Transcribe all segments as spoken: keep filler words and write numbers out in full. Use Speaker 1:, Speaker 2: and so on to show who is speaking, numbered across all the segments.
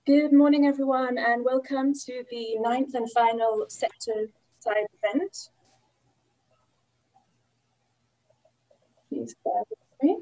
Speaker 1: Good morning, everyone, and welcome to the ninth and final sector side event. Please bear with me.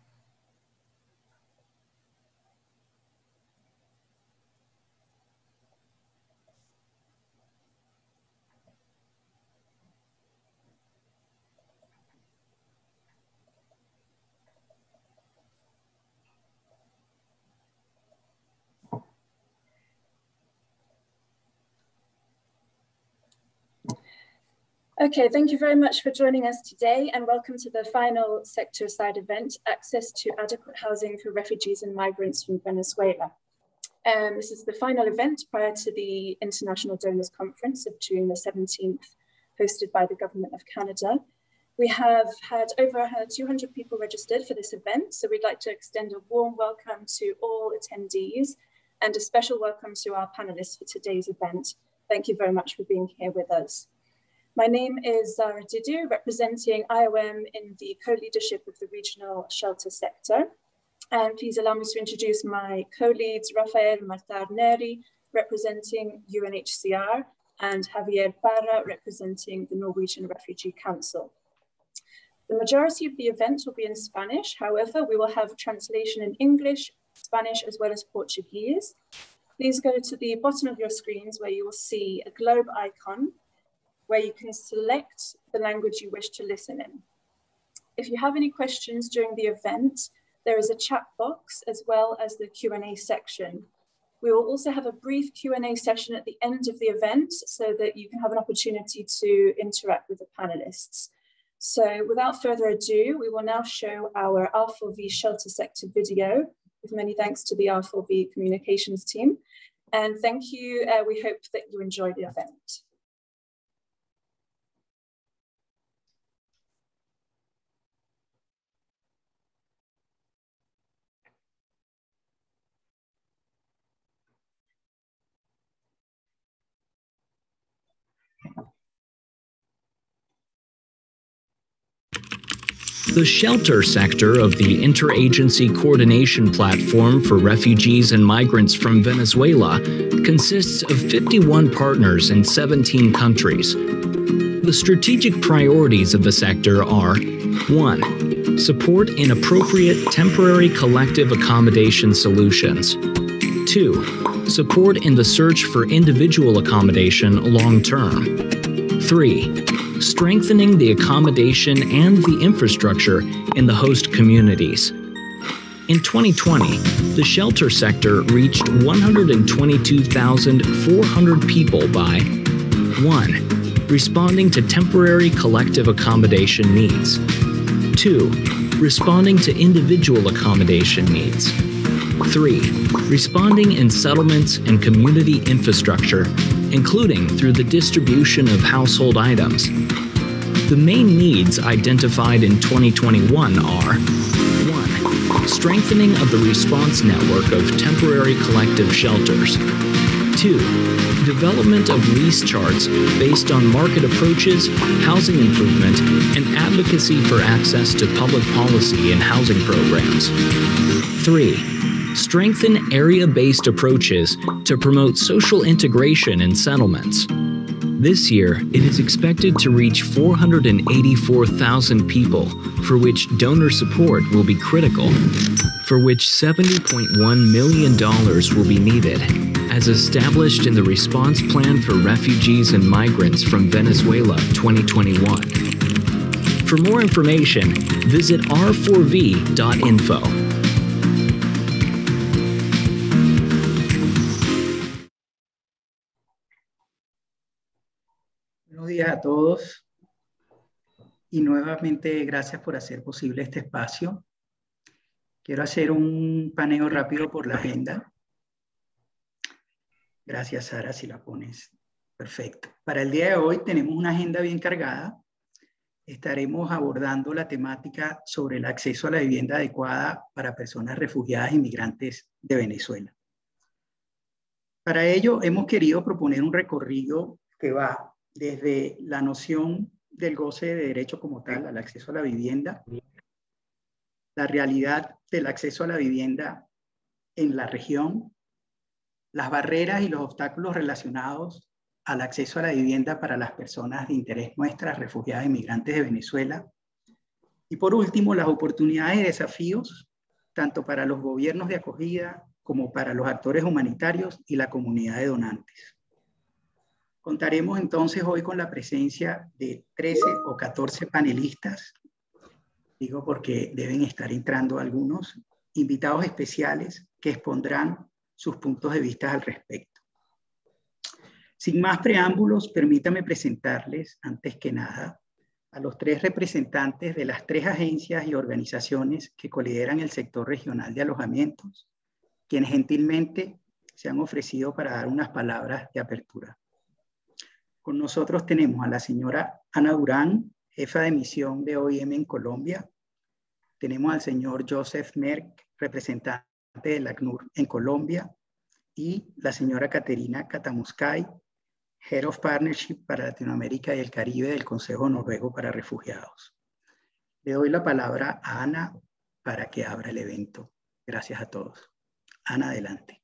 Speaker 1: Okay, thank you very much for joining us today, and welcome to the final sector side event, Access to Adequate Housing for Refugees and Migrants from Venezuela. Um, this is the final event prior to the International Donors Conference of June the seventeenth, hosted by the Government of Canada. We have had over two hundred people registered for this event, so we'd like to extend a warm welcome to all attendees and a special welcome to our panelists for today's event. Thank you very much for being here with us. My name is Zara Didu, representing I O M in the co-leadership of the regional shelter sector. And please allow me to introduce my co-leads, Rafael Martar-Neri, representing U N H C R, and Javier Parra, representing the Norwegian Refugee Council. The majority of the event will be in Spanish. However, we will have translation in English, Spanish, as well as Portuguese. Please go to the bottom of your screens where you will see a globe icon, where you can select the language you wish to listen in. If you have any questions during the event, there is a chat box as well as the Q and A section. We will also have a brief Q and A session at the end of the event so that you can have an opportunity to interact with the panelists. So without further ado, we will now show our R four V shelter sector video, with many thanks to the R four V communications team. And thank you, uh, we hope that you enjoy the event.
Speaker 2: The shelter sector of the Interagency Coordination Platform for Refugees and Migrants from Venezuela consists of fifty-one partners in seventeen countries. The strategic priorities of the sector are: one. Support in appropriate temporary collective accommodation solutions. two. Support in the search for individual accommodation long-term. three. Strengthening the accommodation and the infrastructure in the host communities. In twenty twenty, the shelter sector reached one hundred twenty-two thousand four hundred people by one. Responding to temporary collective accommodation needs. two. Responding to individual accommodation needs. three. Responding in settlements and community infrastructure, including through the distribution of household items. The main needs identified in twenty twenty-one are: one. Strengthening of the response network of temporary collective shelters. two. Development of lease charts based on market approaches, housing improvement, and advocacy for access to public policy and housing programs. three. Strengthen area-based approaches to promote social integration in settlements. This year, it is expected to reach four hundred eighty-four thousand people, for which donor support will be critical, for which seventy point one million dollars will be needed, as established in the Response Plan for Refugees and Migrants from Venezuela twenty twenty-one. For more information, visit r four v dot info.
Speaker 3: Buenos días a todos y nuevamente gracias por hacer posible este espacio. Quiero hacer un paneo rápido por la agenda. Gracias, Sara, si la pones. Perfecto. Para el día de hoy tenemos una agenda bien cargada. Estaremos abordando la temática sobre el acceso a la vivienda adecuada para personas refugiadas y migrantes de Venezuela. Para ello hemos querido proponer un recorrido que va desde la noción del goce de derecho como tal al acceso a la vivienda, la realidad del acceso a la vivienda en la región, las barreras y los obstáculos relacionados al acceso a la vivienda para las personas de interés nuestras, refugiadas y migrantes de Venezuela. Y por último, las oportunidades y desafíos, tanto para los gobiernos de acogida como para los actores humanitarios y la comunidad de donantes. Contaremos entonces hoy con la presencia de trece o catorce panelistas, digo porque deben estar entrando algunos, invitados especiales que expondrán sus puntos de vista al respecto. Sin más preámbulos, permítame presentarles, antes que nada, a los tres representantes de las tres agencias y organizaciones que colideran el sector regional de alojamientos, quienes gentilmente se han ofrecido para dar unas palabras de apertura. Con nosotros tenemos a la señora Ana Durán, jefa de misión de O I M en Colombia. Tenemos al señor Joseph Merck, representante de la A C N U R en Colombia, y la señora Caterina Katamuskai, Head of Partnership para Latinoamérica y el Caribe del Consejo Noruego para Refugiados. Le doy la palabra a Ana para que abra el evento. Gracias a todos. Ana, adelante.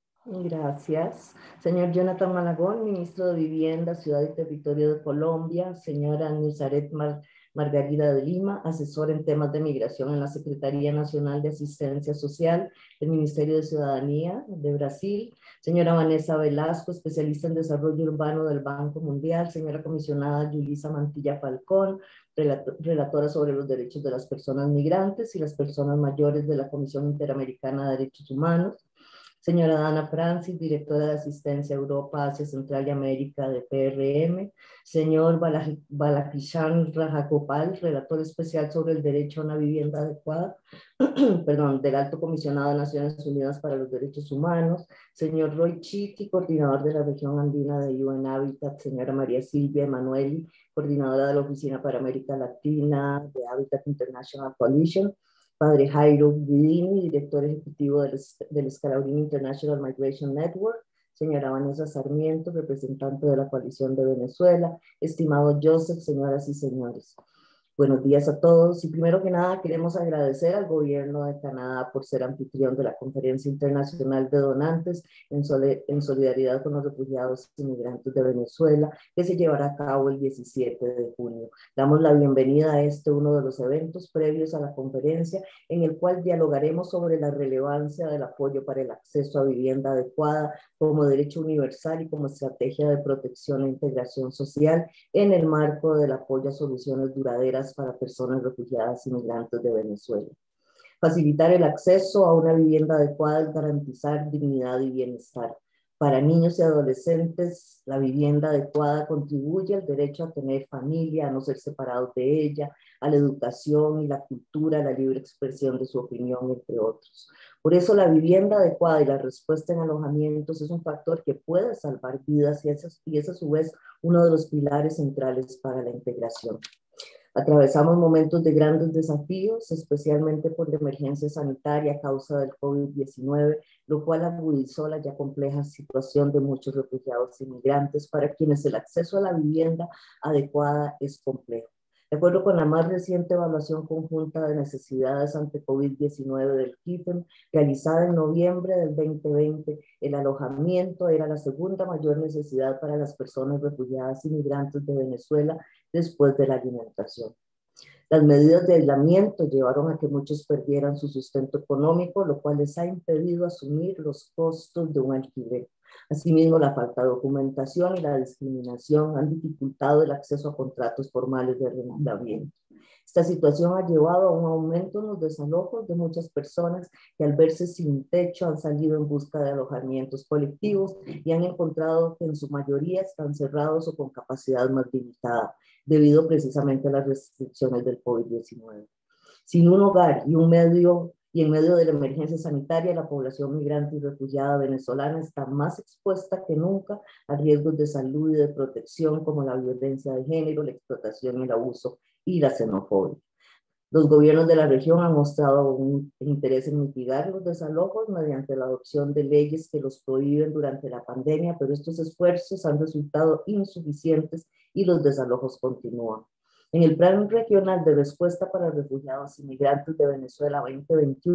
Speaker 4: Gracias. Señor Jonathan Malagón, ministro de Vivienda, Ciudad y Territorio de Colombia. Señora Nizaret Mar Margarida de Lima, asesora en temas de migración en la Secretaría Nacional de Asistencia Social del Ministerio de Ciudadanía de Brasil. Señora Vanessa Velasco, especialista en desarrollo urbano del Banco Mundial. Señora comisionada Yulisa Mantilla Falcón, relatora sobre los derechos de las personas migrantes y las personas mayores de la Comisión Interamericana de Derechos Humanos. Señora Dana Francis, directora de Asistencia Europa, Asia Central y América de P R M. Señor Balakrishan Rajagopal, relator especial sobre el derecho a una vivienda adecuada, perdón, del Alto Comisionado de Naciones Unidas para los Derechos Humanos. Señor Roy Chiti, coordinador de la región andina de U N Habitat. Señora María Silvia Emanueli, coordinadora de la Oficina para América Latina de Habitat International Coalition. Padre Jairo Guidini, director ejecutivo del, del Scalabrini International Migration Network. Señora Vanessa Sarmiento, representante de la Coalición de Venezuela. Estimado Joseph, señoras y señores. Buenos días a todos y primero que nada queremos agradecer al gobierno de Canadá por ser anfitrión de la Conferencia Internacional de Donantes en, sol en solidaridad con los refugiados y migrantes de Venezuela, que se llevará a cabo el diecisiete de junio. Damos la bienvenida a este uno de los eventos previos a la conferencia, en el cual dialogaremos sobre la relevancia del apoyo para el acceso a vivienda adecuada como derecho universal y como estrategia de protección e integración social en el marco del apoyo a soluciones duraderas para personas refugiadas y migrantes de Venezuela. Facilitar el acceso a una vivienda adecuada es garantizar dignidad y bienestar. Para niños y adolescentes, la vivienda adecuada contribuye al derecho a tener familia, a no ser separados de ella, a la educación y la cultura, a la libre expresión de su opinión, entre otros. Por eso la vivienda adecuada y la respuesta en alojamientos es un factor que puede salvar vidas y es, y es a su vez uno de los pilares centrales para la integración. Atravesamos momentos de grandes desafíos, especialmente por la emergencia sanitaria a causa del COVID diecinueve, lo cual agudizó la ya compleja situación de muchos refugiados y migrantes para quienes el acceso a la vivienda adecuada es complejo. De acuerdo con la más reciente evaluación conjunta de necesidades ante COVID diecinueve del C I F E M, realizada en noviembre del veinte veinte, el alojamiento era la segunda mayor necesidad para las personas refugiadas y migrantes de Venezuela después de la alimentación. Las medidas de aislamiento llevaron a que muchos perdieran su sustento económico, lo cual les ha impedido asumir los costos de un alquiler. Asimismo, la falta de documentación y la discriminación han dificultado el acceso a contratos formales de arrendamiento. Esta situación ha llevado a un aumento en los desalojos de muchas personas que al verse sin techo han salido en busca de alojamientos colectivos y han encontrado que en su mayoría están cerrados o con capacidad más limitada, debido precisamente a las restricciones del COVID diecinueve. Sin un hogar y un medio y en medio de la emergencia sanitaria, la población migrante y refugiada venezolana está más expuesta que nunca a riesgos de salud y de protección como la violencia de género, la explotación y el abuso y la xenofobia. Los gobiernos de la región han mostrado un interés en mitigar los desalojos mediante la adopción de leyes que los prohíben durante la pandemia, pero estos esfuerzos han resultado insuficientes y los desalojos continúan. En el Plan Regional de Respuesta para Refugiados y Migrantes de Venezuela veinte veintiuno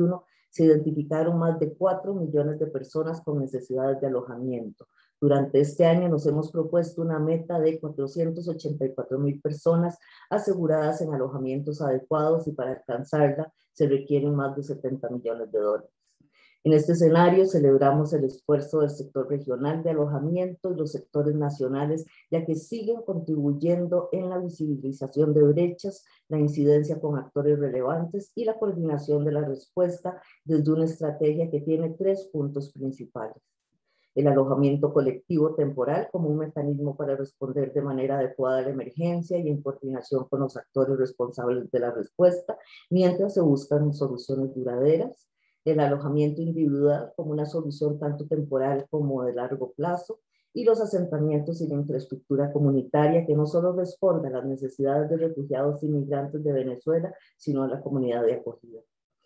Speaker 4: se identificaron más de cuatro millones de personas con necesidades de alojamiento. Durante este año nos hemos propuesto una meta de cuatrocientas ochenta y cuatro mil personas aseguradas en alojamientos adecuados y para alcanzarla se requieren más de setenta millones de dólares. En este escenario celebramos el esfuerzo del sector regional de alojamiento y los sectores nacionales, ya que siguen contribuyendo en la visibilización de brechas, la incidencia con actores relevantes y la coordinación de la respuesta desde una estrategia que tiene tres puntos principales. El alojamiento colectivo temporal como un mecanismo para responder de manera adecuada a la emergencia y en coordinación con los actores responsables de la respuesta, mientras se buscan soluciones duraderas. El alojamiento individual como una solución tanto temporal como de largo plazo, y los asentamientos y la infraestructura comunitaria que no solo responde a las necesidades de refugiados e inmigrantes de Venezuela, sino a la comunidad de acogida.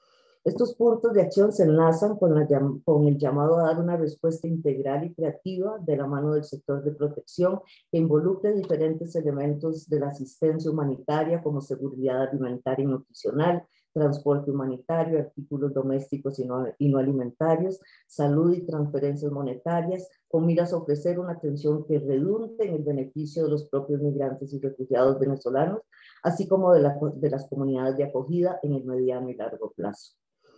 Speaker 4: Estos puntos de acción se enlazan con, la, con el llamado a dar una respuesta integral y creativa de la mano del sector de protección que involucre diferentes elementos de la asistencia humanitaria como seguridad alimentaria y nutricional, transporte humanitario, artículos domésticos y no, y no alimentarios, salud y transferencias monetarias, con miras a ofrecer una atención que redunde en el beneficio de los propios migrantes y refugiados venezolanos, así como de, la, de las comunidades de acogida en el mediano y largo plazo.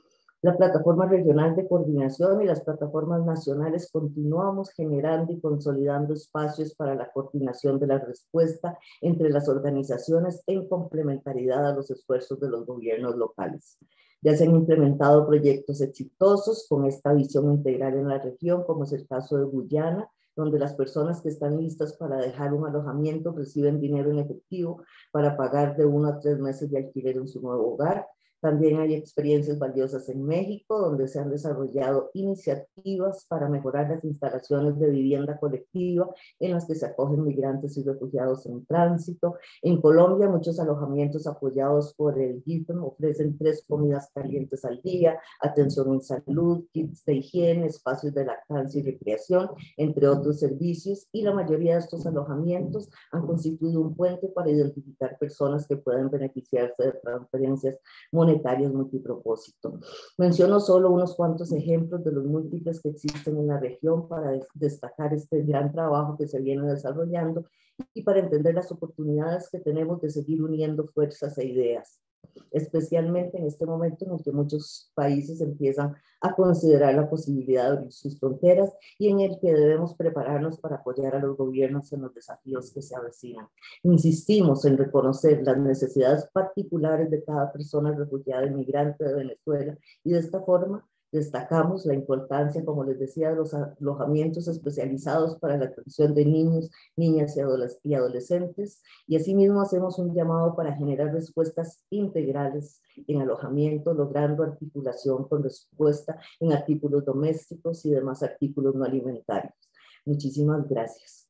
Speaker 4: La plataforma regional de coordinación y las plataformas nacionales continuamos generando y consolidando espacios para la coordinación de la respuesta entre las organizaciones en complementariedad a los esfuerzos de los gobiernos locales. Ya se han implementado proyectos exitosos con esta visión integral en la región, como es el caso de Guyana, donde las personas que están listas para dejar un alojamiento reciben dinero en efectivo para pagar de uno a tres meses de alquiler en su nuevo hogar. También hay experiencias valiosas en México, donde se han desarrollado iniciativas para mejorar las instalaciones de vivienda colectiva en las que se acogen migrantes y refugiados en tránsito. En Colombia, muchos alojamientos apoyados por el G I F E M ofrecen tres comidas calientes al día, atención en salud, kits de higiene, espacios de lactancia y recreación, entre otros servicios, y la mayoría de estos alojamientos han constituido un puente para identificar personas que pueden beneficiarse de transferencias monetarias multipropósito. Menciono solo unos cuantos ejemplos de los múltiples que existen en la región para destacar este gran trabajo que se viene desarrollando y para entender las oportunidades que tenemos de seguir uniendo fuerzas e ideas, especialmente en este momento en el que muchos países empiezan a considerar la posibilidad de abrir sus fronteras y en el que debemos prepararnos para apoyar a los gobiernos en los desafíos que se avecinan. Insistimos en reconocer las necesidades particulares de cada persona refugiada e inmigrante de Venezuela y de esta forma destacamos la importancia, como les decía, de los alojamientos especializados para la atención de niños, niñas y adolescentes, y asimismo hacemos un llamado para generar respuestas integrales en alojamiento, logrando articulación con respuesta en artículos domésticos y demás artículos no alimentarios. Muchísimas gracias.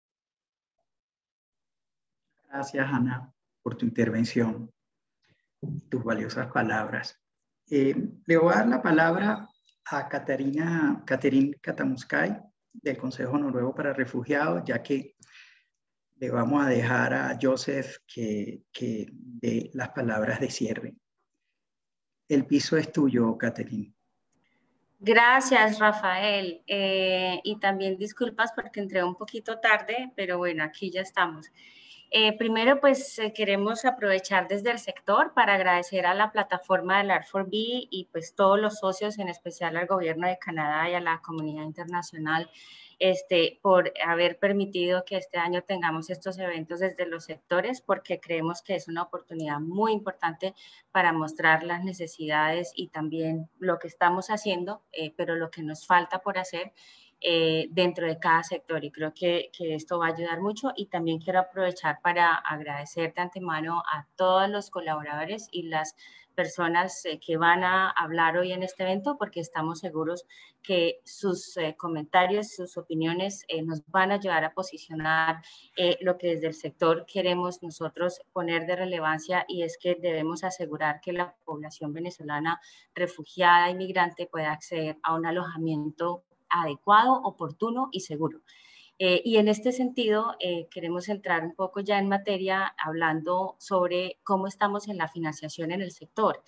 Speaker 3: Gracias, Ana, por tu intervención, tus valiosas palabras. Eh, le voy a dar la palabra a Catarina, Caterine Katamuskay, del Consejo Noruego para Refugiados, ya que le vamos a dejar a Joseph que, que dé las palabras de cierre. El piso es tuyo, Caterine.
Speaker 5: Gracias, Rafael. Eh, y también disculpas porque entré un poquito tarde, pero bueno, aquí ya estamos. Eh, primero, pues eh, queremos aprovechar desde el sector para agradecer a la plataforma del R cuatro B y pues todos los socios, en especial al gobierno de Canadá y a la comunidad internacional, este, por haber permitido que este año tengamos estos eventos desde los sectores, porque creemos que es una oportunidad muy importante para mostrar las necesidades y también lo que estamos haciendo, eh, pero lo que nos falta por hacer Eh, dentro de cada sector, y creo que, que esto va a ayudar mucho. Y también quiero aprovechar para agradecer de antemano a todos los colaboradores y las personas eh, que van a hablar hoy en este evento, porque estamos seguros que sus eh, comentarios, sus opiniones eh, nos van a ayudar a posicionar eh, lo que desde el sector queremos nosotros poner de relevancia, y es que debemos asegurar que la población venezolana refugiada e inmigrante pueda acceder a un alojamiento adecuado, oportuno y seguro. Eh, y en este sentido, eh, queremos entrar un poco ya en materia hablando sobre cómo estamos en la financiación en el sector.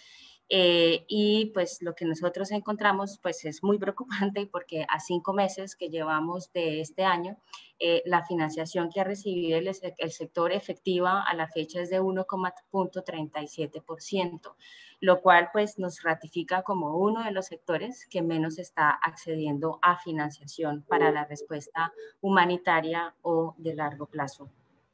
Speaker 5: Eh, y pues lo que nosotros encontramos pues es muy preocupante porque a cinco meses que llevamos de este año, eh, la financiación que ha recibido el, el sector efectiva a la fecha es de uno coma treinta y siete por ciento, lo cual pues nos ratifica como uno de los sectores que menos está accediendo a financiación para la respuesta humanitaria o de largo plazo.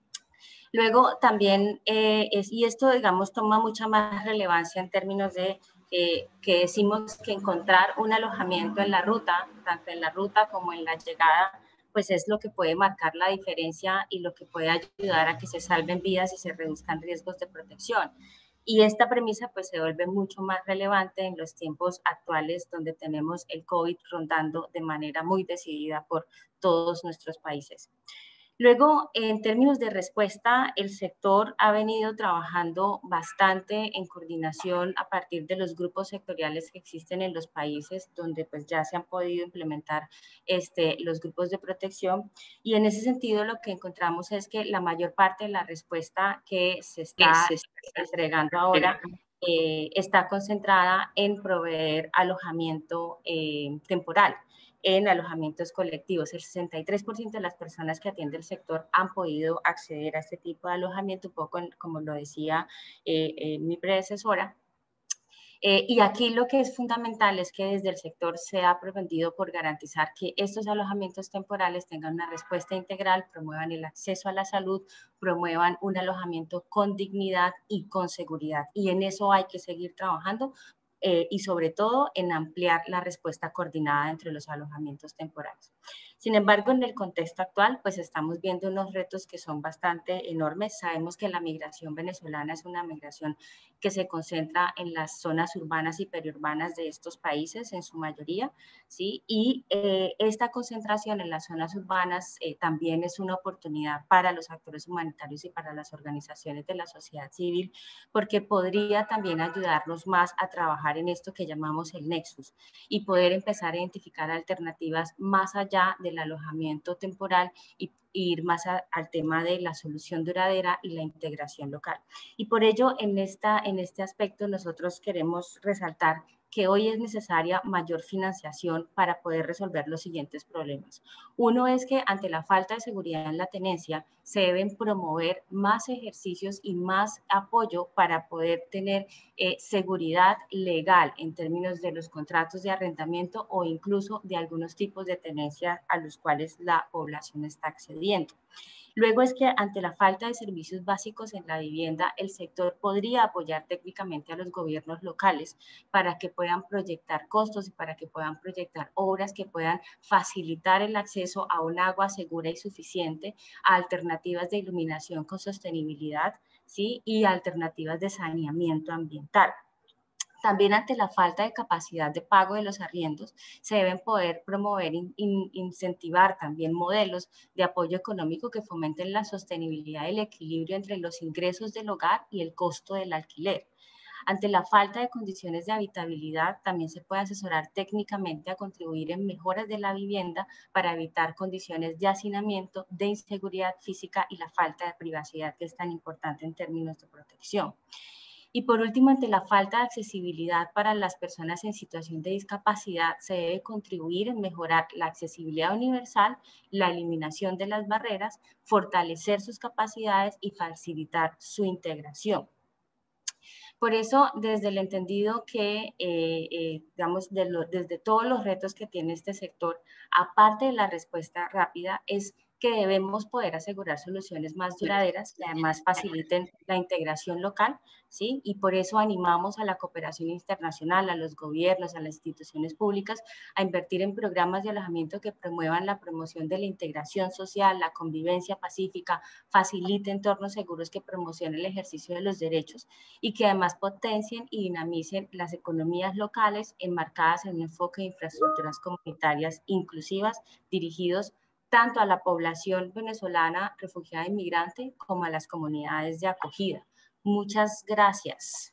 Speaker 5: Luego también, eh, es, y esto digamos toma mucha más relevancia en términos de eh, que decimos que encontrar un alojamiento en la ruta, tanto en la ruta como en la llegada, pues es lo que puede marcar la diferencia y lo que puede ayudar a que se salven vidas y se reduzcan riesgos de protección. Y esta premisa pues se vuelve mucho más relevante en los tiempos actuales donde tenemos el COVID rondando de manera muy decidida por todos nuestros países. Luego, en términos de respuesta, el sector ha venido trabajando bastante en coordinación a partir de los grupos sectoriales que existen en los países donde pues ya se han podido implementar este, los grupos de protección, y en ese sentido lo que encontramos es que la mayor parte de la respuesta que se está entregando ahora eh, está concentrada en proveer alojamiento eh, temporal en alojamientos colectivos. El sesenta y tres por ciento de las personas que atiende el sector han podido acceder a este tipo de alojamiento, un poco como lo decía eh, eh, mi predecesora. Eh, y aquí lo que es fundamental es que desde el sector se ha pretendido por garantizar que estos alojamientos temporales tengan una respuesta integral, promuevan el acceso a la salud, promuevan un alojamiento con dignidad y con seguridad. Y en eso hay que seguir trabajando. Eh, y sobre todo en ampliar la respuesta coordinada entre los alojamientos temporales. Sin embargo, en el contexto actual, pues estamos viendo unos retos que son bastante enormes. Sabemos que la migración venezolana es una migración que se concentra en las zonas urbanas y periurbanas de estos países, en su mayoría, ¿sí? Y eh, esta concentración en las zonas urbanas eh, también es una oportunidad para los actores humanitarios y para las organizaciones de la sociedad civil, porque podría también ayudarnos más a trabajar en esto que llamamos el nexus y poder empezar a identificar alternativas más allá del alojamiento temporal y ir más a, al tema de la solución duradera y la integración local. Y por ello, en, esta, en este aspecto, nosotros queremos resaltar que hoy es necesaria mayor financiación para poder resolver los siguientes problemas. Uno es que ante la falta de seguridad en la tenencia, se deben promover más ejercicios y más apoyo para poder tener eh, seguridad legal en términos de los contratos de arrendamiento o incluso de algunos tipos de tenencia a los cuales la población está accediendo. Luego es que ante la falta de servicios básicos en la vivienda, el sector podría apoyar técnicamente a los gobiernos locales para que puedan proyectar costos y para que puedan proyectar obras que puedan facilitar el acceso a un agua segura y suficiente, a alternativas de iluminación con sostenibilidad, ¿sí? Y alternativas de saneamiento ambiental. También ante la falta de capacidad de pago de los arriendos, se deben poder promover e in, incentivar también modelos de apoyo económico que fomenten la sostenibilidad y el equilibrio entre los ingresos del hogar y el costo del alquiler. Ante la falta de condiciones de habitabilidad, también se puede asesorar técnicamente a contribuir en mejoras de la vivienda para evitar condiciones de hacinamiento, de inseguridad física y la falta de privacidad que es tan importante en términos de protección. Y por último, ante la falta de accesibilidad para las personas en situación de discapacidad, se debe contribuir en mejorar la accesibilidad universal, la eliminación de las barreras, fortalecer sus capacidades y facilitar su integración. Por eso, desde el entendido que, eh, eh, digamos, de lo, desde todos los retos que tiene este sector, aparte de la respuesta rápida, es que debemos poder asegurar soluciones más duraderas que además faciliten la integración local, ¿sí? Y por eso animamos a la cooperación internacional, a los gobiernos, a las instituciones públicas, a invertir en programas de alojamiento que promuevan la promoción de la integración social, la convivencia pacífica, faciliten entornos seguros que promocionen el ejercicio de los derechos y que además potencien y dinamicen las economías locales enmarcadas en un enfoque de infraestructuras comunitarias inclusivas dirigidos tanto a la población venezolana refugiada e inmigrante como a las comunidades de acogida. Muchas gracias.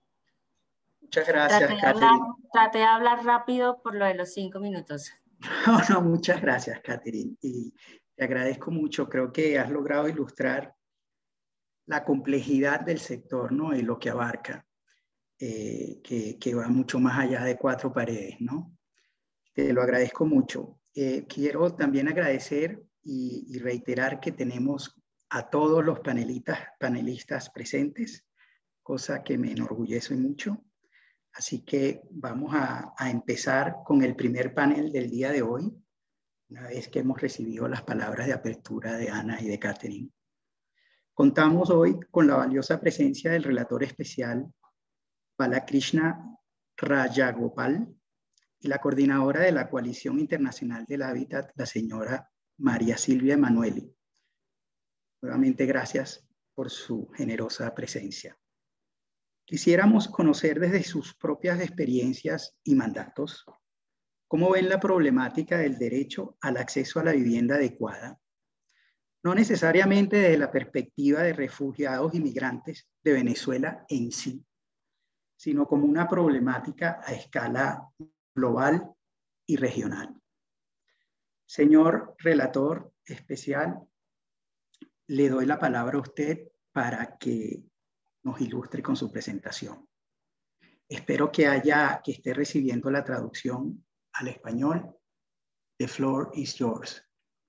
Speaker 3: Muchas gracias,
Speaker 5: traté de, hablar, traté de hablar rápido por lo de los cinco minutos.
Speaker 3: No, no, muchas gracias, Catherine. Y te agradezco mucho. Creo que has logrado ilustrar la complejidad del sector, ¿no? Y lo que abarca. eh, que, que va mucho más allá de cuatro paredes, ¿no? Te lo agradezco mucho. Eh, quiero también agradecer y, y reiterar que tenemos a todos los panelistas, panelistas presentes, cosa que me enorgullece mucho. Así que vamos a, a empezar con el primer panel del día de hoy, una vez que hemos recibido las palabras de apertura de Ana y de Catherine. Contamos hoy con la valiosa presencia del relator especial Balakrishna Rajagopal y la coordinadora de la Coalición Internacional del Hábitat, la señora María Silvia Emanueli. Nuevamente, gracias por su generosa presencia. Quisiéramos conocer desde sus propias experiencias y mandatos cómo ven la problemática del derecho al acceso a la vivienda adecuada, no necesariamente desde la perspectiva de refugiados y migrantes de Venezuela en sí, sino como una problemática a escala global y regional. Señor relator especial, le doy la palabra a usted para que nos ilustre con su presentación. Espero que haya, que esté recibiendo la traducción al español. The floor is yours.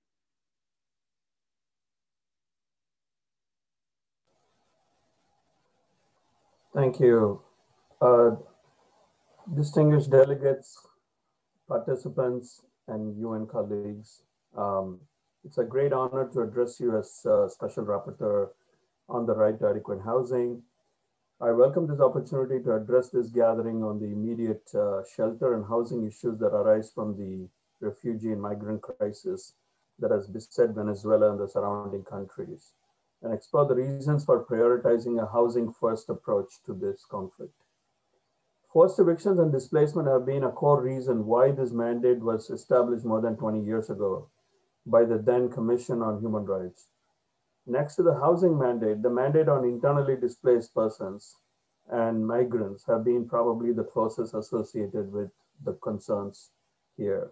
Speaker 6: Thank you. Uh, distinguished delegates, participants, and U N colleagues, um, it's a great honor to address you as uh, Special Rapporteur on the right to adequate housing. I welcome this opportunity to address this gathering on the immediate uh, shelter and housing issues that arise from the refugee and migrant crisis that has beset Venezuela and the surrounding countries, and explore the reasons for prioritizing a housing-first approach to this conflict. Forced evictions and displacement have been a core reason why this mandate was established more than twenty years ago by the then Commission on Human Rights. Next to the housing mandate, the mandate on internally displaced persons and migrants have been probably the closest associated with the concerns here.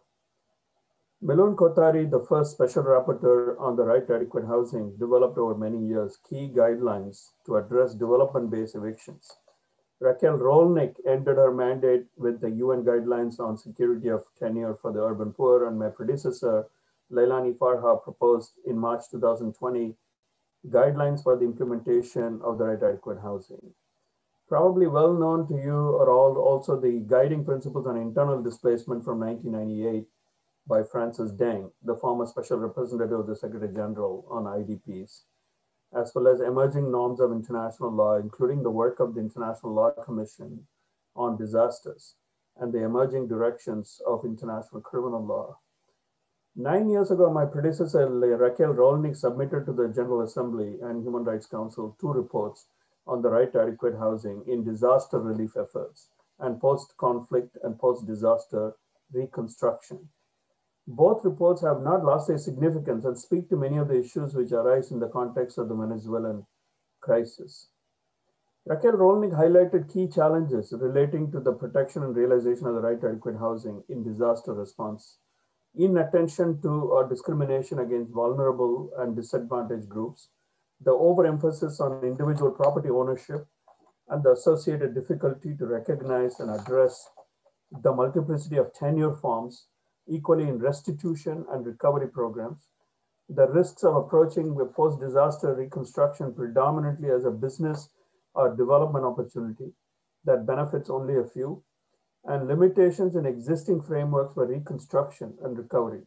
Speaker 6: Milun Kothari, the first special rapporteur on the right to adequate housing, developed over many years key guidelines to address development-based evictions. Raquel Rolnick ended her mandate with the U N guidelines on security of tenure for the urban poor, and my predecessor, Leilani Farha, proposed in March two thousand twenty guidelines for the implementation of the right to adequate housing. Probably well known to you are all also the guiding principles on internal displacement from nineteen ninety-eight by Francis Deng, the former special representative of the Secretary General on I D Ps, as well as emerging norms of international law, including the work of the International Law Commission on Disasters and the emerging directions of international criminal law. Nine years ago, my predecessor, Raquel Rolnick, submitted to the General Assembly and Human Rights Council two reports on the right to adequate housing in disaster relief efforts and post-conflict and post-disaster reconstruction. Both reports have not lost their significance and speak to many of the issues which arise in the context of the Venezuelan crisis. Raquel Rolnick highlighted key challenges relating to the protection and realization of the right to adequate housing in disaster response, inattention to or discrimination against vulnerable and disadvantaged groups, the overemphasis on individual property ownership, and the associated difficulty to recognize and address the multiplicity of tenure forms, equally in restitution and recovery programs, the risks of approaching the post-disaster reconstruction predominantly as a business or development opportunity that benefits only a few, and limitations in existing frameworks for reconstruction and recovery.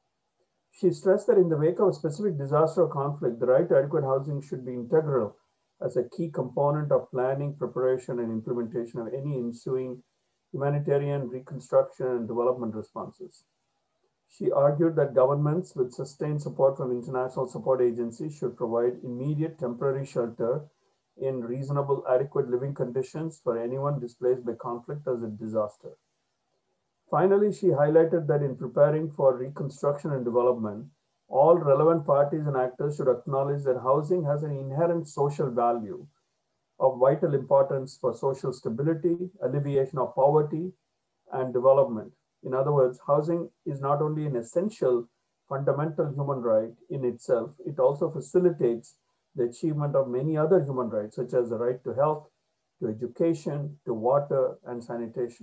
Speaker 6: She stressed that in the wake of a specific disaster or conflict, the right to adequate housing should be integral as a key component of planning, preparation, and implementation of any ensuing humanitarian reconstruction and development responses. She argued that governments with sustained support from international support agencies should provide immediate temporary shelter in reasonable, adequate living conditions for anyone displaced by conflict or a disaster. Finally, she highlighted that in preparing for reconstruction and development, all relevant parties and actors should acknowledge that housing has an inherent social value of vital importance for social stability, alleviation of poverty, and development. In other words, housing is not only an essential fundamental human right in itself, it also facilitates the achievement of many other human rights, such as the right to health, to education, to water and sanitation.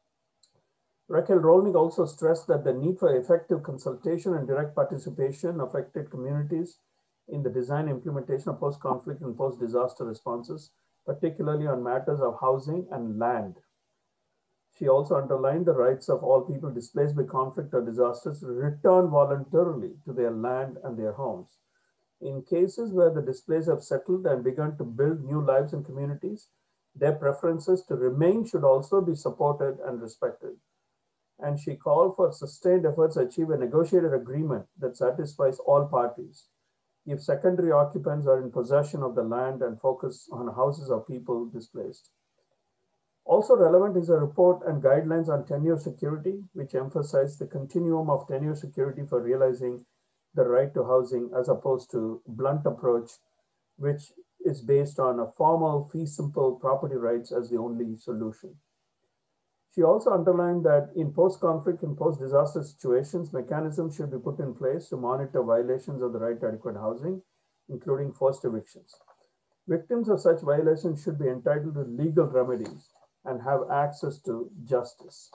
Speaker 6: Raquel Rolnick also stressed that the need for effective consultation and direct participation in affected communities in the design and implementation of post-conflict and post-disaster responses, particularly on matters of housing and land. She also underlined the rights of all people displaced by conflict or disasters to return voluntarily to their land and their homes. In cases where the displaced have settled and begun to build new lives and communities, their preferences to remain should also be supported and respected. And she called for sustained efforts to achieve a negotiated agreement that satisfies all parties. If secondary occupants are in possession of the land and focus on houses of people displaced. Also relevant is a report and guidelines on tenure security, which emphasize the continuum of tenure security for realizing the right to housing as opposed to blunt approach, which is based on a formal fee simple property rights as the only solution. She also underlined that in post-conflict and post-disaster situations, mechanisms should be put in place to monitor violations of the right to adequate housing, including forced evictions. Victims of such violations should be entitled to legal remedies and have access to justice.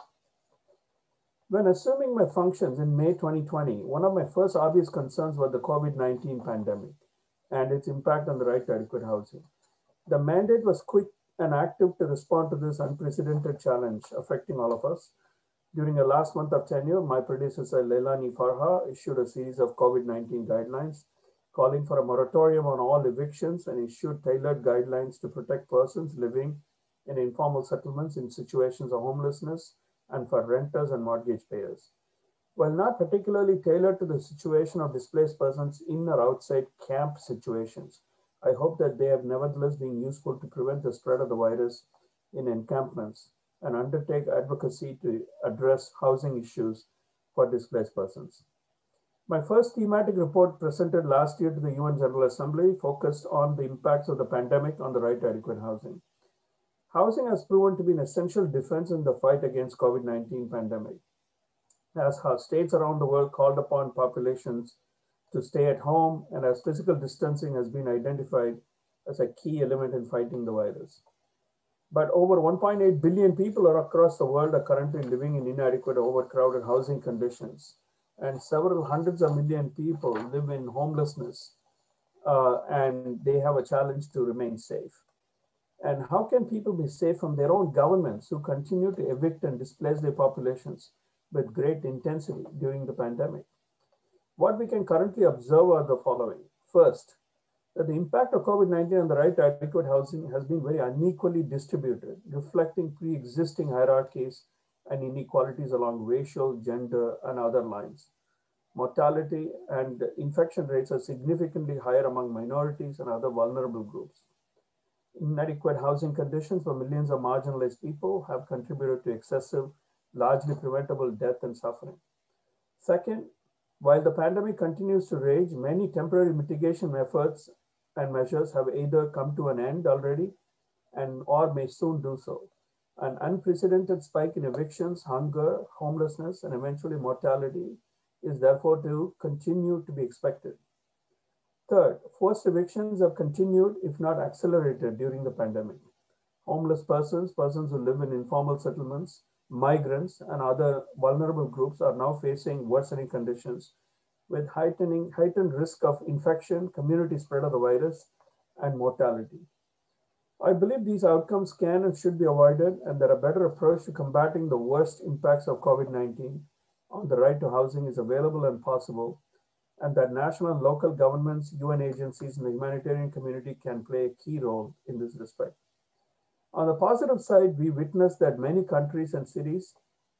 Speaker 6: When assuming my functions in May twenty twenty, one of my first obvious concerns was the COVID nineteen pandemic and its impact on the right to adequate housing. The mandate was quick and active to respond to this unprecedented challenge affecting all of us. During the last month of tenure, my predecessor Leilani Farha issued a series of COVID nineteen guidelines calling for a moratorium on all evictions and issued tailored guidelines to protect persons living in informal settlements in situations of homelessness and for renters and mortgage payers. While not particularly tailored to the situation of displaced persons in or outside camp situations, I hope that they have nevertheless been useful to prevent the spread of the virus in encampments and undertake advocacy to address housing issues for displaced persons. My first thematic report presented last year to the U N General Assembly focused on the impacts of the pandemic on the right to adequate housing. Housing has proven to be an essential defense in the fight against COVID nineteen pandemic, as how states around the world called upon populations to stay at home and as physical distancing has been identified as a key element in fighting the virus. But over one point eight billion people across the world are currently living in inadequate, overcrowded housing conditions, and several hundreds of million people live in homelessness, uh, and they have a challenge to remain safe. And how can people be safe from their own governments who continue to evict and displace their populations with great intensity during the pandemic? What we can currently observe are the following. First, that the impact of COVID nineteen on the right to adequate housing has been very unequally distributed, reflecting pre-existing hierarchies and inequalities along racial, gender, and other lines. Mortality and infection rates are significantly higher among minorities and other vulnerable groups. Inadequate housing conditions for millions of marginalized people have contributed to excessive, largely preventable death and suffering. Second, while the pandemic continues to rage, many temporary mitigation efforts and measures have either come to an end already and or may soon do so. An unprecedented spike in evictions, hunger, homelessness, and eventually mortality is therefore to continue to be expected. Third, forced evictions have continued, if not accelerated, during the pandemic. Homeless persons, persons who live in informal settlements, migrants, and other vulnerable groups are now facing worsening conditions with heightening, heightened risk of infection, community spread of the virus, and mortality. I believe these outcomes can and should be avoided, and that a better approach to combating the worst impacts of COVID nineteen on the right to housing is available and possible, and that national and local governments, U N agencies, and the humanitarian community can play a key role in this respect. On the positive side, we witnessed that many countries and cities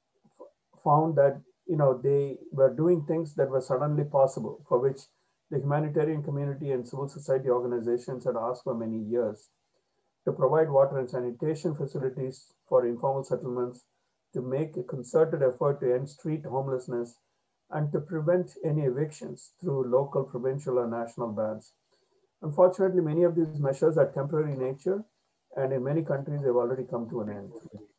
Speaker 6: found that you know, they were doing things that were suddenly possible, for which the humanitarian community and civil society organizations had asked for many years, to provide water and sanitation facilities for informal settlements, to make a concerted effort to end street homelessness, and to prevent any evictions through local, provincial, or national bans. Unfortunately, many of these measures are temporary in nature, and in many countries, they've already come to an end.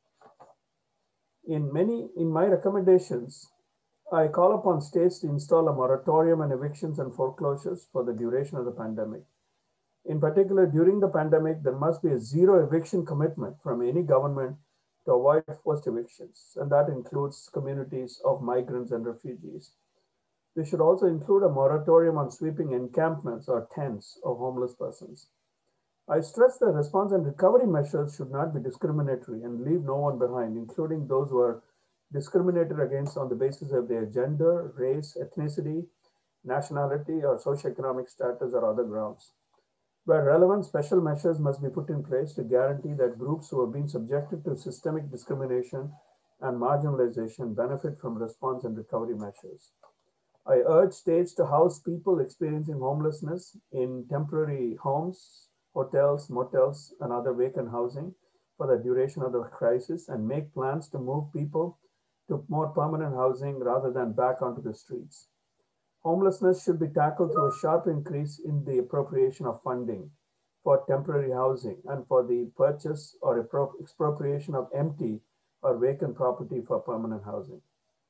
Speaker 6: In many, in my recommendations, I call upon states to install a moratorium on evictions and foreclosures for the duration of the pandemic. In particular, during the pandemic, there must be a zero eviction commitment from any government to avoid forced evictions, and that includes communities of migrants and refugees. This should also include a moratorium on sweeping encampments or tents of homeless persons. I stress that response and recovery measures should not be discriminatory and leave no one behind, including those who are discriminated against on the basis of their gender, race, ethnicity, nationality, or socioeconomic status or other grounds. Where relevant, special measures must be put in place to guarantee that groups who have been subjected to systemic discrimination and marginalization benefit from response and recovery measures. I urge states to house people experiencing homelessness in temporary homes, hotels, motels, and other vacant housing for the duration of the crisis, and make plans to move people to more permanent housing rather than back onto the streets. Homelessness should be tackled through a sharp increase in the appropriation of funding for temporary housing and for the purchase or expropriation of empty or vacant property for permanent housing.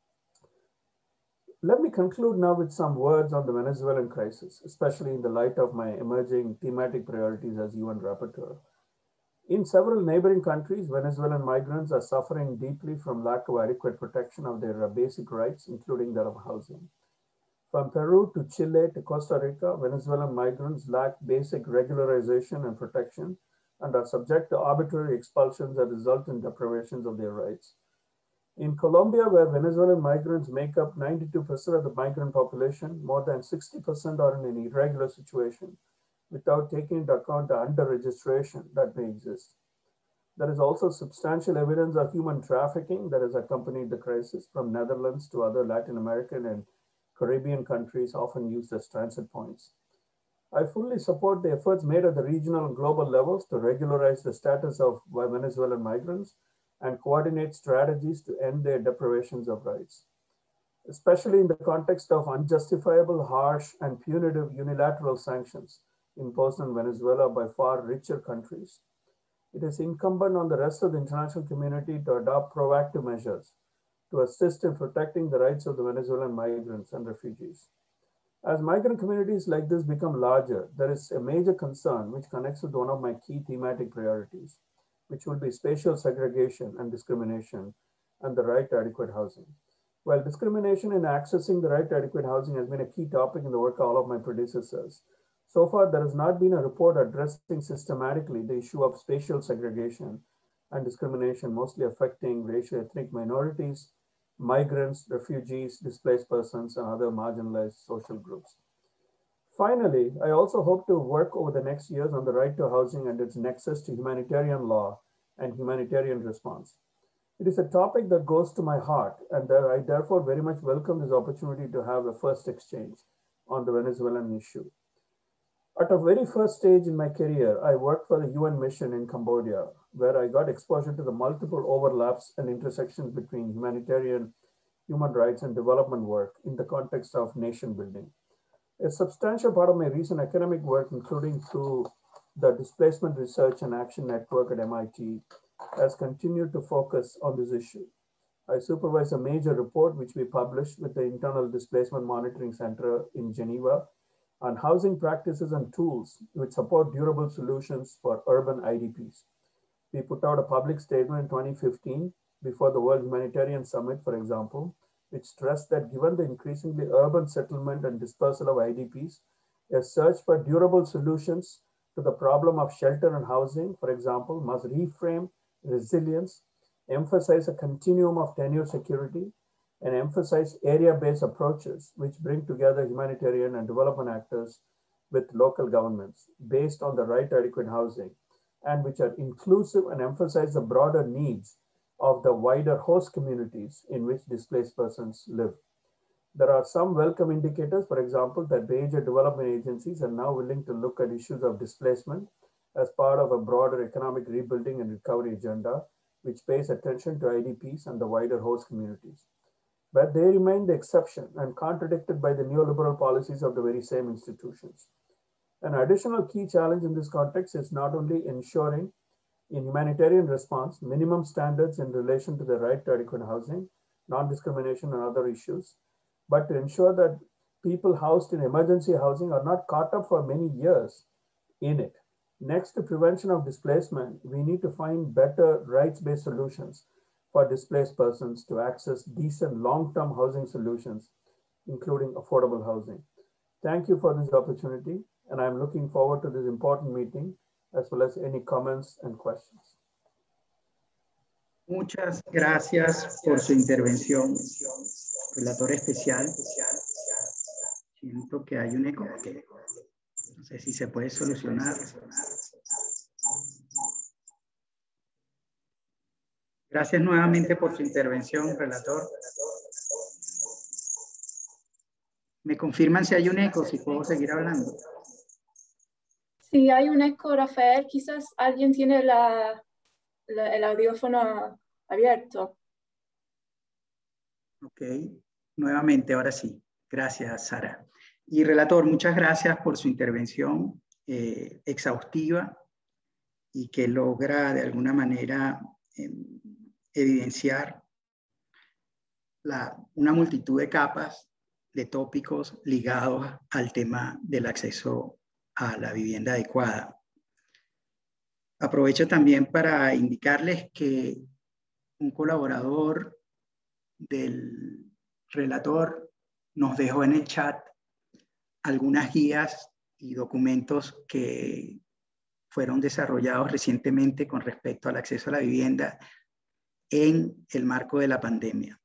Speaker 6: Let me conclude now with some words on the Venezuelan crisis, especially in the light of my emerging thematic priorities as U N Rapporteur. In several neighboring countries, Venezuelan migrants are suffering deeply from lack of adequate protection of their basic rights, including that of housing. From Peru to Chile to Costa Rica, Venezuelan migrants lack basic regularization and protection and are subject to arbitrary expulsions that result in deprivations of their rights. In Colombia, where Venezuelan migrants make up ninety-two percent of the migrant population, more than sixty percent are in an irregular situation without taking into account the under-registration that may exist. There is also substantial evidence of human trafficking that has accompanied the crisis, from Netherlands to other Latin American and Caribbean countries often used as transit points. I fully support the efforts made at the regional and global levels to regularize the status of Venezuelan migrants and coordinate strategies to end their deprivations of rights, especially in the context of unjustifiable, harsh, and punitive unilateral sanctions imposed on Venezuela by far richer countries. It is incumbent on the rest of the international community to adopt proactive measures to assist in protecting the rights of the Venezuelan migrants and refugees. As migrant communities like this become larger, there is a major concern which connects with one of my key thematic priorities, which will be spatial segregation and discrimination and the right to adequate housing. While discrimination in accessing the right to adequate housing has been a key topic in the work of all of my predecessors, so far there has not been a report addressing systematically the issue of spatial segregation and discrimination, mostly affecting racial ethnic minorities, migrants, refugees, displaced persons, and other marginalized social groups. Finally, I also hope to work over the next years on the right to housing and its nexus to humanitarian law and humanitarian response. It is a topic that goes to my heart, and I therefore very much welcome this opportunity to have a first exchange on the Venezuelan issue. At a very first stage in my career, I worked for the U N mission in Cambodia, where I got exposure to the multiple overlaps and intersections between humanitarian, human rights, and development work in the context of nation building. A substantial part of my recent academic work, including through the Displacement Research and Action Network at M I T, has continued to focus on this issue. I supervise a major report which we published with the Internal Displacement Monitoring Center in Geneva on housing practices and tools which support durable solutions for urban I D Ps. We put out a public statement in twenty fifteen before the World Humanitarian Summit, for example, which stressed that given the increasingly urban settlement and dispersal of I D Ps, a search for durable solutions to the problem of shelter and housing, for example, must reframe resilience, emphasize a continuum of tenure security, and emphasize area-based approaches which bring together humanitarian and development actors with local governments based on the right to adequate housing, and which are inclusive and emphasize the broader needs of the wider host communities in which displaced persons live. There are some welcome indicators, for example, that major development agencies are now willing to look at issues of displacement as part of a broader economic rebuilding and recovery agenda, which pays attention to I D Ps and the wider host communities. But they remain the exception and contradicted by the neoliberal policies of the very same institutions. An additional key challenge in this context is not only ensuring in humanitarian response minimum standards in relation to the right to adequate housing, non-discrimination, and other issues, but to ensure that people housed in emergency housing are not caught up for many years in it. Next to prevention of displacement, we need to find better rights-based solutions for displaced persons to access decent long-term housing solutions, including affordable housing. Thank you for this opportunity, and I'm looking forward to this important meeting, as well as any comments and questions.
Speaker 3: Muchas gracias por su intervención, relator especial. Siento que hay un eco. No sé si se puede solucionar. Gracias nuevamente por su intervención, relator. ¿Me confirman si hay un eco, si puedo seguir hablando?
Speaker 1: Sí, hay un eco, Rafael. Quizás alguien tiene la, la, el audiófono abierto.
Speaker 3: Ok, nuevamente, ahora sí. Gracias, Sara. Y relator, muchas gracias por su intervención eh, exhaustiva y que logra de alguna manera eh, evidenciar la, una multitud de capas, de tópicos ligados al tema del acceso a la vivienda adecuada. Aprovecho también para indicarles que un colaborador del relator nos dejó en el chat algunas guías y documentos que fueron desarrollados recientemente con respecto al acceso a la vivienda en el marco de la pandemia.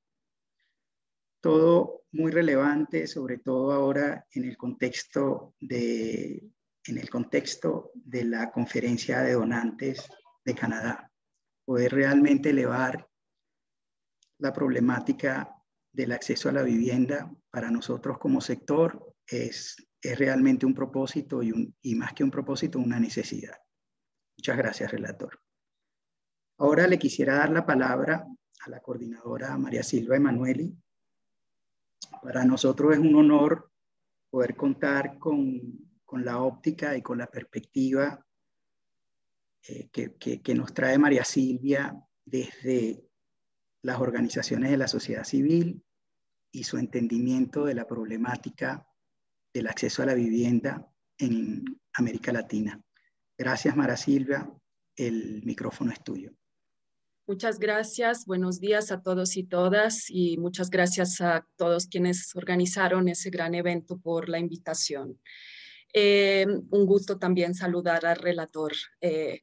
Speaker 3: Todo muy relevante, sobre todo ahora en el contexto de, en el contexto de la Conferencia de Donantes de Canadá. Poder realmente elevar la problemática del acceso a la vivienda para nosotros como sector es, es realmente un propósito y, un, y más que un propósito, una necesidad. Muchas gracias, relator. Ahora le quisiera dar la palabra a la coordinadora María Silva Emanueli. Para nosotros es un honor poder contar con, con la óptica y con la perspectiva eh, que, que, que nos trae María Silvia desde las organizaciones de la sociedad civil y su entendimiento de la problemática del acceso a la vivienda en América Latina. Gracias, María Silvia. El micrófono es tuyo.
Speaker 7: Muchas gracias. Buenos días a todos y todas y muchas gracias a todos quienes organizaron ese gran evento por la invitación. Eh, un gusto también saludar al relator. Eh,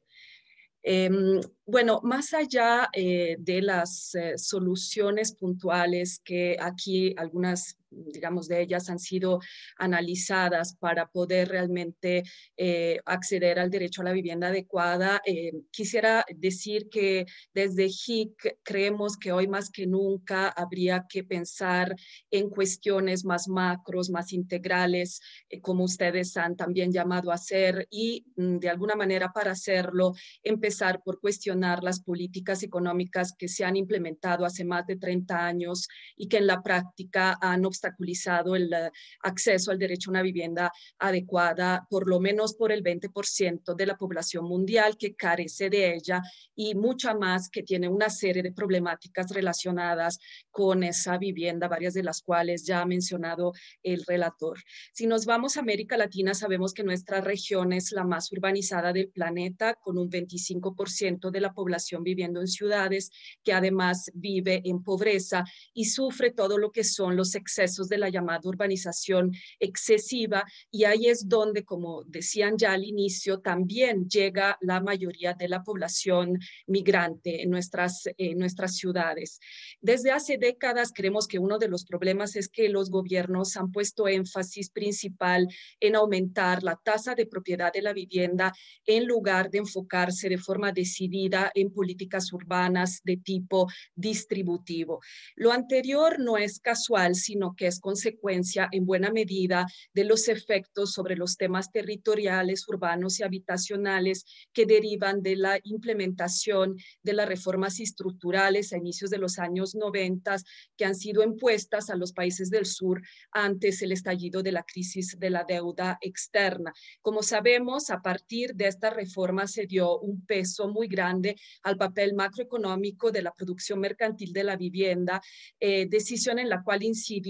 Speaker 7: Eh, bueno, más allá eh, de las eh, soluciones puntuales que aquí algunas, digamos, de ellas han sido analizadas para poder realmente eh, acceder al derecho a la vivienda adecuada, eh, quisiera decir que desde H I C creemos que hoy más que nunca habría que pensar en cuestiones más macros, más integrales, eh, como ustedes han también llamado a hacer y mm, de alguna manera para hacerlo empezar por cuestionar las políticas económicas que se han implementado hace más de treinta años y que en la práctica han obstaculizado el uh, acceso al derecho a una vivienda adecuada, por lo menos por el veinte por ciento de la población mundial que carece de ella y mucha más que tiene una serie de problemáticas relacionadas con esa vivienda, varias de las cuales ya ha mencionado el relator. Si nos vamos a América Latina, sabemos que nuestra región es la más urbanizada del planeta, con un veinticinco por ciento de la población viviendo en ciudades, que además vive en pobreza y sufre todo lo que son los excesos de la llamada urbanización excesiva, y ahí es donde, como decían ya al inicio, también llega la mayoría de la población migrante en nuestras, en nuestras ciudades. Desde hace décadas creemos que uno de los problemas es que los gobiernos han puesto énfasis principal en aumentar la tasa de propiedad de la vivienda en lugar de enfocarse de forma decidida en políticas urbanas de tipo distributivo. Lo anterior no es casual, sino que es consecuencia en buena medida de los efectos sobre los temas territoriales, urbanos y habitacionales que derivan de la implementación de las reformas estructurales a inicios de los años noventa que han sido impuestas a los países del sur antes el estallido de la crisis de la deuda externa. Como sabemos, a partir de esta reforma se dio un peso muy grande al papel macroeconómico de la producción mercantil de la vivienda, eh, decisión en la cual incidió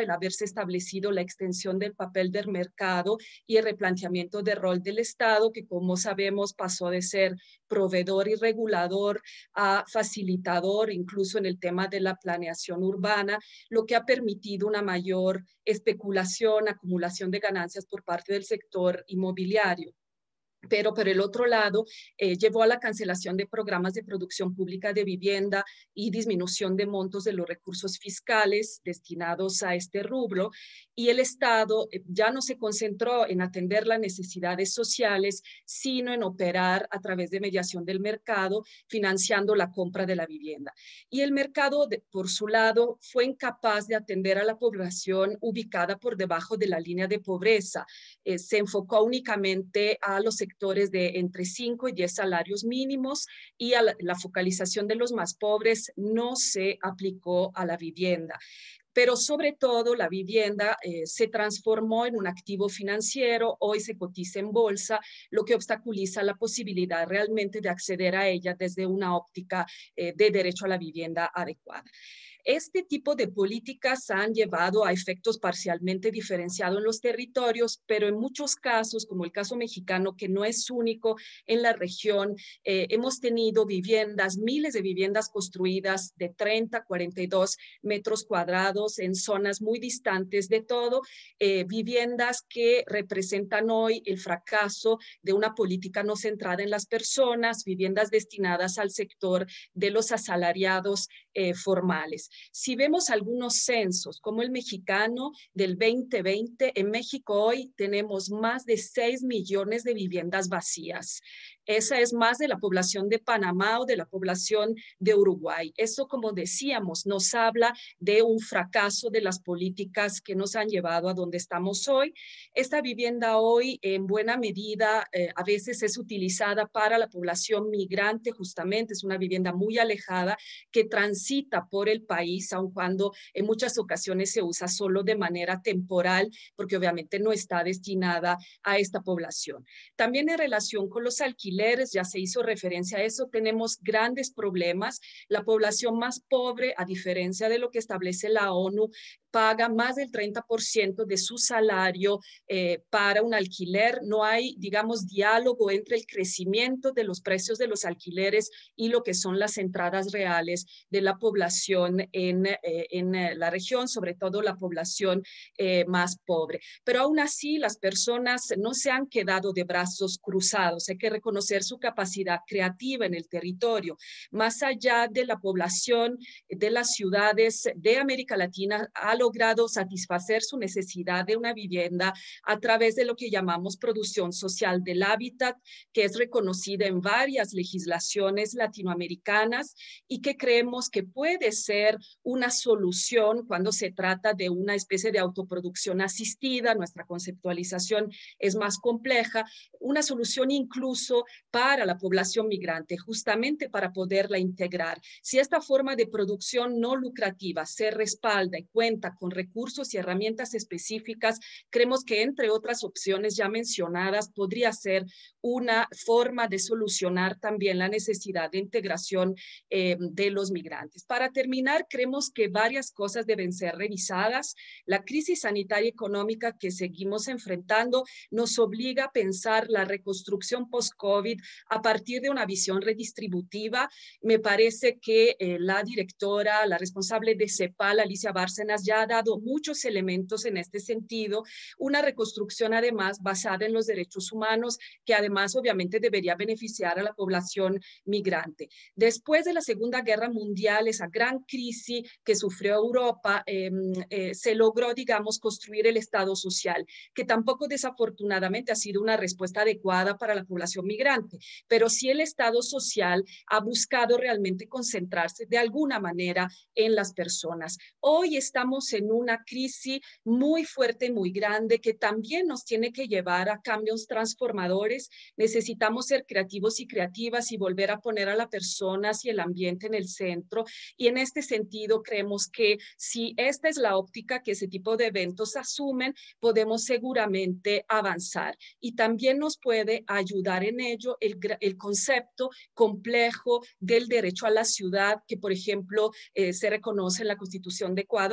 Speaker 7: el haberse establecido la extensión del papel del mercado y el replanteamiento del rol del Estado, que como sabemos pasó de ser proveedor y regulador a facilitador, incluso en el tema de la planeación urbana, lo que ha permitido una mayor especulación, acumulación de ganancias por parte del sector inmobiliario. Pero por el otro lado, eh, llevó a la cancelación de programas de producción pública de vivienda y disminución de montos de los recursos fiscales destinados a este rubro, y el Estado eh, ya no se concentró en atender las necesidades sociales, sino en operar a través de mediación del mercado, financiando la compra de la vivienda. Y el mercado, de, por su lado, fue incapaz de atender a la población ubicada por debajo de la línea de pobreza. Eh, se enfocó únicamente a los sectores de entre cinco y diez salarios mínimos, y a la, la focalización de los más pobres no se aplicó a la vivienda. Pero sobre todo la vivienda eh, se transformó en un activo financiero, hoy se cotiza en bolsa, lo que obstaculiza la posibilidad realmente de acceder a ella desde una óptica eh, de derecho a la vivienda adecuada. Este tipo de políticas han llevado a efectos parcialmente diferenciados en los territorios, pero en muchos casos, como el caso mexicano, que no es único en la región, eh, hemos tenido viviendas, miles de viviendas construidas de treinta, cuarenta y dos metros cuadrados en zonas muy distantes de todo, eh, viviendas que representan hoy el fracaso de una política no centrada en las personas, viviendas destinadas al sector de los asalariados eh, formales. Si vemos algunos censos, como el mexicano del veinte veinte, en México hoy tenemos más de seis millones de viviendas vacías. Esa es más de la población de Panamá o de la población de Uruguay. Eso, como decíamos, nos habla de un fracaso de las políticas que nos han llevado a donde estamos hoy. Esta vivienda hoy, en buena medida, eh, a veces es utilizada para la población migrante, justamente, es una vivienda muy alejada que transita por el país, aun cuando en muchas ocasiones se usa solo de manera temporal, porque obviamente no está destinada a esta población. También en relación con los alquileres, ya se hizo referencia a eso, tenemos grandes problemas. La población más pobre, a diferencia de lo que establece la ONU, paga más del treinta por ciento de su salario eh, para un alquiler. No hay, digamos, diálogo entre el crecimiento de los precios de los alquileres y lo que son las entradas reales de la población en, eh, en la región, sobre todo la población eh, más pobre. Pero aún así, las personas no se han quedado de brazos cruzados. Hay que reconocer su capacidad creativa en el territorio. Más allá de la población de las ciudades de América Latina, ha logrado satisfacer su necesidad de una vivienda a través de lo que llamamos producción social del hábitat, que es reconocida en varias legislaciones latinoamericanas y que creemos que puede ser una solución cuando se trata de una especie de autoproducción asistida. Nuestra conceptualización es más compleja, una solución incluso para la población migrante, justamente para poderla integrar. Si esta forma de producción no lucrativa se respalda y cuenta con recursos y herramientas específicas, creemos que entre otras opciones ya mencionadas podría ser una forma de solucionar también la necesidad de integración eh, de los migrantes. Para terminar, creemos que varias cosas deben ser revisadas. La crisis sanitaria y económica que seguimos enfrentando nos obliga a pensar la reconstrucción post-COVID a partir de una visión redistributiva. Me parece que eh, la directora, la responsable de CEPAL, Alicia Bárcenas, ya ha dado muchos elementos en este sentido. Una reconstrucción además basada en los derechos humanos, que además obviamente debería beneficiar a la población migrante. Después de la Segunda Guerra Mundial, esa gran crisis que sufrió Europa, eh, eh, se logró, digamos, construir el Estado social, que tampoco desafortunadamente ha sido una respuesta adecuada para la población migrante, pero sí el Estado social ha buscado realmente concentrarse de alguna manera en las personas. Hoy estamos en una crisis muy fuerte, muy grande, que también nos tiene que llevar a cambios transformadores. Necesitamos ser creativos y creativas y volver a poner a las personas y el ambiente en el centro. Y en este sentido, creemos que si esta es la óptica que ese tipo de eventos asumen, podemos seguramente avanzar. Y también nos puede ayudar en ello el, el concepto complejo del derecho a la ciudad, que por ejemplo eh, se reconoce en la Constitución de Ecuador, en la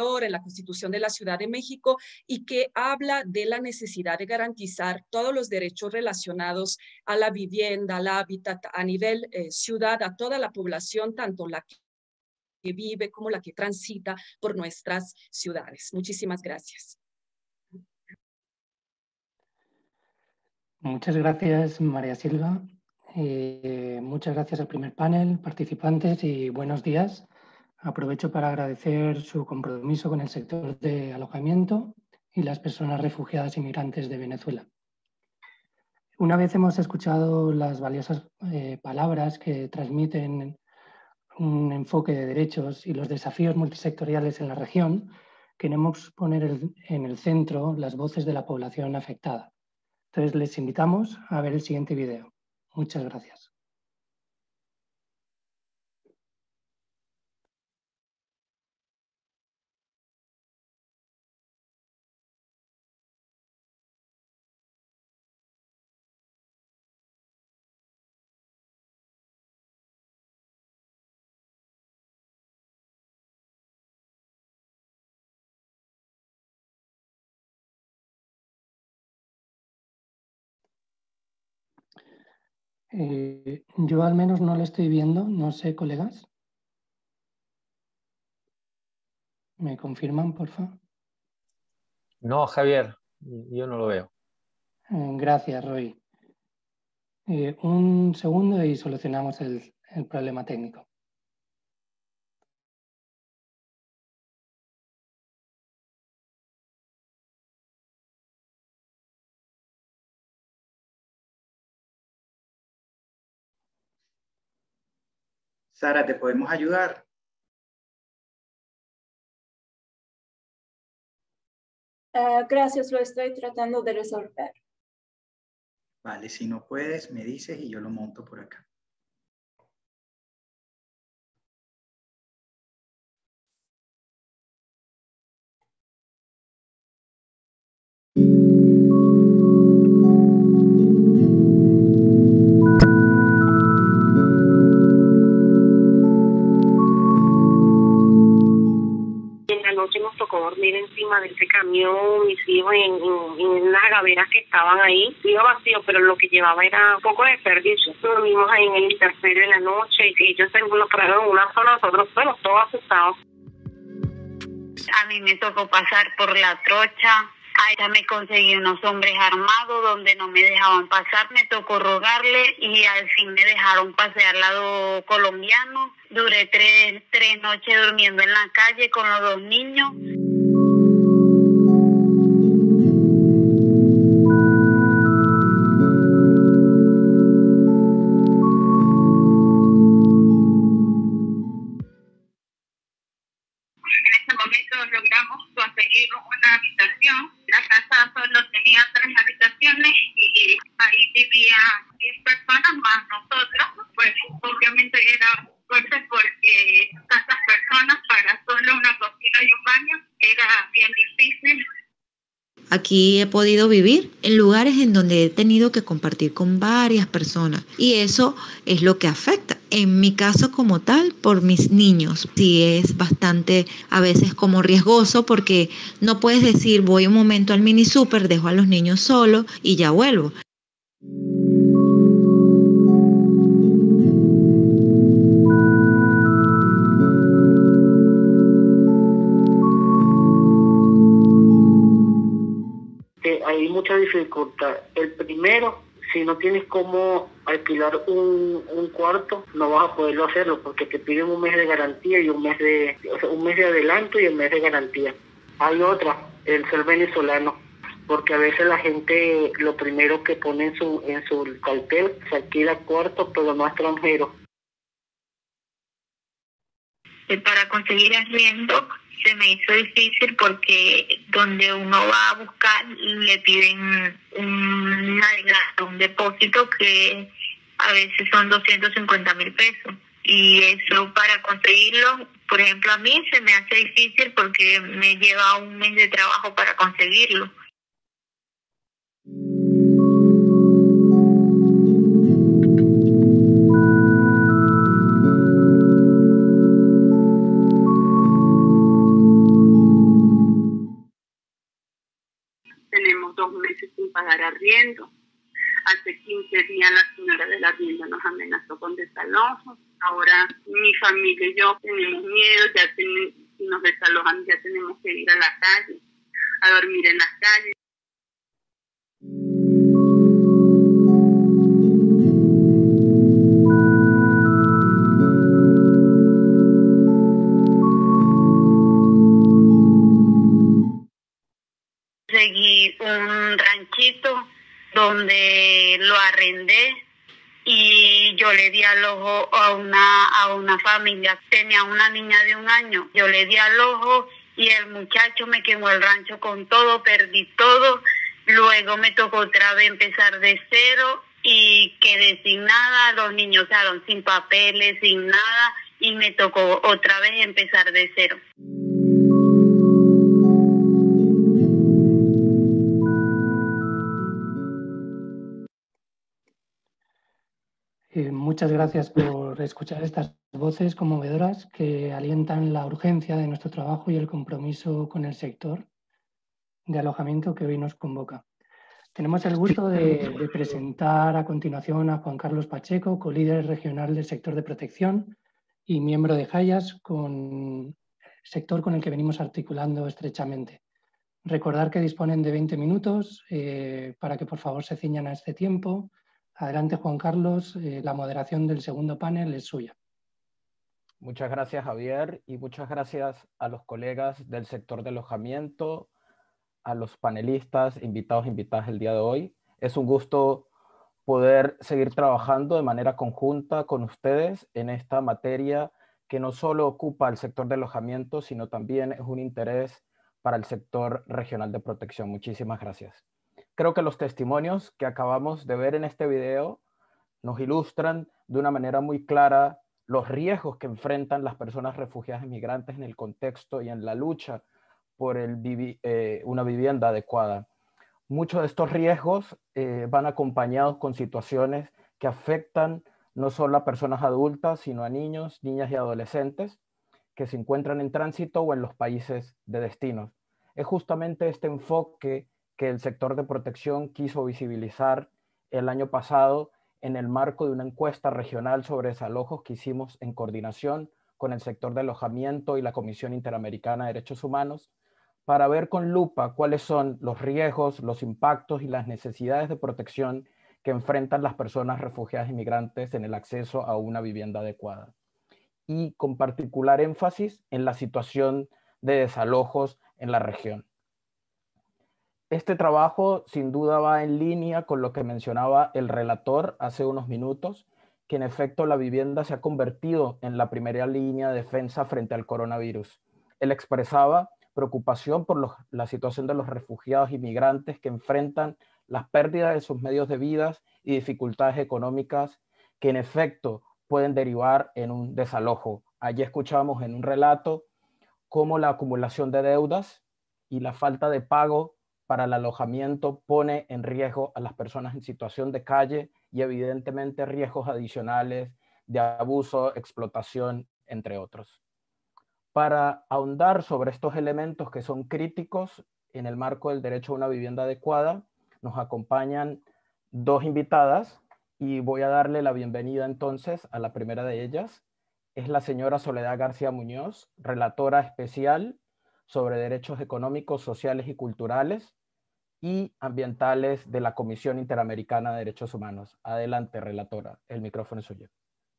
Speaker 7: Constitución de la Ciudad de México y que habla de la necesidad de garantizar todos los derechos relacionados a la vivienda, al hábitat, a nivel eh, ciudad, a toda la población, tanto la que vive como la que transita por nuestras ciudades. Muchísimas gracias.
Speaker 8: Muchas gracias, María Silva. Eh, muchas gracias al primer panel, participantes, y buenos días. Aprovecho para agradecer su compromiso con el sector de alojamiento y las personas refugiadas y migrantes de Venezuela. Una vez hemos escuchado las valiosas eh, palabras que transmiten un enfoque de derechos y los desafíos multisectoriales en la región, queremos poner el, en el centro las voces de la población afectada. Entonces les invitamos a ver el siguiente video. Muchas gracias. Eh, yo al menos no lo estoy viendo, no sé, colegas. ¿Me confirman, por favor?
Speaker 9: No, Javier, yo no lo veo.
Speaker 8: Eh, gracias, Roy. Eh, un segundo y solucionamos el, el problema técnico.
Speaker 3: Sara, ¿te podemos ayudar?
Speaker 1: Uh, gracias, lo estoy tratando de resolver.
Speaker 3: Vale, si no puedes, me dices y yo lo monto por acá.
Speaker 10: Anoche nos tocó dormir encima de ese camión, mis hijos en, en, en unas gaveras que estaban ahí. Iba vacío, pero lo que llevaba era un poco de desperdicio. Dormimos ahí en el interferio de la noche y ellos se involucraron en una zona, nosotros, bueno, todos asustados.
Speaker 11: A mí me tocó pasar por la trocha. Allá me conseguí unos hombres armados donde no me dejaban pasar. Me tocó rogarle y al fin me dejaron pasar al lado colombiano. Duré tres, tres noches durmiendo en la calle con los dos niños.
Speaker 10: En ese momento logramos conseguir una habitación. La casa solo tenía tres habitaciones y ahí vivían diez personas más nosotros. Pues obviamente era fuerte porque tantas personas para solo una cocina y un baño era bien difícil.
Speaker 12: Aquí he podido vivir en lugares en donde he tenido que compartir con varias personas y eso es lo que afecta. En mi caso como tal, por mis niños, sí es bastante a veces como riesgoso porque no puedes decir voy un momento al mini super, dejo a los niños solos y ya vuelvo.
Speaker 10: Hay mucha dificultad. El primero, si no tienes cómo alquilar un, un cuarto, no vas a poderlo hacerlo porque te piden un mes de garantía y un mes de, o sea, un mes de adelanto y un mes de garantía. Hay otra, el ser venezolano, porque a veces la gente lo primero que pone en su en su cartel se alquila cuarto, pero no extranjero.
Speaker 11: Para conseguir arriendo se me hizo difícil porque donde uno va a buscar le piden un, un depósito que a veces son doscientos cincuenta mil pesos y eso para conseguirlo, por ejemplo, a mí se me hace difícil porque me lleva un mes de trabajo para conseguirlo.
Speaker 13: tenemos dos meses sin pagar arriendo. Hace quince días la señora del arriendo nos amenazó con desalojo. Ahora mi familia y yo tenemos miedo, ya ten, si nos desalojan ya tenemos que ir a la calle, a dormir en las calles.
Speaker 11: Conseguí un ranchito donde lo arrendé y yo le di alojo a una, a una familia. Tenía una niña de un año. Yo le di alojo y el muchacho me quemó el rancho con todo, perdí todo. Luego me tocó otra vez empezar de cero y quedé sin nada. Los niños quedaron sin papeles, sin nada, y me tocó otra vez empezar de cero.
Speaker 8: Eh, muchas gracias por escuchar estas voces conmovedoras que alientan la urgencia de nuestro trabajo y el compromiso con el sector de alojamiento que hoy nos convoca. Tenemos el gusto de, de presentar a continuación a Juan Carlos Pacheco, colíder regional del sector de protección y miembro de Hayas, con sector con el que venimos articulando estrechamente. Recordar que disponen de veinte minutos eh, para que por favor se ciñan a este tiempo. Adelante, Juan Carlos, eh, la moderación del segundo panel es suya.
Speaker 14: Muchas gracias, Javier, y muchas gracias a los colegas del sector de alojamiento, a los panelistas, invitados e invitadas el día de hoy. Es un gusto poder seguir trabajando de manera conjunta con ustedes en esta materia que no solo ocupa el sector de alojamiento, sino también es un interés para el sector regional de protección. Muchísimas gracias. Creo que los testimonios que acabamos de ver en este video nos ilustran de una manera muy clara los riesgos que enfrentan las personas refugiadas y migrantes en el contexto y en la lucha por el vivi eh, una vivienda adecuada. Muchos de estos riesgos eh, van acompañados con situaciones que afectan no solo a personas adultas, sino a niños, niñas y adolescentes que se encuentran en tránsito o en los países de destino. Es justamente este enfoque que el sector de protección quiso visibilizar el año pasado en el marco de una encuesta regional sobre desalojos que hicimos en coordinación con el sector de alojamiento y la Comisión Interamericana de Derechos Humanos, para ver con lupa cuáles son los riesgos, los impactos y las necesidades de protección que enfrentan las personas refugiadas y migrantes en el acceso a una vivienda adecuada. Y con particular énfasis en la situación de desalojos en la región. Este trabajo sin duda va en línea con lo que mencionaba el relator hace unos minutos, que en efecto la vivienda se ha convertido en la primera línea de defensa frente al coronavirus. Él expresaba preocupación por los, la situación de los refugiados y migrantes que enfrentan las pérdidas de sus medios de vida y dificultades económicas que en efecto pueden derivar en un desalojo. Allí escuchamos en un relato cómo la acumulación de deudas y la falta de pago para el alojamiento pone en riesgo a las personas en situación de calle y evidentemente riesgos adicionales de abuso, explotación, entre otros. Para ahondar sobre estos elementos que son críticos en el marco del derecho a una vivienda adecuada, nos acompañan dos invitadas y voy a darle la bienvenida entonces a la primera de ellas. Es la señora Soledad García Muñoz, relatora especial sobre derechos económicos, sociales y culturales y ambientales de la Comisión Interamericana de Derechos Humanos. Adelante, relatora, el micrófono es suyo.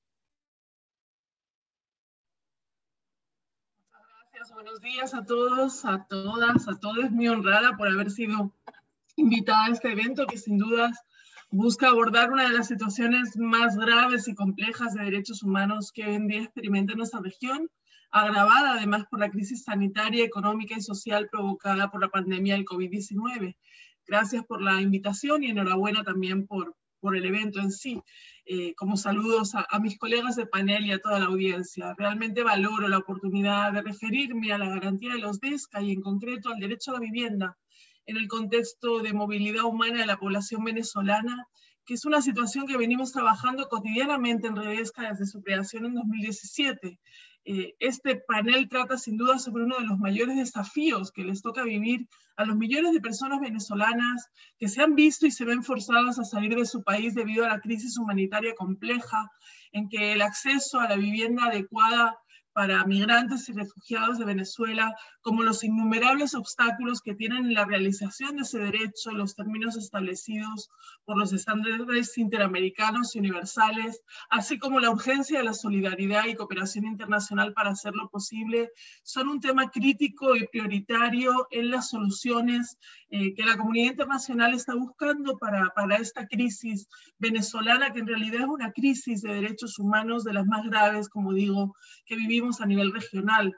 Speaker 15: Muchas gracias, buenos días a todos, a todas, a todos. Muy honrada por haber sido invitada a este evento que sin dudas busca abordar una de las situaciones más graves y complejas de derechos humanos que hoy en día experimenta nuestra región, agravada además por la crisis sanitaria, económica y social provocada por la pandemia del COVID diecinueve. Gracias por la invitación y enhorabuena también por, por el evento en sí. Eh, como saludos a, a mis colegas de panel y a toda la audiencia. Realmente valoro la oportunidad de referirme a la garantía de los DESCA y en concreto al derecho a la vivienda en el contexto de movilidad humana de la población venezolana, que es una situación que venimos trabajando cotidianamente en Redesca desde su creación en dos mil diecisiete. eh, este panel trata sin duda sobre uno de los mayores desafíos que les toca vivir a los millones de personas venezolanas que se han visto y se ven forzadas a salir de su país debido a la crisis humanitaria compleja, en que el acceso a la vivienda adecuada para migrantes y refugiados de Venezuela, como los innumerables obstáculos que tienen en la realización de ese derecho en los términos establecidos por los estándares interamericanos y universales, así como la urgencia de la solidaridad y cooperación internacional para hacerlo posible, son un tema crítico y prioritario en las soluciones eh, que la comunidad internacional está buscando para, para esta crisis venezolana, que en realidad es una crisis de derechos humanos de las más graves, como digo, que vivimos a nivel regional.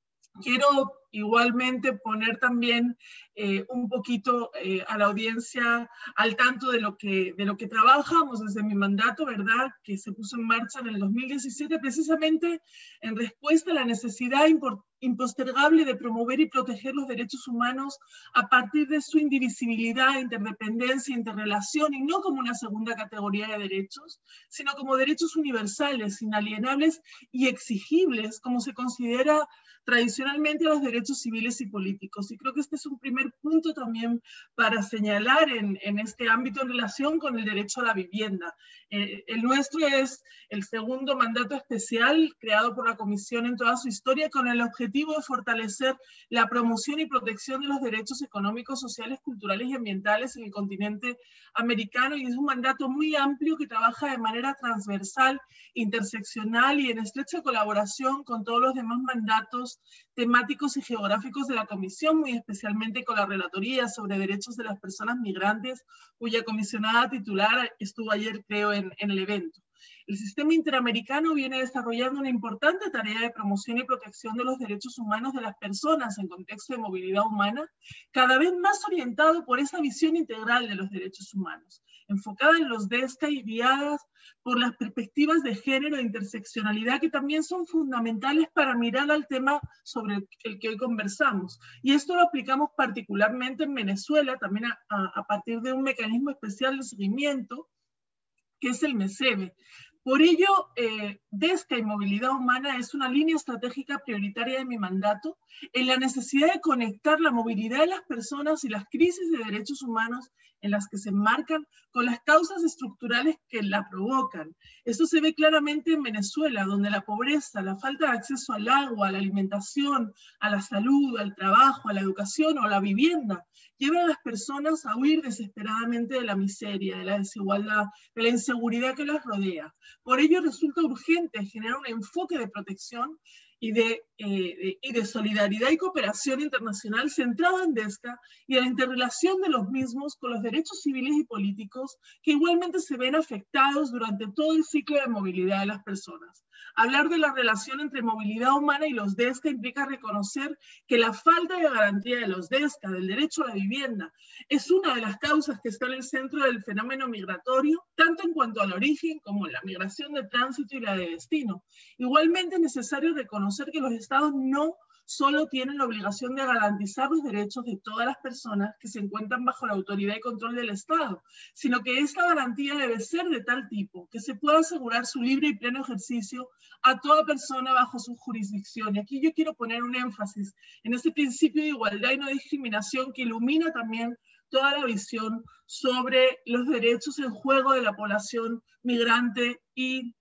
Speaker 15: Quiero igualmente poner también eh, un poquito eh, a la audiencia al tanto de lo, que, de lo que trabajamos desde mi mandato, ¿verdad?, que se puso en marcha en el dos mil diecisiete, precisamente en respuesta a la necesidad impostergable de promover y proteger los derechos humanos a partir de su indivisibilidad, interdependencia, interrelación, y no como una segunda categoría de derechos, sino como derechos universales, inalienables y exigibles, como se considera tradicionalmente a los derechos civiles y políticos. Y creo que este es un primer punto también para señalar en, en este ámbito en relación con el derecho a la vivienda. Eh, el nuestro es el segundo mandato especial creado por la Comisión en toda su historia con el objetivo de fortalecer la promoción y protección de los derechos económicos, sociales, culturales y ambientales en el continente americano, y es un mandato muy amplio que trabaja de manera transversal, interseccional y en estrecha colaboración con todos los demás mandatos temáticos y geográficos de la Comisión, muy especialmente con la Relatoría sobre Derechos de las Personas Migrantes, cuya comisionada titular estuvo ayer, creo, en, en el evento. El sistema interamericano viene desarrollando una importante tarea de promoción y protección de los derechos humanos de las personas en contexto de movilidad humana, cada vez más orientado por esa visión integral de los derechos humanos, enfocada en los DESCA y guiadas por las perspectivas de género e interseccionalidad que también son fundamentales para mirar al tema sobre el que hoy conversamos. Y esto lo aplicamos particularmente en Venezuela, también a, a, a partir de un mecanismo especial de seguimiento, que es el MESEBE. Por ello, eh, DESCA y movilidad humana es una línea estratégica prioritaria de mi mandato en la necesidad de conectar la movilidad de las personas y las crisis de derechos humanos en las que se enmarcan con las causas estructurales que la provocan. Esto se ve claramente en Venezuela, donde la pobreza, la falta de acceso al agua, a la alimentación, a la salud, al trabajo, a la educación o a la vivienda, llevan a las personas a huir desesperadamente de la miseria, de la desigualdad, de la inseguridad que las rodea. Por ello resulta urgente generar un enfoque de protección y de, eh, de, y de solidaridad y cooperación internacional centrado en DESCA y en la interrelación de los mismos con los derechos civiles y políticos que igualmente se ven afectados durante todo el ciclo de movilidad de las personas. Hablar de la relación entre movilidad humana y los DESCA implica reconocer que la falta de garantía de los DESCA, del derecho a la vivienda, es una de las causas que está en el centro del fenómeno migratorio, tanto en cuanto al origen como en la migración de tránsito y la de destino. Igualmente es necesario reconocer que los estados no solo tienen la obligación de garantizar los derechos de todas las personas que se encuentran bajo la autoridad y control del Estado, sino que esta garantía debe ser de tal tipo que se pueda asegurar su libre y pleno ejercicio a toda persona bajo su jurisdicción. Y aquí yo quiero poner un énfasis en ese principio de igualdad y no discriminación que ilumina también toda la visión sobre los derechos en juego de la población migrante y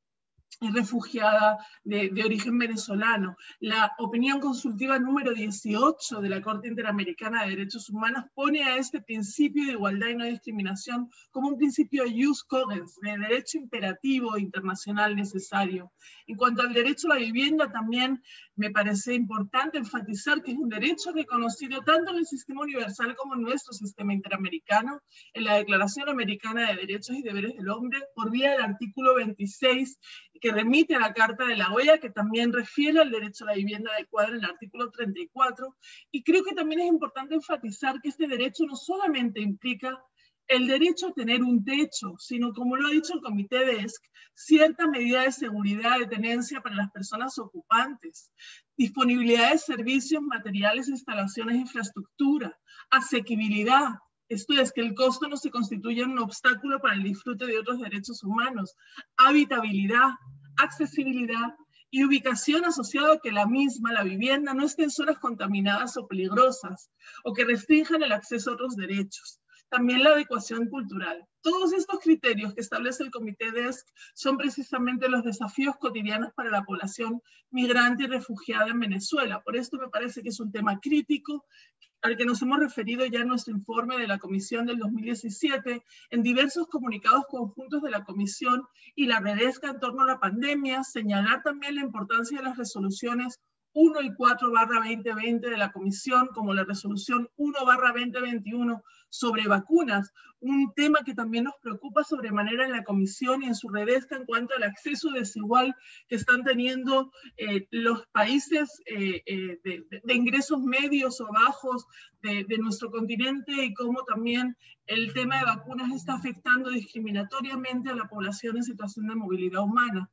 Speaker 15: refugiada de, de origen venezolano. La opinión consultiva número dieciocho de la Corte Interamericana de Derechos Humanos pone a este principio de igualdad y no discriminación como un principio jus cogens, de derecho imperativo internacional necesario. En cuanto al derecho a la vivienda, también me parece importante enfatizar que es un derecho reconocido tanto en el sistema universal como en nuestro sistema interamericano, en la Declaración Americana de Derechos y Deberes del Hombre, por vía del artículo veintiséis, que remite a la Carta de la O E A, que también refiere al derecho a la vivienda adecuada en el artículo treinta y cuatro, y creo que también es importante enfatizar que este derecho no solamente implica el derecho a tener un techo, sino, como lo ha dicho el Comité DESC, cierta medida de seguridad de tenencia para las personas ocupantes, disponibilidad de servicios, materiales, instalaciones, infraestructura, asequibilidad. Esto es, que el costo no se constituya un obstáculo para el disfrute de otros derechos humanos, habitabilidad, accesibilidad y ubicación asociado a que la misma, la vivienda, no esté en zonas contaminadas o peligrosas, o que restrinjan el acceso a otros derechos. También la adecuación cultural. Todos estos criterios que establece el Comité D E S C son precisamente los desafíos cotidianos para la población migrante y refugiada en Venezuela. Por esto me parece que es un tema crítico al que nos hemos referido ya en nuestro informe de la Comisión del dos mil diecisiete, en diversos comunicados conjuntos de la Comisión y la Redesca en torno a la pandemia, señalar también la importancia de las resoluciones uno y cuatro barra veinte veinte de la Comisión, como la resolución uno barra veinte veintiuno sobre vacunas, un tema que también nos preocupa sobremanera en la Comisión y en su redesca en cuanto al acceso desigual que están teniendo eh, los países eh, eh, de, de ingresos medios o bajos de, de nuestro continente, y cómo también el tema de vacunas está afectando discriminatoriamente a la población en situación de movilidad humana.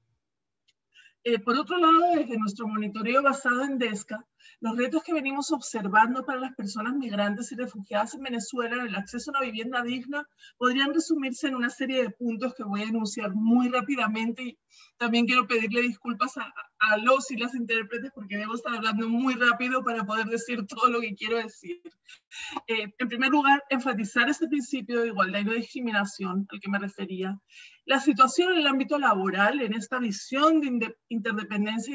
Speaker 15: Eh, por otro lado, desde nuestro monitoreo basado en DESCA, los retos que venimos observando para las personas migrantes y refugiadas en Venezuela en el acceso a una vivienda digna podrían resumirse en una serie de puntos que voy a enunciar muy rápidamente, y también quiero pedirle disculpas a, a los y las intérpretes porque debo estar hablando muy rápido para poder decir todo lo que quiero decir. Eh, en primer lugar, enfatizar este principio de igualdad y no discriminación al que me refería. La situación en el ámbito laboral, en esta visión de interdependencia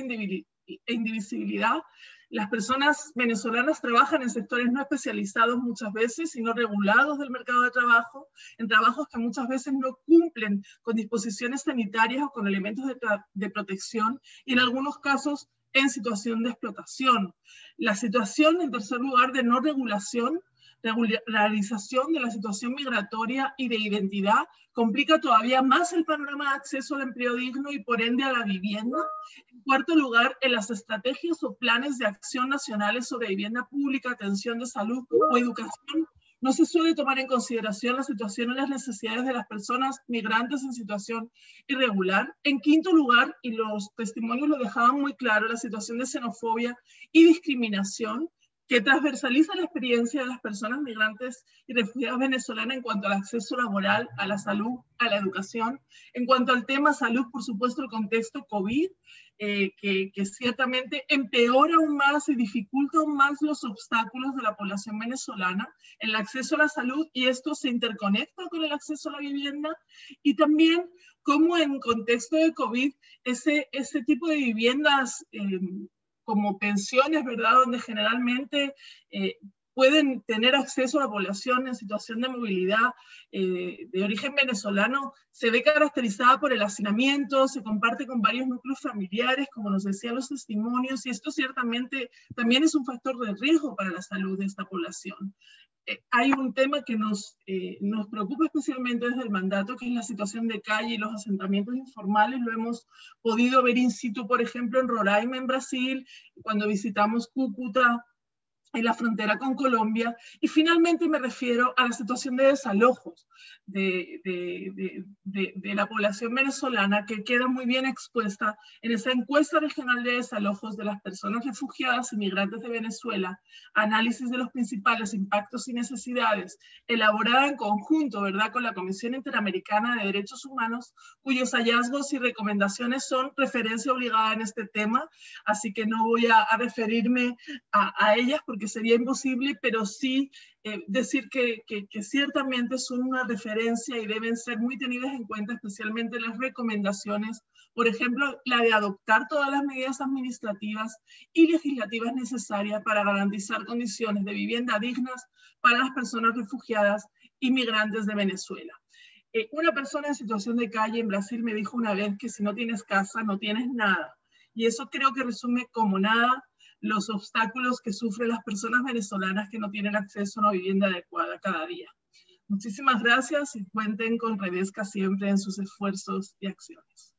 Speaker 15: e indivisibilidad, las personas venezolanas trabajan en sectores no especializados muchas veces y no regulados del mercado de trabajo, en trabajos que muchas veces no cumplen con disposiciones sanitarias o con elementos de, de protección, y en algunos casos en situación de explotación. La situación, en tercer lugar, de no regulación, regularización de la situación migratoria y de identidad, complica todavía más el panorama de acceso al empleo digno y por ende a la vivienda. En cuarto lugar, en las estrategias o planes de acción nacionales sobre vivienda pública, atención de salud o educación, no se suele tomar en consideración la situación y las necesidades de las personas migrantes en situación irregular. En quinto lugar, y los testimonios lo dejaban muy claro, la situación de xenofobia y discriminación, que transversaliza la experiencia de las personas migrantes y refugiadas venezolanas en cuanto al acceso laboral, a la salud, a la educación. En cuanto al tema salud, por supuesto, el contexto COVID, eh, que, que ciertamente empeora aún más y dificulta aún más los obstáculos de la población venezolana en el acceso a la salud, y esto se interconecta con el acceso a la vivienda, y también cómo en contexto de COVID ese, ese tipo de viviendas eh, como pensiones, ¿verdad?, donde generalmente eh, pueden tener acceso a la población en situación de movilidad eh, de origen venezolano, se ve caracterizada por el hacinamiento, se comparte con varios núcleos familiares, como nos decían los testimonios, y esto ciertamente también es un factor de riesgo para la salud de esta población. Eh, hay un tema que nos, eh, nos preocupa especialmente desde el mandato, que es la situación de calle y los asentamientos informales. Lo hemos podido ver in situ, por ejemplo, en Roraima, en Brasil, cuando visitamos Cúcuta, en la frontera con Colombia. Y finalmente me refiero a la situación de desalojos de, de, de, de, de la población venezolana, que queda muy bien expuesta en esa encuesta regional de desalojos de las personas refugiadas y migrantes de Venezuela, análisis de los principales impactos y necesidades, elaborada en conjunto, ¿verdad?, con la Comisión Interamericana de Derechos Humanos, cuyos hallazgos y recomendaciones son referencia obligada en este tema, así que no voy a, a referirme a, a ellas porque sería imposible, pero sí eh, decir que, que, que ciertamente son una referencia y deben ser muy tenidas en cuenta, especialmente las recomendaciones, por ejemplo, la de adoptar todas las medidas administrativas y legislativas necesarias para garantizar condiciones de vivienda dignas para las personas refugiadas y migrantes de Venezuela. Eh, una persona en situación de calle en Brasil me dijo una vez que si no tienes casa, no tienes nada. Y eso creo que resume como nada los obstáculos que sufren las personas venezolanas que no tienen acceso a una vivienda adecuada cada día. Muchísimas gracias y cuenten con Redesca siempre en sus esfuerzos y acciones.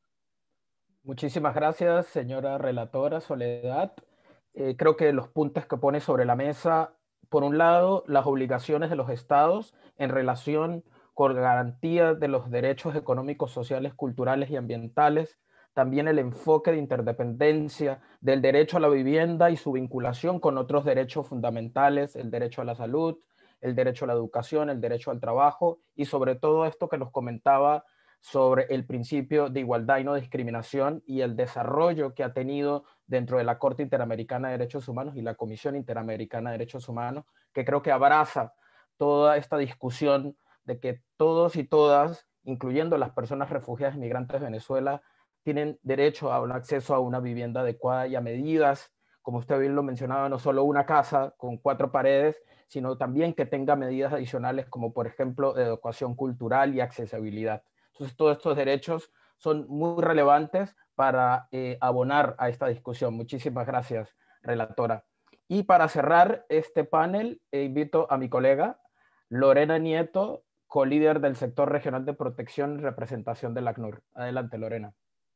Speaker 14: Muchísimas gracias, señora relatora Soledad. Eh, creo que los puntos que pone sobre la mesa, por un lado, las obligaciones de los estados en relación con garantía de los derechos económicos, sociales, culturales y ambientales, también el enfoque de interdependencia del derecho a la vivienda y su vinculación con otros derechos fundamentales, el derecho a la salud, el derecho a la educación, el derecho al trabajo, y sobre todo esto que nos comentaba sobre el principio de igualdad y no discriminación y el desarrollo que ha tenido dentro de la Corte Interamericana de Derechos Humanos y la Comisión Interamericana de Derechos Humanos, que creo que abraza toda esta discusión de que todos y todas, incluyendo las personas refugiadas y migrantes de Venezuela, tienen derecho a un acceso a una vivienda adecuada y a medidas, como usted bien lo mencionaba, no solo una casa con cuatro paredes, sino también que tenga medidas adicionales como, por ejemplo, de educación cultural y accesibilidad. Entonces, todos estos derechos son muy relevantes para eh, abonar a esta discusión. Muchísimas gracias, relatora. Y para cerrar este panel, eh, invito a mi colega Lorena Nieto, colíder del sector regional de protección y representación del ACNUR. Adelante, Lorena.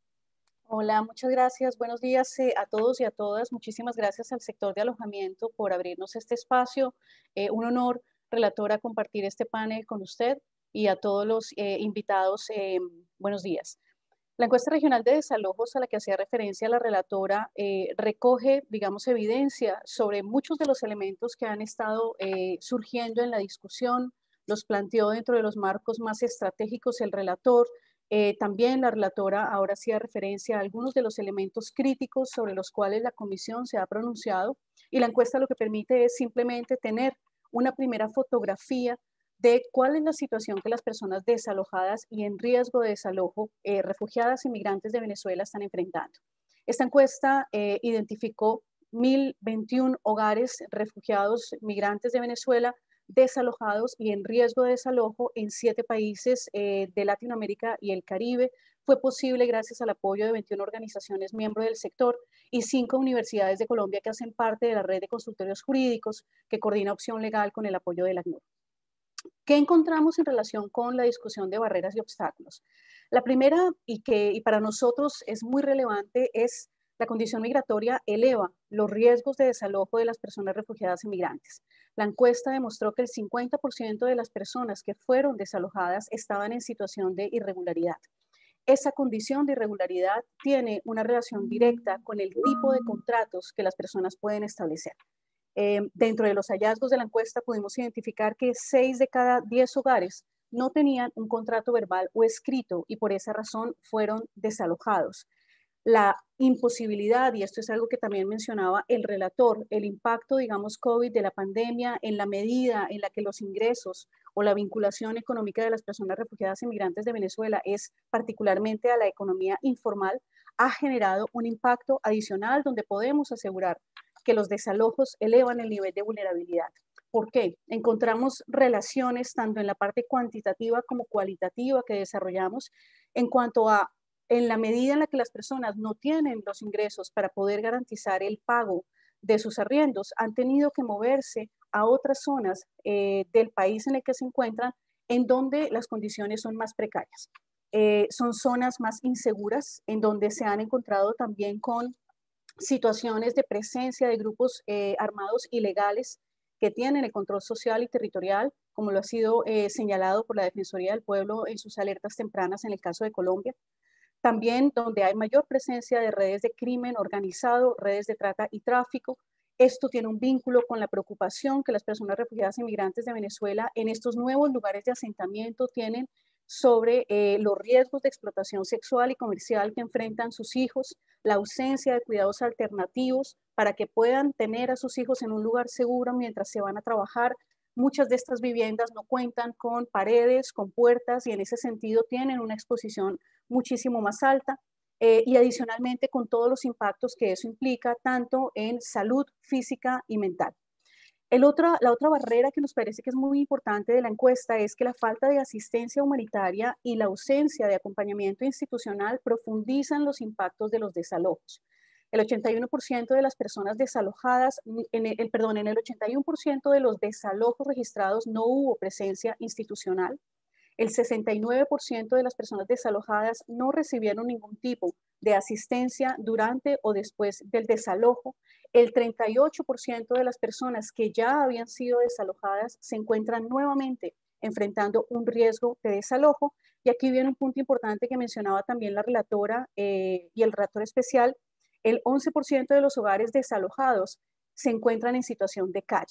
Speaker 16: Hola, muchas gracias. Buenos días eh, a todos y a todas. Muchísimas gracias al sector de alojamiento por abrirnos este espacio. Eh, un honor, relatora, compartir este panel con usted y a todos los eh, invitados. Eh, buenos días. La encuesta regional de desalojos a la que hacía referencia la relatora eh, recoge, digamos, evidencia sobre muchos de los elementos que han estado eh, surgiendo en la discusión, los planteó dentro de los marcos más estratégicos el relator. Eh, también la relatora ahora hacía referencia a algunos de los elementos críticos sobre los cuales la comisión se ha pronunciado, y la encuesta lo que permite es simplemente tener una primera fotografía de cuál es la situación que las personas desalojadas y en riesgo de desalojo, eh, refugiadas y migrantes de Venezuela están enfrentando. Esta encuesta eh, identificó mil veintiún hogares refugiados migrantes de Venezuela desalojados y en riesgo de desalojo en siete países eh, de Latinoamérica y el Caribe. Fue posible gracias al apoyo de veintiuna organizaciones miembros del sector y cinco universidades de Colombia que hacen parte de la red de consultorios jurídicos que coordina Opción Legal con el apoyo del ACNUR. ¿Qué encontramos en relación con la discusión de barreras y obstáculos? La primera, y que y para nosotros es muy relevante, es la condición migratoria eleva los riesgos de desalojo de las personas refugiadas y migrantes. La encuesta demostró que el cincuenta por ciento de las personas que fueron desalojadas estaban en situación de irregularidad. Esa condición de irregularidad tiene una relación directa con el tipo de contratos que las personas pueden establecer. Eh, dentro de los hallazgos de la encuesta pudimos identificar que seis de cada diez hogares no tenían un contrato verbal o escrito y por esa razón fueron desalojados. La imposibilidad, y esto es algo que también mencionaba el relator, el impacto, digamos, COVID de la pandemia en la medida en la que los ingresos o la vinculación económica de las personas refugiadas y migrantes de Venezuela es particularmente a la economía informal, ha generado un impacto adicional donde podemos asegurar que los desalojos elevan el nivel de vulnerabilidad. ¿Por qué? Encontramos relaciones tanto en la parte cuantitativa como cualitativa que desarrollamos en cuanto a, en la medida en la que las personas no tienen los ingresos para poder garantizar el pago de sus arriendos, han tenido que moverse a otras zonas eh, del país en el que se encuentran, en donde las condiciones son más precarias. Eh, son zonas más inseguras, en donde se han encontrado también con situaciones de presencia de grupos eh, armados ilegales que tienen el control social y territorial, como lo ha sido eh, señalado por la Defensoría del Pueblo en sus alertas tempranas en el caso de Colombia. También donde hay mayor presencia de redes de crimen organizado, redes de trata y tráfico. Esto tiene un vínculo con la preocupación que las personas refugiadas y migrantes de Venezuela en estos nuevos lugares de asentamiento tienen sobre eh, los riesgos de explotación sexual y comercial que enfrentan sus hijos, la ausencia de cuidados alternativos para que puedan tener a sus hijos en un lugar seguro mientras se van a trabajar. Muchas de estas viviendas no cuentan con paredes, con puertas y en ese sentido tienen una exposición muchísimo más alta eh, y adicionalmente con todos los impactos que eso implica tanto en salud física y mental. El otra, la otra barrera que nos parece que es muy importante de la encuesta es que la falta de asistencia humanitaria y la ausencia de acompañamiento institucional profundizan los impactos de los desalojos. El ochenta y uno por ciento de las personas desalojadas, en el, perdón, en el ochenta y uno por ciento de los desalojos registrados no hubo presencia institucional. El sesenta y nueve por ciento de las personas desalojadas no recibieron ningún tipo de asistencia durante o después del desalojo. El treinta y ocho por ciento de las personas que ya habían sido desalojadas se encuentran nuevamente enfrentando un riesgo de desalojo. Y aquí viene un punto importante que mencionaba también la relatora eh, y el relator especial. El once por ciento de los hogares desalojados se encuentran en situación de calle.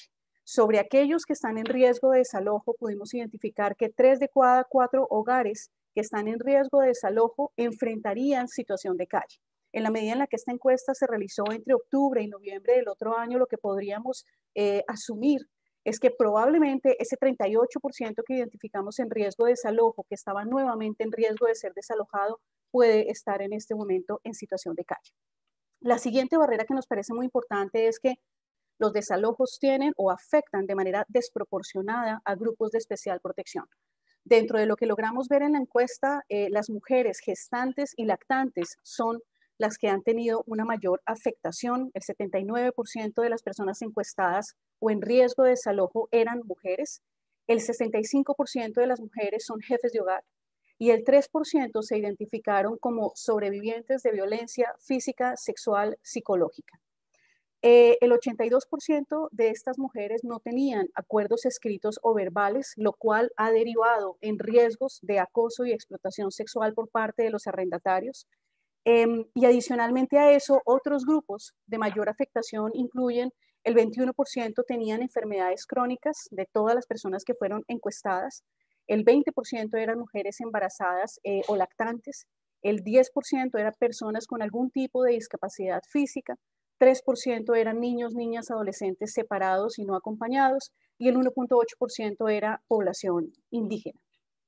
Speaker 16: Sobre aquellos que están en riesgo de desalojo, pudimos identificar que tres de cada cuatro hogares que están en riesgo de desalojo enfrentarían situación de calle. En la medida en la que esta encuesta se realizó entre octubre y noviembre del otro año, lo que podríamos eh, asumir es que probablemente ese treinta y ocho por ciento que identificamos en riesgo de desalojo, que estaba nuevamente en riesgo de ser desalojado, puede estar en este momento en situación de calle. La siguiente barrera que nos parece muy importante es que los desalojos tienen o afectan de manera desproporcionada a grupos de especial protección. Dentro de lo que logramos ver en la encuesta, eh, las mujeres gestantes y lactantes son las que han tenido una mayor afectación. El setenta y nueve por ciento de las personas encuestadas o en riesgo de desalojo eran mujeres. El sesenta y cinco por ciento de las mujeres son jefes de hogar y el tres por ciento se identificaron como sobrevivientes de violencia física, sexual, psicológica. Eh, el ochenta y dos por ciento de estas mujeres no tenían acuerdos escritos o verbales, lo cual ha derivado en riesgos de acoso y explotación sexual por parte de los arrendatarios. Eh, y adicionalmente a eso, otros grupos de mayor afectación incluyen el veintiuno por ciento tenían enfermedades crónicas de todas las personas que fueron encuestadas, el veinte por ciento eran mujeres embarazadas eh, o lactantes, el diez por ciento eran personas con algún tipo de discapacidad física, tres por ciento eran niños, niñas, adolescentes separados y no acompañados, y el uno punto ocho por ciento era población indígena.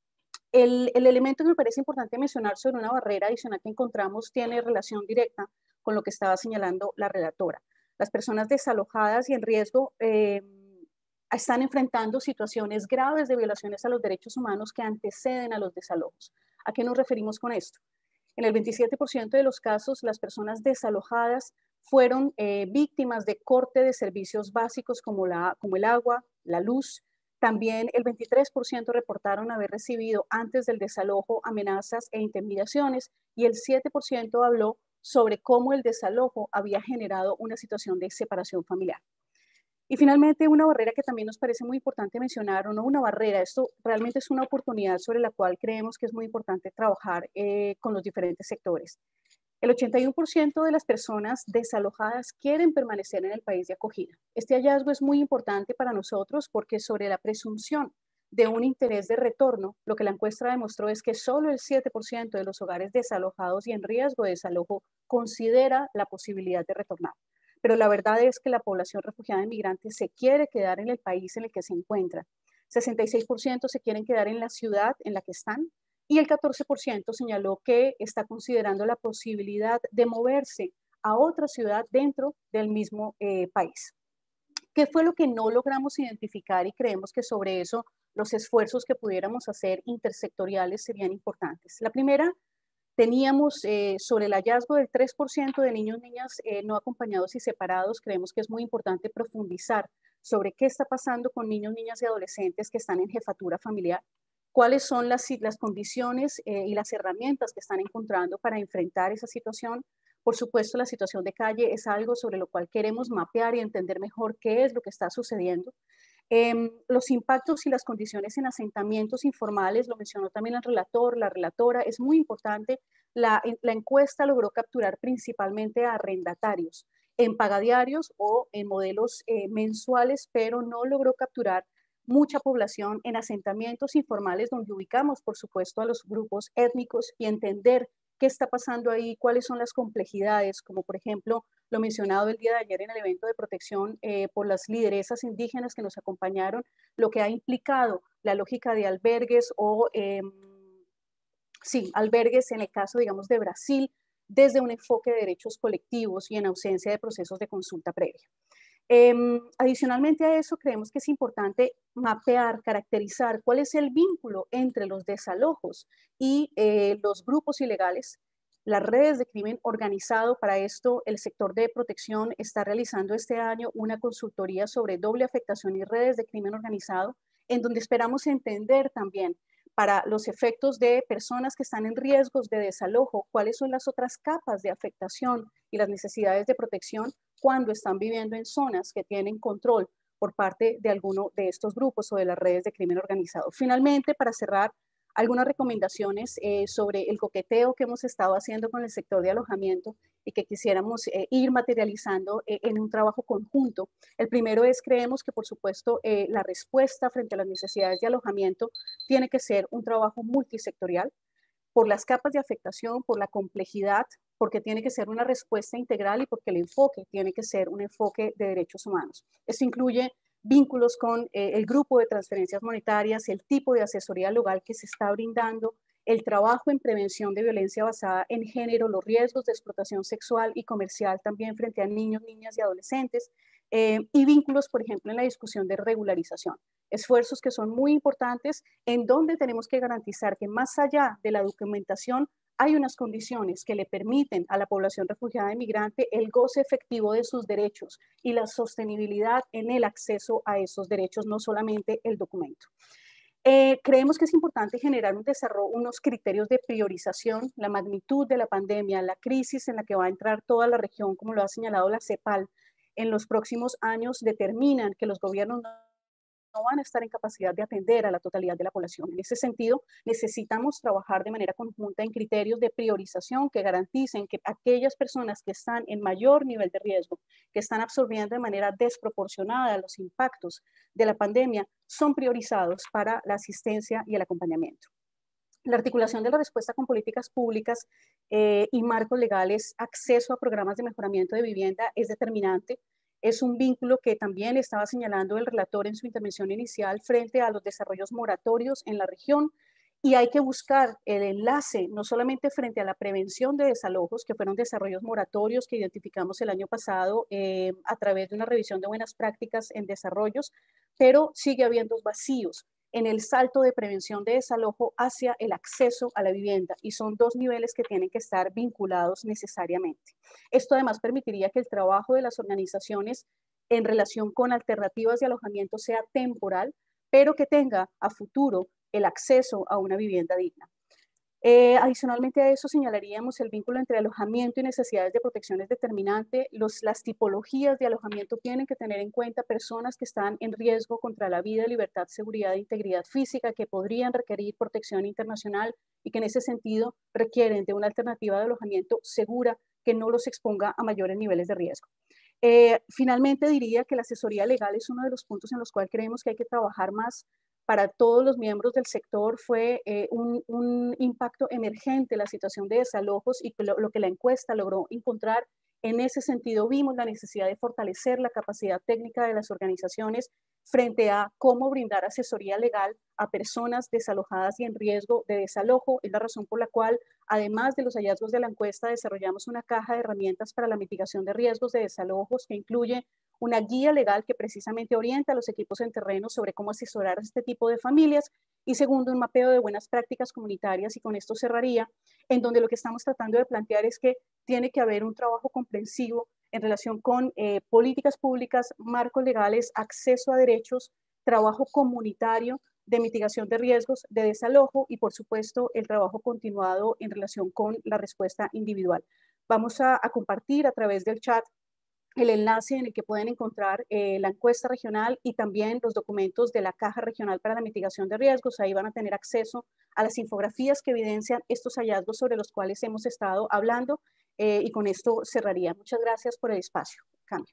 Speaker 16: El, el elemento que me parece importante mencionar sobre una barrera adicional que encontramos tiene relación directa con lo que estaba señalando la relatora. Las personas desalojadas y en riesgo eh, están enfrentando situaciones graves de violaciones a los derechos humanos que anteceden a los desalojos. ¿A qué nos referimos con esto? En el veintisiete por ciento de los casos, las personas desalojadas fueron eh, víctimas de corte de servicios básicos como, la, como el agua, la luz. También el veintitrés por ciento reportaron haber recibido antes del desalojo amenazas e intimidaciones y el siete por ciento habló sobre cómo el desalojo había generado una situación de separación familiar. Y finalmente, una barrera que también nos parece muy importante mencionar, o no una barrera, esto realmente es una oportunidad sobre la cual creemos que es muy importante trabajar eh, con los diferentes sectores. El ochenta y uno por ciento de las personas desalojadas quieren permanecer en el país de acogida. Este hallazgo es muy importante para nosotros porque sobre la presunción de un interés de retorno, lo que la encuesta demostró es que solo el siete por ciento de los hogares desalojados y en riesgo de desalojo considera la posibilidad de retornar. Pero la verdad es que la población refugiada inmigrante se quiere quedar en el país en el que se encuentra. sesenta y seis por ciento se quieren quedar en la ciudad en la que están y el catorce por ciento señaló que está considerando la posibilidad de moverse a otra ciudad dentro del mismo eh, país. ¿Qué fue lo que no logramos identificar? Y creemos que sobre eso los esfuerzos que pudiéramos hacer intersectoriales serían importantes. La primera, teníamos eh, sobre el hallazgo del tres por ciento de niños, niñas eh, no acompañados y separados. Creemos que es muy importante profundizar sobre qué está pasando con niños, niñas y adolescentes que están en jefatura familiar, cuáles son las, las condiciones eh, y las herramientas que están encontrando para enfrentar esa situación. Por supuesto, la situación de calle es algo sobre lo cual queremos mapear y entender mejor qué es lo que está sucediendo. Eh, los impactos y las condiciones en asentamientos informales, lo mencionó también el relator, la relatora, es muy importante. La, la encuesta logró capturar principalmente a arrendatarios en pagadiarios o en modelos eh, mensuales, pero no logró capturar mucha población en asentamientos informales donde ubicamos, por supuesto, a los grupos étnicos y entender qué está pasando ahí, cuáles son las complejidades, como por ejemplo lo mencionado el día de ayer en el evento de protección eh, por las lideresas indígenas que nos acompañaron, lo que ha implicado la lógica de albergues o, eh, sí, albergues en el caso, digamos, de Brasil, desde un enfoque de derechos colectivos y en ausencia de procesos de consulta previa. Eh, adicionalmente a eso, creemos que es importante mapear, caracterizar cuál es el vínculo entre los desalojos y eh, los grupos ilegales, las redes de crimen organizado. Para esto, el sector de protección está realizando este año una consultoría sobre doble afectación y redes de crimen organizado, en donde esperamos entender también para los efectos de personas que están en riesgos de desalojo, cuáles son las otras capas de afectación y las necesidades de protección cuando están viviendo en zonas que tienen control por parte de alguno de estos grupos o de las redes de crimen organizado. Finalmente, para cerrar, algunas recomendaciones eh, sobre el coqueteo que hemos estado haciendo con el sector de alojamiento y que quisiéramos eh, ir materializando eh, en un trabajo conjunto. El primero es, creemos que por supuesto eh, la respuesta frente a las necesidades de alojamiento tiene que ser un trabajo multisectorial por las capas de afectación, por la complejidad, porque tiene que ser una respuesta integral y porque el enfoque tiene que ser un enfoque de derechos humanos. Esto incluye vínculos con eh, el grupo de transferencias monetarias, el tipo de asesoría legal que se está brindando, el trabajo en prevención de violencia basada en género, los riesgos de explotación sexual y comercial también frente a niños, niñas y adolescentes, eh, y vínculos, por ejemplo, en la discusión de regularización. Esfuerzos que son muy importantes en donde tenemos que garantizar que más allá de la documentación hay unas condiciones que le permiten a la población refugiada e migrante el goce efectivo de sus derechos y la sostenibilidad en el acceso a esos derechos, no solamente el documento. Eh, creemos que es importante generar un desarrollo, unos criterios de priorización, la magnitud de la pandemia, la crisis en la que va a entrar toda la región, como lo ha señalado la CEPAL, en los próximos años determinan que los gobiernos no no van a estar en capacidad de atender a la totalidad de la población. En ese sentido, necesitamos trabajar de manera conjunta en criterios de priorización que garanticen que aquellas personas que están en mayor nivel de riesgo, que están absorbiendo de manera desproporcionada los impactos de la pandemia, son priorizados para la asistencia y el acompañamiento. La articulación de la respuesta con políticas públicas eh, y marcos legales, acceso a programas de mejoramiento de vivienda es determinante. Es un vínculo que también estaba señalando el relator en su intervención inicial frente a los desarrollos moratorios en la región, y hay que buscar el enlace no solamente frente a la prevención de desalojos, que fueron desarrollos moratorios que identificamos el año pasado eh, a través de una revisión de buenas prácticas en desarrollos, pero sigue habiendo vacíos en el salto de prevención de desalojo hacia el acceso a la vivienda, y son dos niveles que tienen que estar vinculados necesariamente. Esto además permitiría que el trabajo de las organizaciones en relación con alternativas de alojamiento sea temporal, pero que tenga a futuro el acceso a una vivienda digna. Eh, adicionalmente a eso señalaríamos el vínculo entre alojamiento y necesidades de protección es determinante. Los, las tipologías de alojamiento tienen que tener en cuenta personas que están en riesgo contra la vida, libertad, seguridad e integridad física, que podrían requerir protección internacional y que en ese sentido requieren de una alternativa de alojamiento segura que no los exponga a mayores niveles de riesgo. Eh, finalmente diría que la asesoría legal es uno de los puntos en los cuales creemos que hay que trabajar más para todos los miembros del sector. Fue eh, un, un impacto emergente la situación de desalojos y lo, lo que la encuesta logró encontrar. En ese sentido vimos la necesidad de fortalecer la capacidad técnica de las organizaciones frente a cómo brindar asesoría legal a personas desalojadas y en riesgo de desalojo. Es la razón por la cual, además de los hallazgos de la encuesta, desarrollamos una caja de herramientas para la mitigación de riesgos de desalojos que incluye una guía legal que precisamente orienta a los equipos en terreno sobre cómo asesorar a este tipo de familias, y segundo, un mapeo de buenas prácticas comunitarias, y con esto cerraría, en donde lo que estamos tratando de plantear es que tiene que haber un trabajo comprensivo en relación con eh, políticas públicas, marcos legales, acceso a derechos, trabajo comunitario de mitigación de riesgos de desalojo y, por supuesto, el trabajo continuado en relación con la respuesta individual. Vamos a, a compartir a través del chat el enlace en el que pueden encontrar eh, la encuesta regional y también los documentos de la Caja Regional para la Mitigación de Riesgos. Ahí van a tener acceso a las infografías que evidencian estos hallazgos sobre los cuales hemos estado hablando, eh, y con esto cerraría. Muchas gracias por el espacio. Cambio.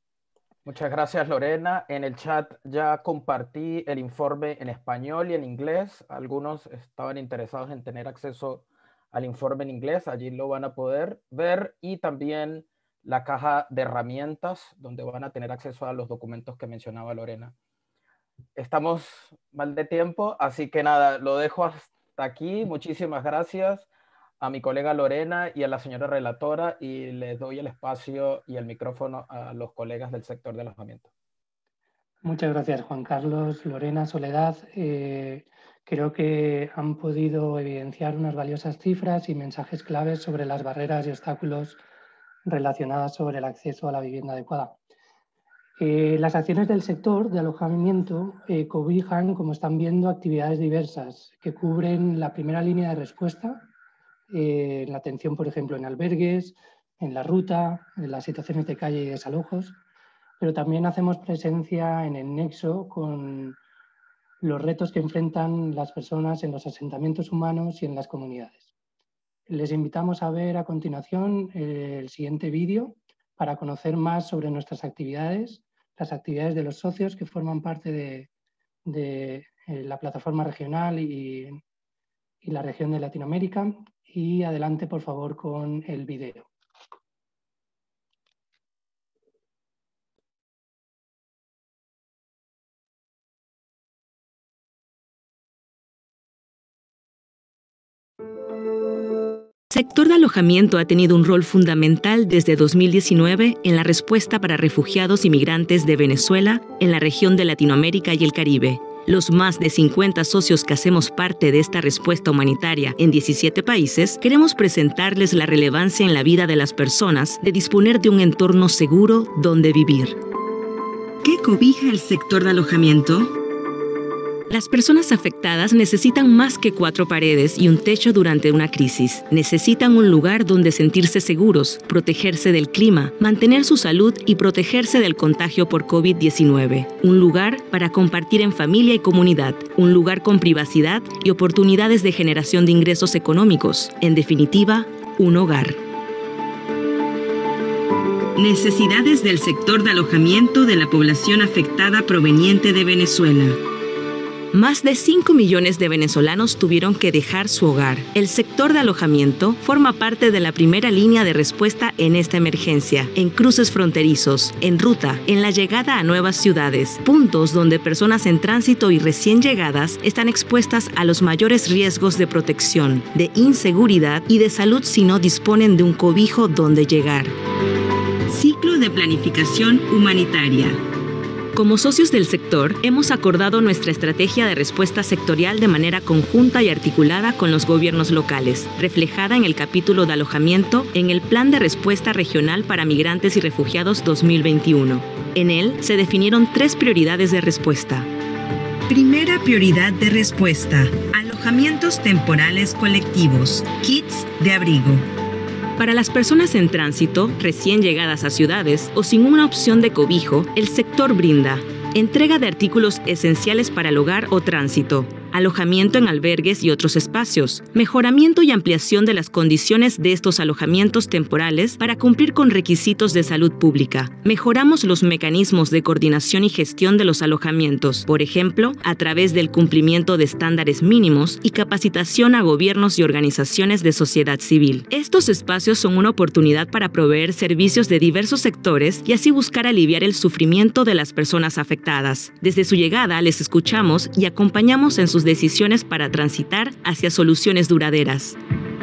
Speaker 14: Muchas gracias, Lorena. En el chat ya compartí el informe en español y en inglés. Algunos estaban interesados en tener acceso al informe en inglés. Allí lo van a poder ver, y también la caja de herramientas, donde van a tener acceso a los documentos que mencionaba Lorena. Estamos mal de tiempo, así que nada, lo dejo hasta aquí. Muchísimas gracias a mi colega Lorena y a la señora relatora, y les doy el espacio y el micrófono a los colegas del sector de alojamiento.
Speaker 8: Muchas gracias, Juan Carlos, Lorena, Soledad. Eh, creo que han podido evidenciar unas valiosas cifras y mensajes claves sobre las barreras y obstáculos relacionadas sobre el acceso a la vivienda adecuada. Eh, las acciones del sector de alojamiento eh, cobijan, como están viendo, actividades diversas que cubren la primera línea de respuesta, eh, la atención, por ejemplo, en albergues, en la ruta, en las situaciones de calle y desalojos, pero también hacemos presencia en el nexo con los retos que enfrentan las personas en los asentamientos humanos y en las comunidades. Les invitamos a ver a continuación el siguiente vídeo para conocer más sobre nuestras actividades, las actividades de los socios que forman parte de, de la plataforma regional y, y la región de Latinoamérica. Y adelante, por favor, con el vídeo.
Speaker 17: El sector de alojamiento ha tenido un rol fundamental desde dos mil diecinueve en la respuesta para refugiados y migrantes de Venezuela, en la región de Latinoamérica y el Caribe. Los más de cincuenta socios que hacemos parte de esta respuesta humanitaria en diecisiete países, queremos presentarles la relevancia en la vida de las personas de disponer de un entorno seguro donde vivir. ¿Qué cobija el sector de alojamiento? Las personas afectadas necesitan más que cuatro paredes y un techo durante una crisis. Necesitan un lugar donde sentirse seguros, protegerse del clima, mantener su salud y protegerse del contagio por COVID diecinueve. Un lugar para compartir en familia y comunidad. Un lugar con privacidad y oportunidades de generación de ingresos económicos. En definitiva, un hogar. Necesidades del sector de alojamiento de la población afectada proveniente de Venezuela. Más de cinco millones de venezolanos tuvieron que dejar su hogar. El sector de alojamiento forma parte de la primera línea de respuesta en esta emergencia, en cruces fronterizos, en ruta, en la llegada a nuevas ciudades, puntos donde personas en tránsito y recién llegadas están expuestas a los mayores riesgos de protección, de inseguridad y de salud si no disponen de un cobijo donde llegar. Ciclo de planificación humanitaria. Como socios del sector, hemos acordado nuestra estrategia de respuesta sectorial de manera conjunta y articulada con los gobiernos locales, reflejada en el capítulo de alojamiento en el Plan de Respuesta Regional para Migrantes y Refugiados dos mil veintiuno. En él se definieron tres prioridades de respuesta. Primera prioridad de respuesta: alojamientos temporales colectivos, kits de abrigo. Para las personas en tránsito, recién llegadas a ciudades o sin una opción de cobijo, el sector brinda entrega de artículos esenciales para el hogar o tránsito, alojamiento en albergues y otros espacios, mejoramiento y ampliación de las condiciones de estos alojamientos temporales para cumplir con requisitos de salud pública. Mejoramos los mecanismos de coordinación y gestión de los alojamientos, por ejemplo, a través del cumplimiento de estándares mínimos y capacitación a gobiernos y organizaciones de sociedad civil. Estos espacios son una oportunidad para proveer servicios de diversos sectores y así buscar aliviar el sufrimiento de las personas afectadas. Desde su llegada les escuchamos y acompañamos en sus decisiones para transitar hacia soluciones duraderas.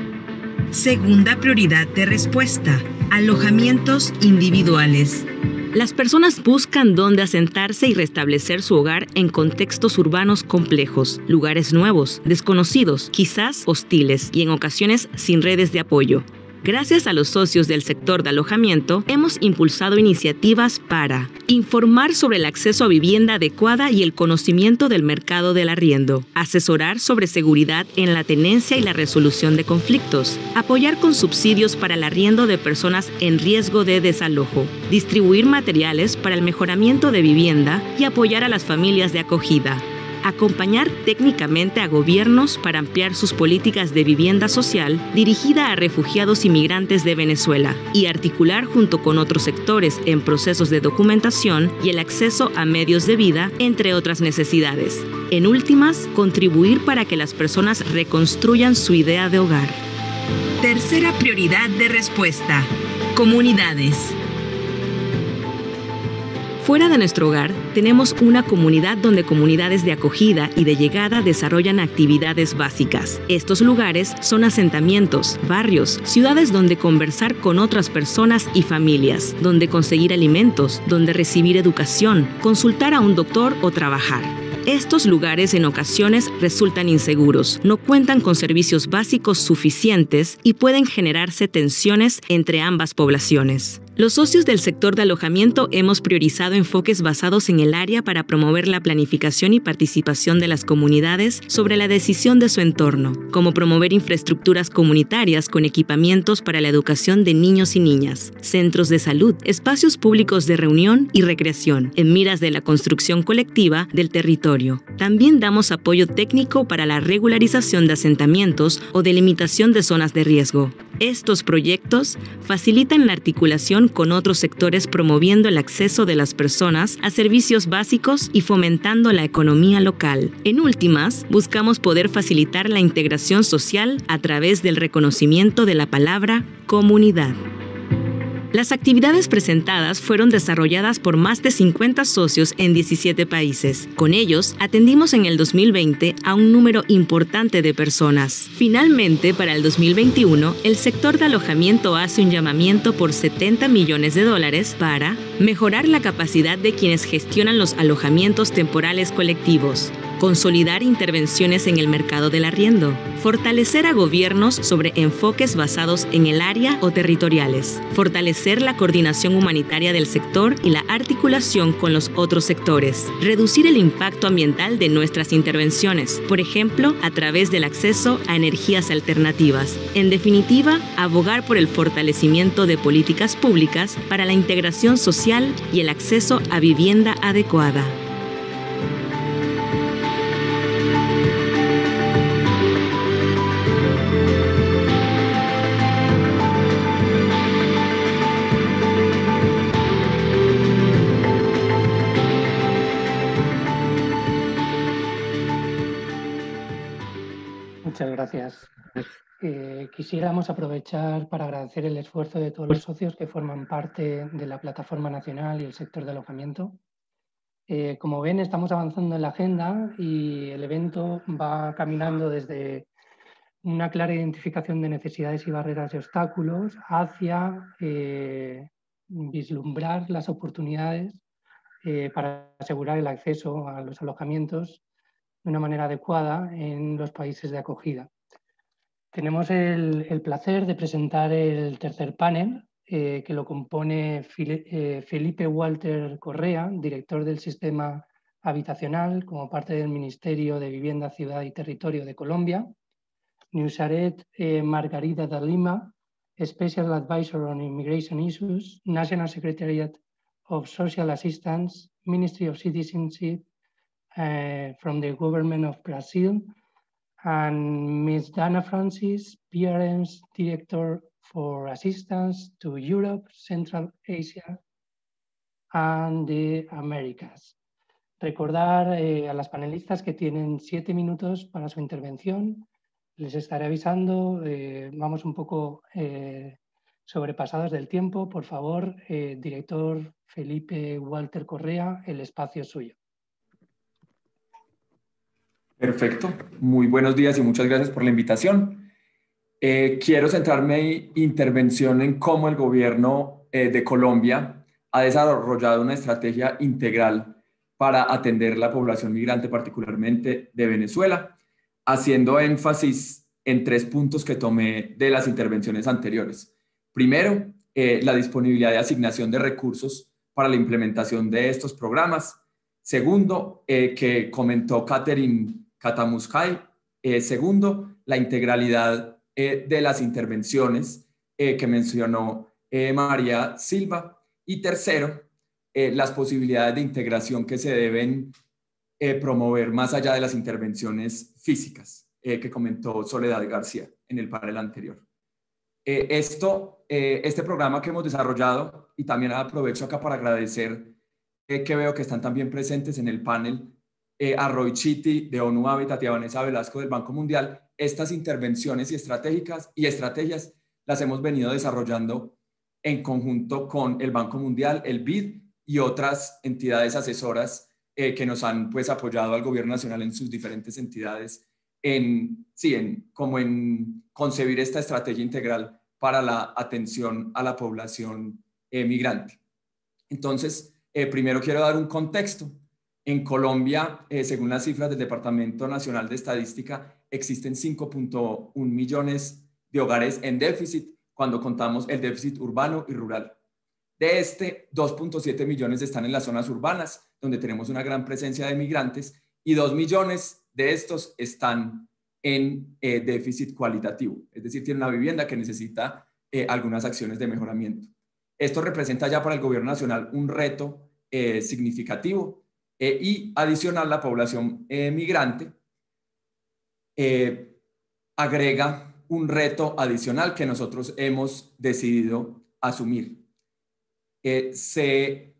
Speaker 17: Segunda prioridad de respuesta: alojamientos individuales. Las personas buscan dónde asentarse y restablecer su hogar en contextos urbanos complejos, lugares nuevos, desconocidos, quizás hostiles y en ocasiones sin redes de apoyo. Gracias a los socios del sector de alojamiento, hemos impulsado iniciativas para informar sobre el acceso a vivienda adecuada y el conocimiento del mercado del arriendo, asesorar sobre seguridad en la tenencia y la resolución de conflictos, apoyar con subsidios para el arriendo de personas en riesgo de desalojo, distribuir materiales para el mejoramiento de vivienda y apoyar a las familias de acogida. Acompañar técnicamente a gobiernos para ampliar sus políticas de vivienda social dirigida a refugiados y migrantes de Venezuela y articular junto con otros sectores en procesos de documentación y el acceso a medios de vida, entre otras necesidades. En últimas, contribuir para que las personas reconstruyan su idea de hogar. Tercera prioridad de respuesta: comunidades. Fuera de nuestro hogar, tenemos una comunidad donde comunidades de acogida y de llegada desarrollan actividades básicas. Estos lugares son asentamientos, barrios, ciudades donde conversar con otras personas y familias, donde conseguir alimentos, donde recibir educación, consultar a un doctor o trabajar. Estos lugares en ocasiones resultan inseguros, no cuentan con servicios básicos suficientes y pueden generarse tensiones entre ambas poblaciones. Los socios del sector de alojamiento hemos priorizado enfoques basados en el área para promover la planificación y participación de las comunidades sobre la decisión de su entorno, como promover infraestructuras comunitarias con equipamientos para la educación de niños y niñas, centros de salud, espacios públicos de reunión y recreación, en miras de la construcción colectiva del territorio. También damos apoyo técnico para la regularización de asentamientos o delimitación de zonas de riesgo. Estos proyectos facilitan la articulación con otros sectores, promoviendo el acceso de las personas a servicios básicos y fomentando la economía local. En últimas, buscamos poder facilitar la integración social a través del reconocimiento de la palabra comunidad. Las actividades presentadas fueron desarrolladas por más de cincuenta socios en diecisiete países. Con ellos, atendimos en el dos mil veinte a un número importante de personas. Finalmente, para el dos mil veintiuno, el sector de alojamiento hace un llamamiento por setenta millones de dólares para mejorar la capacidad de quienes gestionan los alojamientos temporales colectivos, consolidar intervenciones en el mercado del arriendo, fortalecer a gobiernos sobre enfoques basados en el área o territoriales, fortalecer la coordinación humanitaria del sector y la articulación con los otros sectores, reducir el impacto ambiental de nuestras intervenciones, por ejemplo, a través del acceso a energías alternativas. En definitiva, abogar por el fortalecimiento de políticas públicas para la integración social y el acceso a vivienda adecuada.
Speaker 8: Muchas gracias. Eh, quisiéramos aprovechar para agradecer el esfuerzo de todos los socios que forman parte de la Plataforma Nacional y el sector de alojamiento. Eh, como ven, estamos avanzando en la agenda y el evento va caminando desde una clara identificación de necesidades y barreras y obstáculos hacia eh, vislumbrar las oportunidades eh, para asegurar el acceso a los alojamientos de una manera adecuada en los países de acogida. Tenemos el, el placer de presentar el tercer panel, eh, que lo compone Fili- eh, Felipe Walter Correa, director del Sistema Habitacional como parte del Ministerio de Vivienda, Ciudad y Territorio de Colombia, Nusaret eh, Margarida de Lima, Special Advisor on Immigration Issues, National Secretariat of Social Assistance, Ministry of Citizenship, Uh, from the government of Brazil, and Miz Dana Francis, P R M's Director for Assistance to Europe, Central Asia, and the Americas. Recordar eh, a las panelistas que tienen siete minutos para su intervención. Les estaré avisando, eh, vamos un poco eh, sobrepasados del tiempo. Por favor, eh, director Felipe Walter Correa, el espacio es suyo.
Speaker 18: Perfecto, muy buenos días y muchas gracias por la invitación. Eh, quiero centrarme mi intervención en cómo el gobierno eh, de Colombia ha desarrollado una estrategia integral para atender la población migrante, particularmente de Venezuela, haciendo énfasis en tres puntos que tomé de las intervenciones anteriores. Primero, eh, la disponibilidad de asignación de recursos para la implementación de estos programas. Segundo, eh, que comentó Catherine Katamuskai. Eh, segundo, la integralidad eh, de las intervenciones eh, que mencionó eh, María Silva. Y tercero, eh, las posibilidades de integración que se deben eh, promover más allá de las intervenciones físicas eh, que comentó Soledad García en el panel anterior. Eh, esto, eh, este programa que hemos desarrollado, y también aprovecho acá para agradecer eh, que veo que están también presentes en el panel Eh, a Roy Chiti de ONU Habitat y a Vanessa Velasco del Banco Mundial. Estas intervenciones y estratégicas y estrategias las hemos venido desarrollando en conjunto con el Banco Mundial, el B I D y otras entidades asesoras eh, que nos han pues apoyado al Gobierno Nacional en sus diferentes entidades en, sí, en, como en concebir esta estrategia integral para la atención a la población eh, migrante. Entonces, eh, primero quiero dar un contexto. En Colombia, eh, según las cifras del Departamento Nacional de Estadística, existen cinco punto uno millones de hogares en déficit cuando contamos el déficit urbano y rural. De este, dos punto siete millones están en las zonas urbanas, donde tenemos una gran presencia de migrantes, y dos millones de estos están en eh, déficit cualitativo, es decir, tiene una vivienda que necesita eh, algunas acciones de mejoramiento. Esto representa ya para el gobierno nacional un reto eh, significativo eh, y adicional la población eh, migrante eh, agrega un reto adicional que nosotros hemos decidido asumir. Eh, se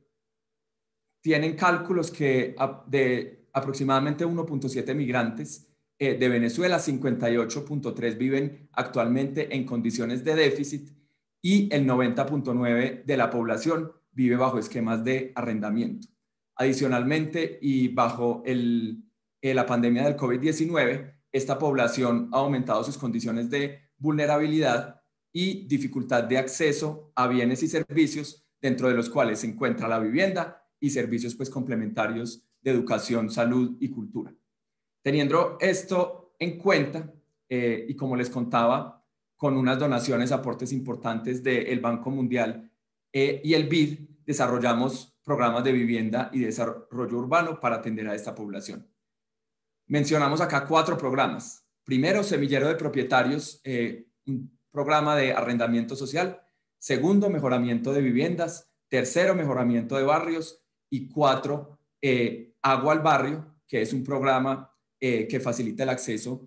Speaker 18: tienen cálculos que de aproximadamente uno punto siete migrantes eh, de Venezuela, cincuenta y ocho punto tres viven actualmente en condiciones de déficit y el noventa punto nueve de la población vive bajo esquemas de arrendamiento. Adicionalmente, y bajo el, eh, la pandemia del COVID diecinueve, esta población ha aumentado sus condiciones de vulnerabilidad y dificultad de acceso a bienes y servicios, dentro de los cuales se encuentra la vivienda y servicios pues, complementarios de educación, salud y cultura. Teniendo esto en cuenta, eh, y como les contaba, con unas donaciones, aportes importantes del Banco Mundial eh, y el B I D, desarrollamos programas de vivienda y desarrollo urbano para atender a esta población. Mencionamos acá cuatro programas. Primero, Semillero de Propietarios, eh, un programa de arrendamiento social. Segundo, mejoramiento de viviendas. Tercero, mejoramiento de barrios. Y cuatro, eh, Agua al Barrio, que es un programa eh, que facilita el acceso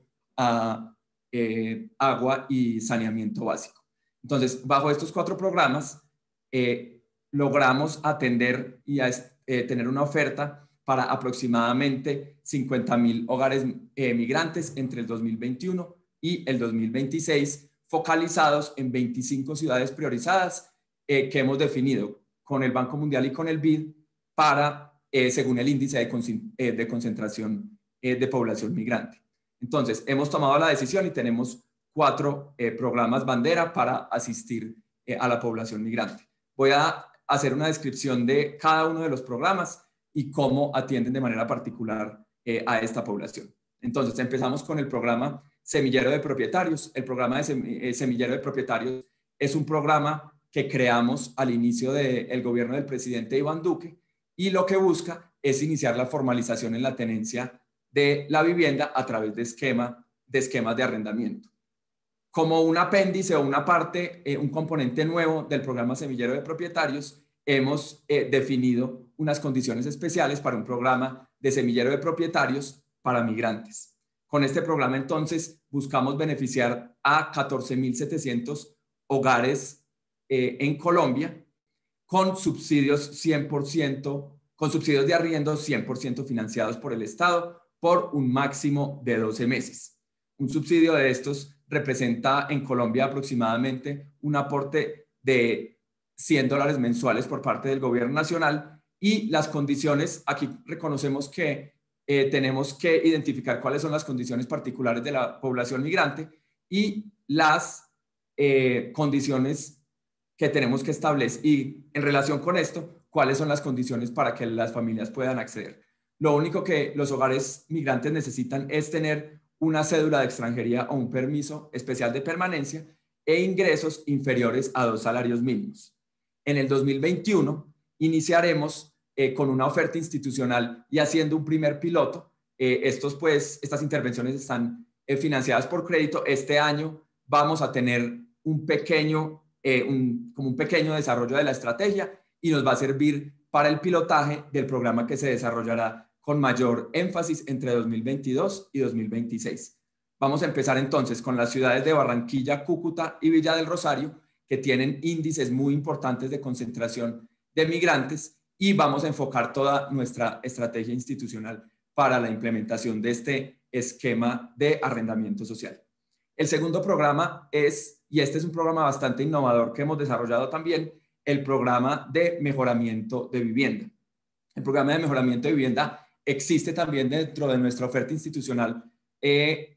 Speaker 18: a eh, agua y saneamiento básico. Entonces, bajo estos cuatro programas, eh, logramos atender y a, eh, tener una oferta para aproximadamente cincuenta mil hogares eh, migrantes entre el dos mil veintiuno y el dos mil veintiséis, focalizados en veinticinco ciudades priorizadas eh, que hemos definido con el Banco Mundial y con el B I D para, eh, según el índice de, con, eh, de concentración eh, de población migrante. Entonces, hemos tomado la decisión y tenemos cuatro eh, programas bandera para asistir eh, a la población migrante. Voy a hacer una descripción de cada uno de los programas y cómo atienden de manera particular eh, a esta población. Entonces, empezamos con el programa Semillero de Propietarios. El programa de sem eh, Semillero de Propietarios es un programa que creamos al inicio del gobierno del presidente Iván Duque y lo que busca es iniciar la formalización en la tenencia de la vivienda a través de, esquema, de esquemas de arrendamiento. Como un apéndice o una parte, eh, un componente nuevo del programa Semillero de Propietarios, hemos eh, definido unas condiciones especiales para un programa de semillero de propietarios para migrantes. Con este programa, entonces, buscamos beneficiar a catorce mil setecientos hogares eh, en Colombia con subsidios cien por ciento, con subsidios de arriendo cien por ciento financiados por el Estado por un máximo de doce meses. Un subsidio de estos representa en Colombia aproximadamente un aporte de cien dólares mensuales por parte del gobierno nacional, y las condiciones, aquí reconocemos que eh, tenemos que identificar cuáles son las condiciones particulares de la población migrante y las eh, condiciones que tenemos que establecer, y en relación con esto, cuáles son las condiciones para que las familias puedan acceder. Lo único que los hogares migrantes necesitan es tener una cédula de extranjería o un permiso especial de permanencia e ingresos inferiores a dos salarios mínimos. En el dos mil veintiuno iniciaremos eh, con una oferta institucional y haciendo un primer piloto. Eh, estos, pues, estas intervenciones están eh, financiadas por crédito. Este año vamos a tener un pequeño, eh, un, como un pequeño desarrollo de la estrategia y nos va a servir para el pilotaje del programa que se desarrollará con mayor énfasis entre dos mil veintidós y dos mil veintiséis. Vamos a empezar entonces con las ciudades de Barranquilla, Cúcuta y Villa del Rosario, que tienen índices muy importantes de concentración de migrantes, y vamos a enfocar toda nuestra estrategia institucional para la implementación de este esquema de arrendamiento social. El segundo programa es, y este es un programa bastante innovador que hemos desarrollado también, el programa de mejoramiento de vivienda. El programa de mejoramiento de vivienda existe también dentro de nuestra oferta institucional eh,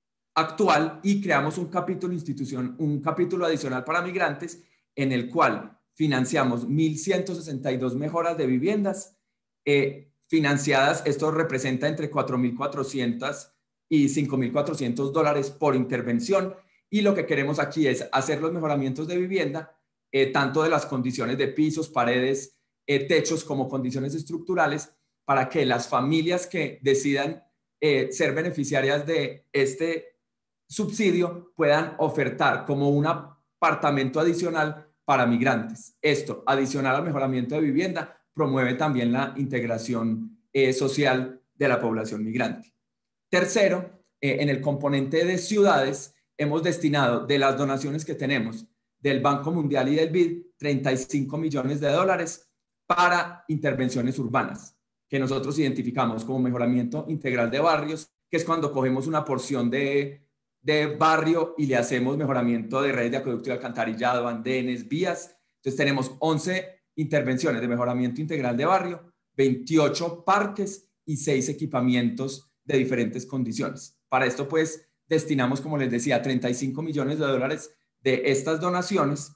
Speaker 18: actual, y creamos un capítulo, institución, un capítulo adicional para migrantes en el cual financiamos mil ciento sesenta y dos mejoras de viviendas eh, financiadas. Esto representa entre cuatro mil cuatrocientos y cinco mil cuatrocientos dólares por intervención, y lo que queremos aquí es hacer los mejoramientos de vivienda eh, tanto de las condiciones de pisos, paredes, eh, techos, como condiciones estructurales, para que las familias que decidan eh, ser beneficiarias de este subsidio puedan ofertar como un apartamento adicional para migrantes. Esto, adicional al mejoramiento de vivienda, promueve también la integración eh, social de la población migrante. Tercero, eh, en el componente de ciudades, hemos destinado de las donaciones que tenemos del Banco Mundial y del B I D treinta y cinco millones de dólares para intervenciones urbanas, que nosotros identificamos como mejoramiento integral de barrios, que es cuando cogemos una porción de, de barrio y le hacemos mejoramiento de redes de acueducto y alcantarillado, andenes, vías. Entonces tenemos once intervenciones de mejoramiento integral de barrio, veintiocho parques y seis equipamientos de diferentes condiciones. Para esto, pues, destinamos, como les decía, treinta y cinco millones de dólares de estas donaciones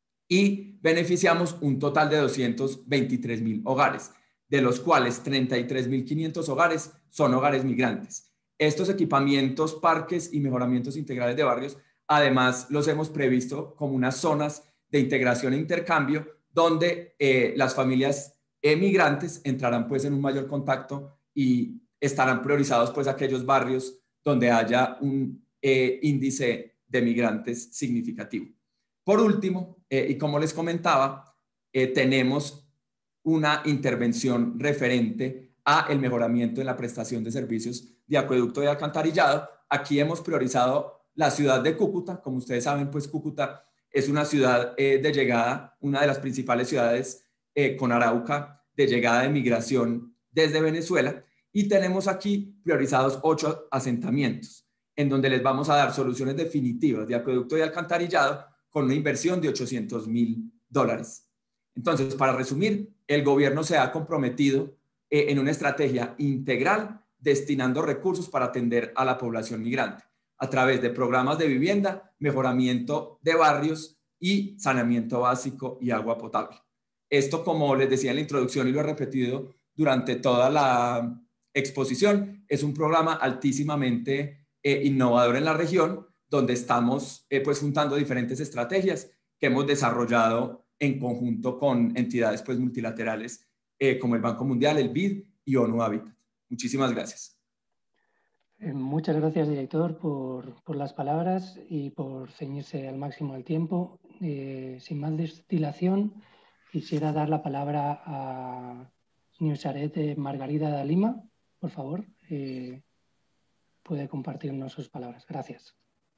Speaker 18: y beneficiamos un total de doscientos veintitrés mil hogares, de los cuales treinta y tres mil quinientos hogares son hogares migrantes. Estos equipamientos, parques y mejoramientos integrales de barrios, además los hemos previsto como unas zonas de integración e intercambio, donde eh, las familias migrantes entrarán pues en un mayor contacto y estarán priorizados pues aquellos barrios donde haya un eh, índice de migrantes significativo. Por último, eh, y como les comentaba, eh, tenemos una intervención referente a el mejoramiento en la prestación de servicios de acueducto y alcantarillado. Aquí hemos priorizado la ciudad de Cúcuta. Como ustedes saben, pues Cúcuta es una ciudad eh, de llegada, una de las principales ciudades eh, con Arauca de llegada de migración desde Venezuela, y tenemos aquí priorizados ocho asentamientos en donde les vamos a dar soluciones definitivas de acueducto y alcantarillado con una inversión de ochocientos mil dólares. Entonces, para resumir, el gobierno se ha comprometido eh, en una estrategia integral destinando recursos para atender a la población migrante a través de programas de vivienda, mejoramiento de barrios y saneamiento básico y agua potable. Esto, como les decía en la introducción y lo he repetido durante toda la exposición, es un programa altísimamente eh, innovador en la región, donde estamos eh, pues juntando diferentes estrategias que hemos desarrollado en conjunto con entidades pues multilaterales eh, como el Banco Mundial, el B I D y ONU Habitat. Muchísimas gracias.
Speaker 8: Eh, muchas gracias, director, por, por las palabras y por ceñirse al máximo el tiempo. Eh, sin más dilación, quisiera dar la palabra a Nussaret Margarida de Lima. Por favor, eh, puede compartirnos sus palabras. Gracias.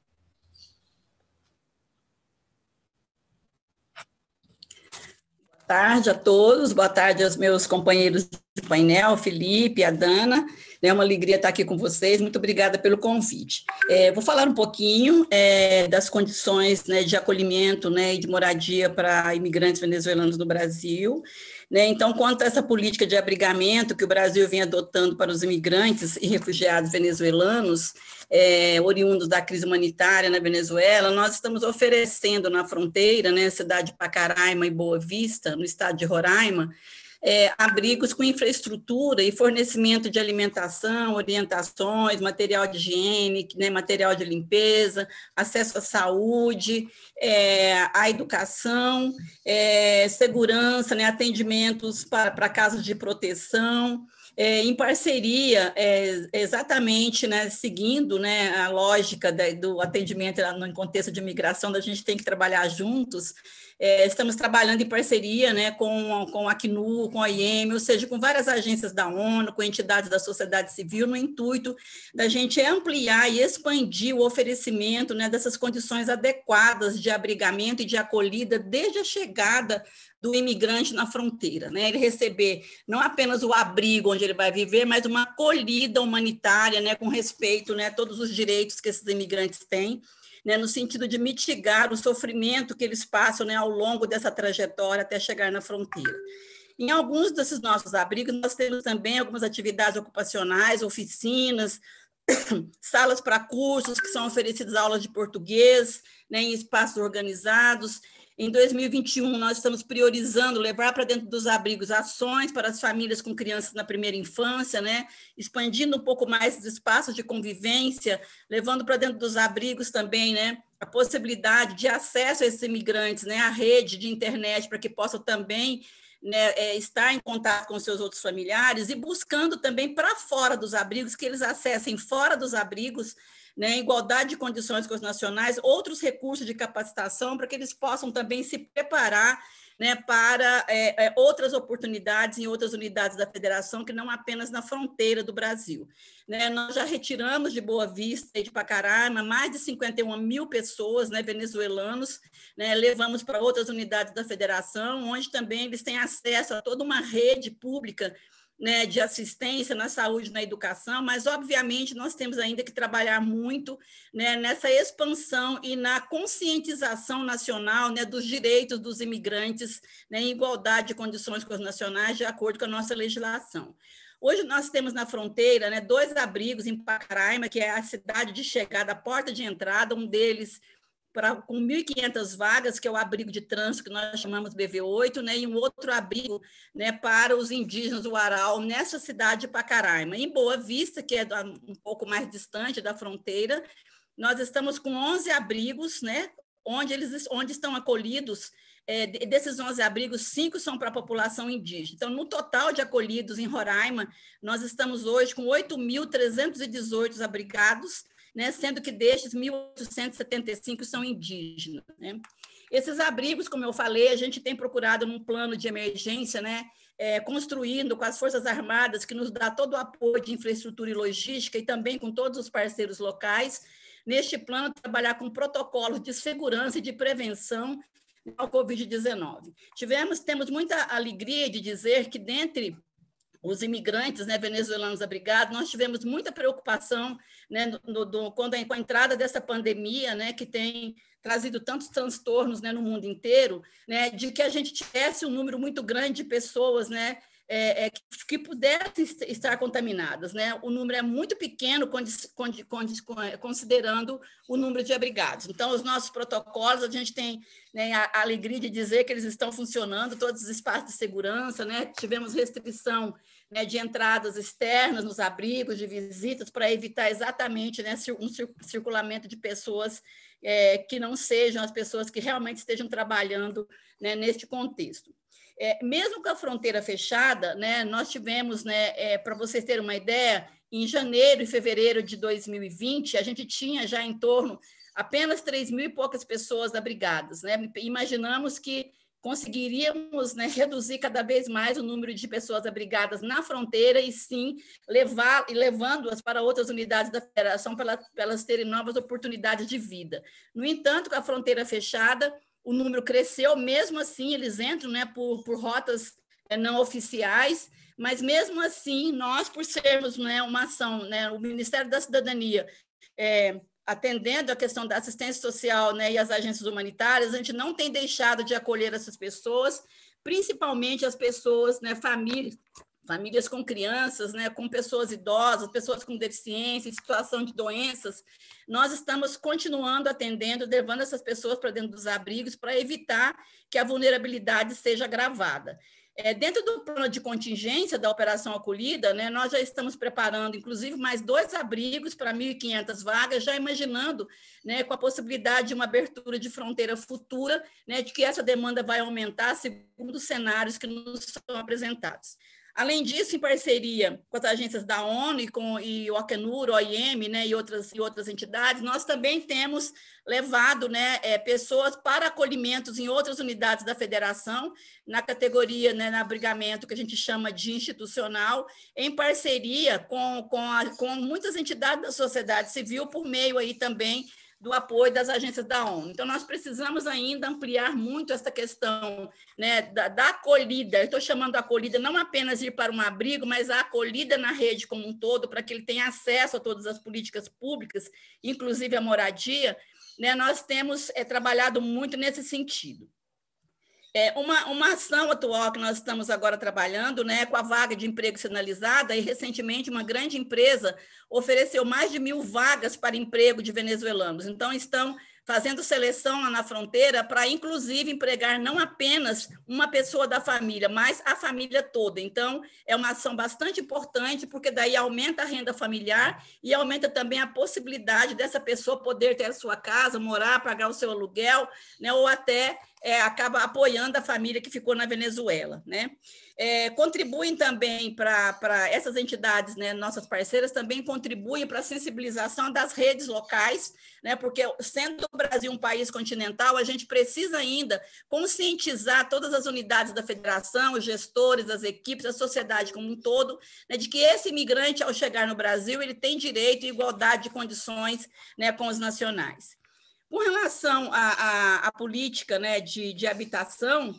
Speaker 19: Boa tarde a todos, boa tarde aos meus companheiros de painel, Felipe, a Dana. É uma alegria estar aqui com vocês, muito obrigada pelo convite. É, vou falar um pouquinho é, das condições, né, de acolhimento, né, e de moradia para imigrantes venezuelanos no Brasil. Né? Então, quanto a essa política de abrigamento que o Brasil vem adotando para os imigrantes e refugiados venezuelanos, é, oriundos da crise humanitária na Venezuela, nós estamos oferecendo na fronteira, né, cidade de Pacaraima e Boa Vista, no estado de Roraima, É, abrigos com infraestrutura e fornecimento de alimentação, orientações, material de higiene, né, material de limpeza, acesso à saúde, é, à educação, é, segurança, né, atendimentos para, para casos de proteção, é, em parceria, é, exatamente, né, seguindo, né, a lógica da, do atendimento no contexto de imigração, da gente tem que trabalhar juntos. É, estamos trabalhando em parceria, né, com, com a Acnur, com a I E M, ou seja, com várias agências da ONU, com entidades da sociedade civil, no intuito da gente ampliar e expandir o oferecimento, né, dessas condições adequadas de abrigamento e de acolhida desde a chegada do imigrante na fronteira, né? Ele receber não apenas o abrigo onde ele vai viver, mas uma acolhida humanitária, né, com respeito, né, a todos os direitos que esses imigrantes têm, né, no sentido de mitigar o sofrimento que eles passam, né, ao longo dessa trajetória até chegar na fronteira. Em alguns desses nossos abrigos, nós temos também algumas atividades ocupacionais, oficinas, salas para cursos que são oferecidas aulas de português, né, em espaços organizados, Em dois mil e vinte e um, nós estamos priorizando levar para dentro dos abrigos ações para as famílias com crianças na primeira infância, né? Expandindo um pouco mais os espaços de convivência, levando para dentro dos abrigos também, né, a possibilidade de acesso a esses imigrantes, né, à rede de internet, para que possam também, né, é, estar em contato com seus outros familiares, e buscando também para fora dos abrigos, que eles acessem fora dos abrigos, né, em igualdade de condições com os nacionais, outros recursos de capacitação para que eles possam também se preparar, né, para é, é, outras oportunidades em outras unidades da federação, que não apenas na fronteira do Brasil. Né, nós já retiramos de Boa Vista e de Pacaraima mais de cinquenta e uma mil pessoas, né, venezuelanos, né, levamos para outras unidades da federação, onde também eles têm acesso a toda uma rede pública, né, de assistência na saúde, na educação, mas, obviamente, nós temos ainda que trabalhar muito, né, nessa expansão e na conscientização nacional, né, dos direitos dos imigrantes, né, em igualdade de condições com os nacionais, de acordo com a nossa legislação. Hoje nós temos na fronteira, né, dois abrigos em Pacaraima, que é a cidade de chegada, a porta de entrada, um deles Pra, com mil e quinhentas vagas, que é o abrigo de trânsito, que nós chamamos B V oito, né, e um outro abrigo, né, para os indígenas do Uaral, nessa cidade de Pacaraima. Em Boa Vista, que é um pouco mais distante da fronteira, nós estamos com onze abrigos, né, onde, eles, onde estão acolhidos, é, desses onze abrigos, cinco são para a população indígena. Então, no total de acolhidos em Roraima, nós estamos hoje com oito mil trezentos e dezoito abrigados, né, sendo que destes, mil oitocentos e setenta e cinco são indígenas. Né? Esses abrigos, como eu falei, a gente tem procurado num plano de emergência, né, é, construindo com as Forças Armadas, que nos dá todo o apoio de infraestrutura e logística, e também com todos os parceiros locais, neste plano, trabalhar com protocolos de segurança e de prevenção ao Covid dezenove. Tivemos, temos muita alegria de dizer que, dentre os imigrantes, né, venezuelanos abrigados, nós tivemos muita preocupação, né, no, no, quando a, com a entrada dessa pandemia, né, que tem trazido tantos transtornos, né, no mundo inteiro, né, de que a gente tivesse um número muito grande de pessoas, né, é, é, que, que pudessem estar contaminadas. Né? O número é muito pequeno condi, condi, condi, considerando o número de abrigados. Então, os nossos protocolos, a gente tem, né, a, a alegria de dizer que eles estão funcionando, todos os espaços de segurança, né? Tivemos restrição, né, de entradas externas nos abrigos, de visitas, para evitar exatamente, né, um circulamento de pessoas é, que não sejam as pessoas que realmente estejam trabalhando, né, neste contexto. É, mesmo com a fronteira fechada, né, nós tivemos, né, é, para vocês terem uma ideia, em janeiro e fevereiro de dois mil e vinte, a gente tinha já em torno apenas três mil e poucas pessoas abrigadas. Né? Imaginamos que conseguiríamos, né, reduzir cada vez mais o número de pessoas abrigadas na fronteira e, sim, levar, e levando-as para outras unidades da federação para elas, para elas terem novas oportunidades de vida. No entanto, com a fronteira fechada, o número cresceu, mesmo assim, eles entram, né, por, por rotas é, não oficiais, mas, mesmo assim, nós, por sermos, né, uma ação, né, o Ministério da Cidadania, é, atendendo a questão da assistência social, né, e as agências humanitárias, a gente não tem deixado de acolher essas pessoas, principalmente as pessoas, né, famílias, famílias com crianças, né, com pessoas idosas, pessoas com deficiência, em situação de doenças. Nós estamos continuando atendendo, levando essas pessoas para dentro dos abrigos para evitar que a vulnerabilidade seja agravada. É, dentro do plano de contingência da Operação Acolhida, né, nós já estamos preparando, inclusive, mais dois abrigos para mil e quinhentas vagas, já imaginando, né, com a possibilidade de uma abertura de fronteira futura, né, de que essa demanda vai aumentar segundo os cenários que nos são apresentados. Além disso, em parceria com as agências da ONU e com e o Acnur, o O I M, né, e, outras, e outras entidades, nós também temos levado, né, é, pessoas para acolhimentos em outras unidades da federação, na categoria, né, no abrigamento que a gente chama de institucional, em parceria com, com, a, com muitas entidades da sociedade civil, por meio aí também do apoio das agências da ONU. Então, nós precisamos ainda ampliar muito essa questão, né, da, da acolhida. Eu estou chamando a acolhida não apenas ir para um abrigo, mas a acolhida na rede como um todo, para que ele tenha acesso a todas as políticas públicas, inclusive a moradia, né, nós temos é, trabalhado muito nesse sentido. É uma, uma ação atual que nós estamos agora trabalhando, né, com a vaga de emprego sinalizada, e recentemente uma grande empresa ofereceu mais de mil vagas para emprego de venezuelanos. Então, estão fazendo seleção lá na fronteira para, inclusive, empregar não apenas uma pessoa da família, mas a família toda. Então, é uma ação bastante importante, porque daí aumenta a renda familiar e aumenta também a possibilidade dessa pessoa poder ter a sua casa, morar, pagar o seu aluguel, né, ou até é, acaba apoiando a família que ficou na Venezuela, né? É, contribuem também para essas entidades, né, nossas parceiras, também contribuem para a sensibilização das redes locais, né, porque sendo o Brasil um país continental, a gente precisa ainda conscientizar todas as unidades da federação, os gestores, as equipes, a sociedade como um todo, né, de que esse imigrante, ao chegar no Brasil, ele tem direito e igualdade de condições, né, com os nacionais. Com relação à, à, à política, né, de, de habitação,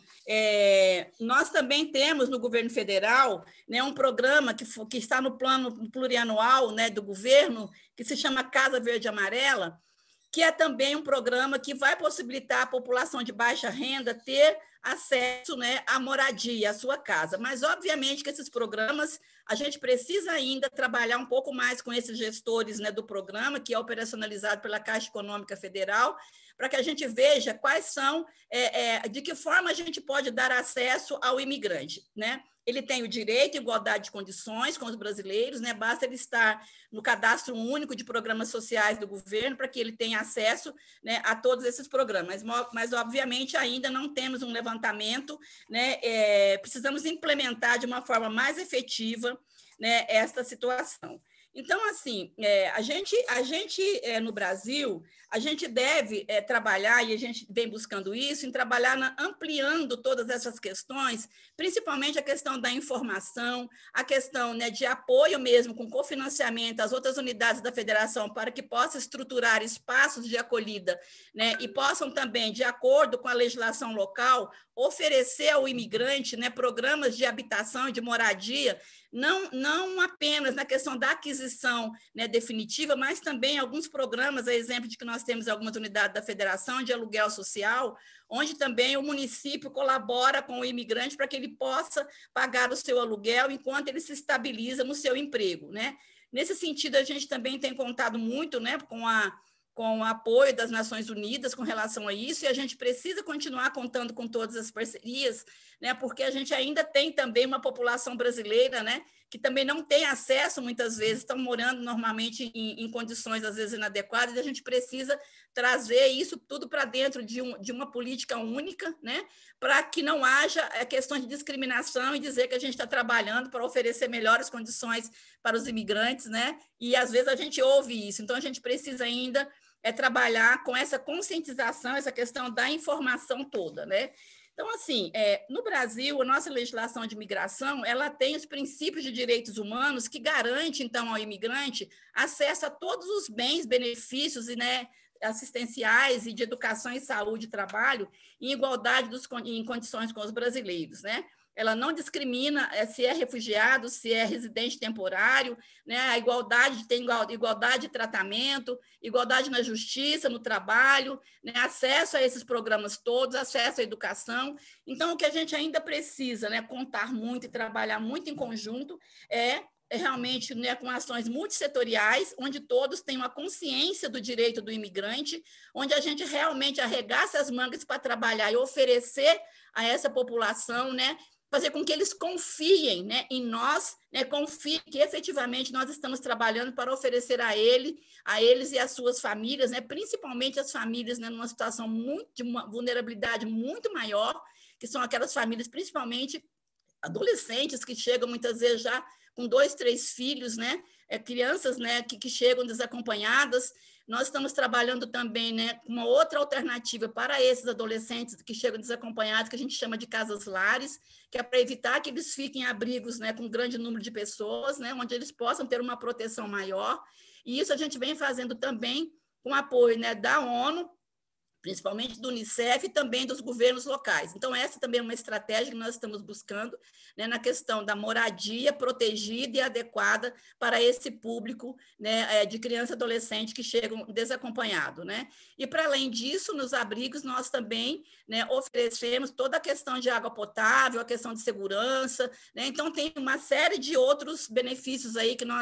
Speaker 19: é, nós também temos no governo federal, né, um programa que, que está no plano plurianual, né, do governo, que se chama Casa Verde Amarela, que é também um programa que vai possibilitar a população de baixa renda ter acesso, né, à moradia, à sua casa. Mas, obviamente, que esses programas, a gente precisa ainda trabalhar um pouco mais com esses gestores, né, do programa, que é operacionalizado pela Caixa Econômica Federal, para que a gente veja quais são, é, é, de que forma a gente pode dar acesso ao imigrante, né? Ele tem o direito à igualdade de condições com os brasileiros, né? Basta ele estar no cadastro único de programas sociais do governo para que ele tenha acesso, né, a todos esses programas. Mas, mas, obviamente, ainda não temos um levantamento, né? É, precisamos implementar de uma forma mais efetiva, né, esta situação. Então, assim, é, a gente, a gente é, no Brasil, a gente deve é, trabalhar, e a gente vem buscando isso, em trabalhar na, ampliando todas essas questões, principalmente a questão da informação, a questão, né, de apoio mesmo, com cofinanciamento às outras unidades da federação, para que possa estruturar espaços de acolhida, né, e possam também, de acordo com a legislação local, oferecer ao imigrante, né, programas de habitação e de moradia, não, não apenas na questão da aquisição, né, definitiva, mas também alguns programas, a exemplo de que nós temos algumas unidades da federação de aluguel social, onde também o município colabora com o imigrante para que ele possa pagar o seu aluguel enquanto ele se estabiliza no seu emprego, né? Nesse sentido, a gente também tem contado muito, né, com a com o apoio das Nações Unidas com relação a isso, e a gente precisa continuar contando com todas as parcerias, né, porque a gente ainda tem também uma população brasileira, né, que também não tem acesso, muitas vezes, estão morando normalmente em, em condições, às vezes, inadequadas, e a gente precisa trazer isso tudo para dentro de, um, de uma política única, né, para que não haja questões de discriminação e dizer que a gente está trabalhando para oferecer melhores condições para os imigrantes, né, e às vezes a gente ouve isso, então a gente precisa ainda é trabalhar com essa conscientização, essa questão da informação toda, né? Então, assim, é, no Brasil, a nossa legislação de imigração, ela tem os princípios de direitos humanos que garante, então, ao imigrante acesso a todos os bens, benefícios e, né, assistenciais e de educação e saúde e trabalho em igualdade dos, em condições com os brasileiros, né? Ela não discrimina se é refugiado, se é residente temporário, né? A igualdade tem igualdade de tratamento, igualdade na justiça, no trabalho, né? Acesso a esses programas todos, acesso à educação. Então, o que a gente ainda precisa, né, contar muito e trabalhar muito em conjunto é realmente, né, com ações multissetoriais, onde todos tenham a consciência do direito do imigrante, onde a gente realmente arregaça as mangas para trabalhar e oferecer a essa população, né, fazer com que eles confiem, né, em nós, né, confiem que efetivamente nós estamos trabalhando para oferecer a ele, a eles e às suas famílias, né, principalmente as famílias, né, numa situação muito, de uma vulnerabilidade muito maior, que são aquelas famílias, principalmente adolescentes, que chegam muitas vezes já com dois, três filhos, né, é, crianças, né, que, que chegam desacompanhadas. Nós estamos trabalhando também, né, com uma outra alternativa para esses adolescentes que chegam desacompanhados, que a gente chama de casas-lares, que é para evitar que eles fiquem em abrigos, né, com um grande número de pessoas, né, onde eles possam ter uma proteção maior. E isso a gente vem fazendo também com apoio, né, da ONU, principalmente do Unicef e também dos governos locais. Então, essa também é uma estratégia que nós estamos buscando, né, na questão da moradia protegida e adequada para esse público, né, de criança e adolescente que chegam desacompanhado, né? E, para além disso, nos abrigos, nós também, né, oferecemos toda a questão de água potável, a questão de segurança, né? Então, tem uma série de outros benefícios aí que nós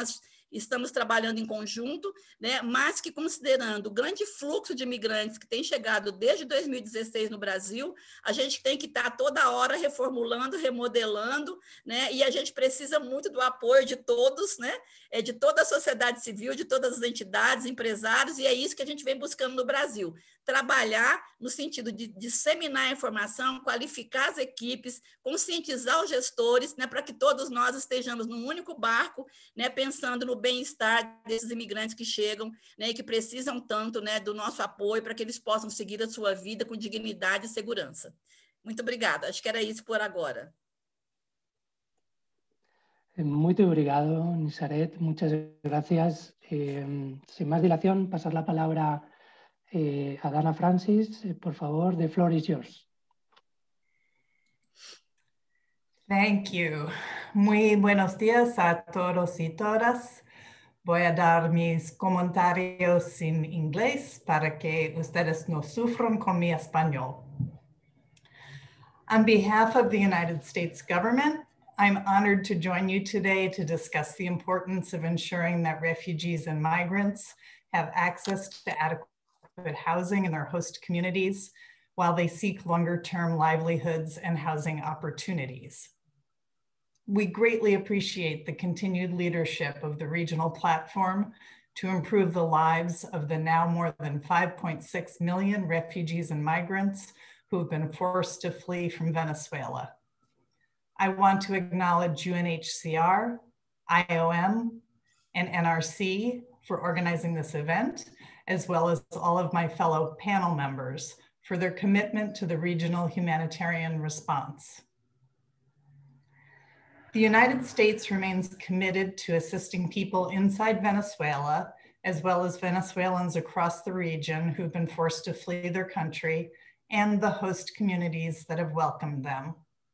Speaker 19: estamos trabalhando em conjunto, né, mas que, considerando o grande fluxo de imigrantes que tem chegado desde dois mil e dezesseis no Brasil, a gente tem que estar toda hora reformulando, remodelando, né, e a gente precisa muito do apoio de todos, né, de toda a sociedade civil, de todas as entidades, empresários, e é isso que a gente vem buscando no Brasil. Trabalhar no sentido de disseminar a informação, qualificar as equipes, conscientizar os gestores, né, para que todos nós estejamos num único barco, né, pensando no bem-estar desses imigrantes que chegam, né, e que precisam tanto, né, do nosso apoio para que eles possam seguir a sua vida com dignidade e segurança. Muito obrigada. Acho que era isso por agora.
Speaker 8: Muito obrigado, Nisaret. Muchas gracias. Eh, sin más dilación, pasar la palabra eh, a Dana Francis. Eh, por favor, the floor is yours.
Speaker 20: Thank you. Muy buenos días a todos y todas. Voy a dar mis comentarios en inglés para que ustedes no sufran con mi español. On behalf of the United States government, I'm honored to join you today to discuss the importance of ensuring that refugees and migrants have access to adequate housing in their host communities while they seek longer-term livelihoods and housing opportunities. We greatly appreciate the continued leadership of the regional platform to improve the lives of the now more than five point six million refugees and migrants who have been forced to flee from Venezuela. I want to acknowledge U N H C R, I O M, and N R C for organizing this event, as well as all of my fellow panel members for their commitment to the regional humanitarian response. The United States remains committed to assisting people inside Venezuela, as well as Venezuelans across the region who've been forced to flee their country and the host communities that have welcomed them.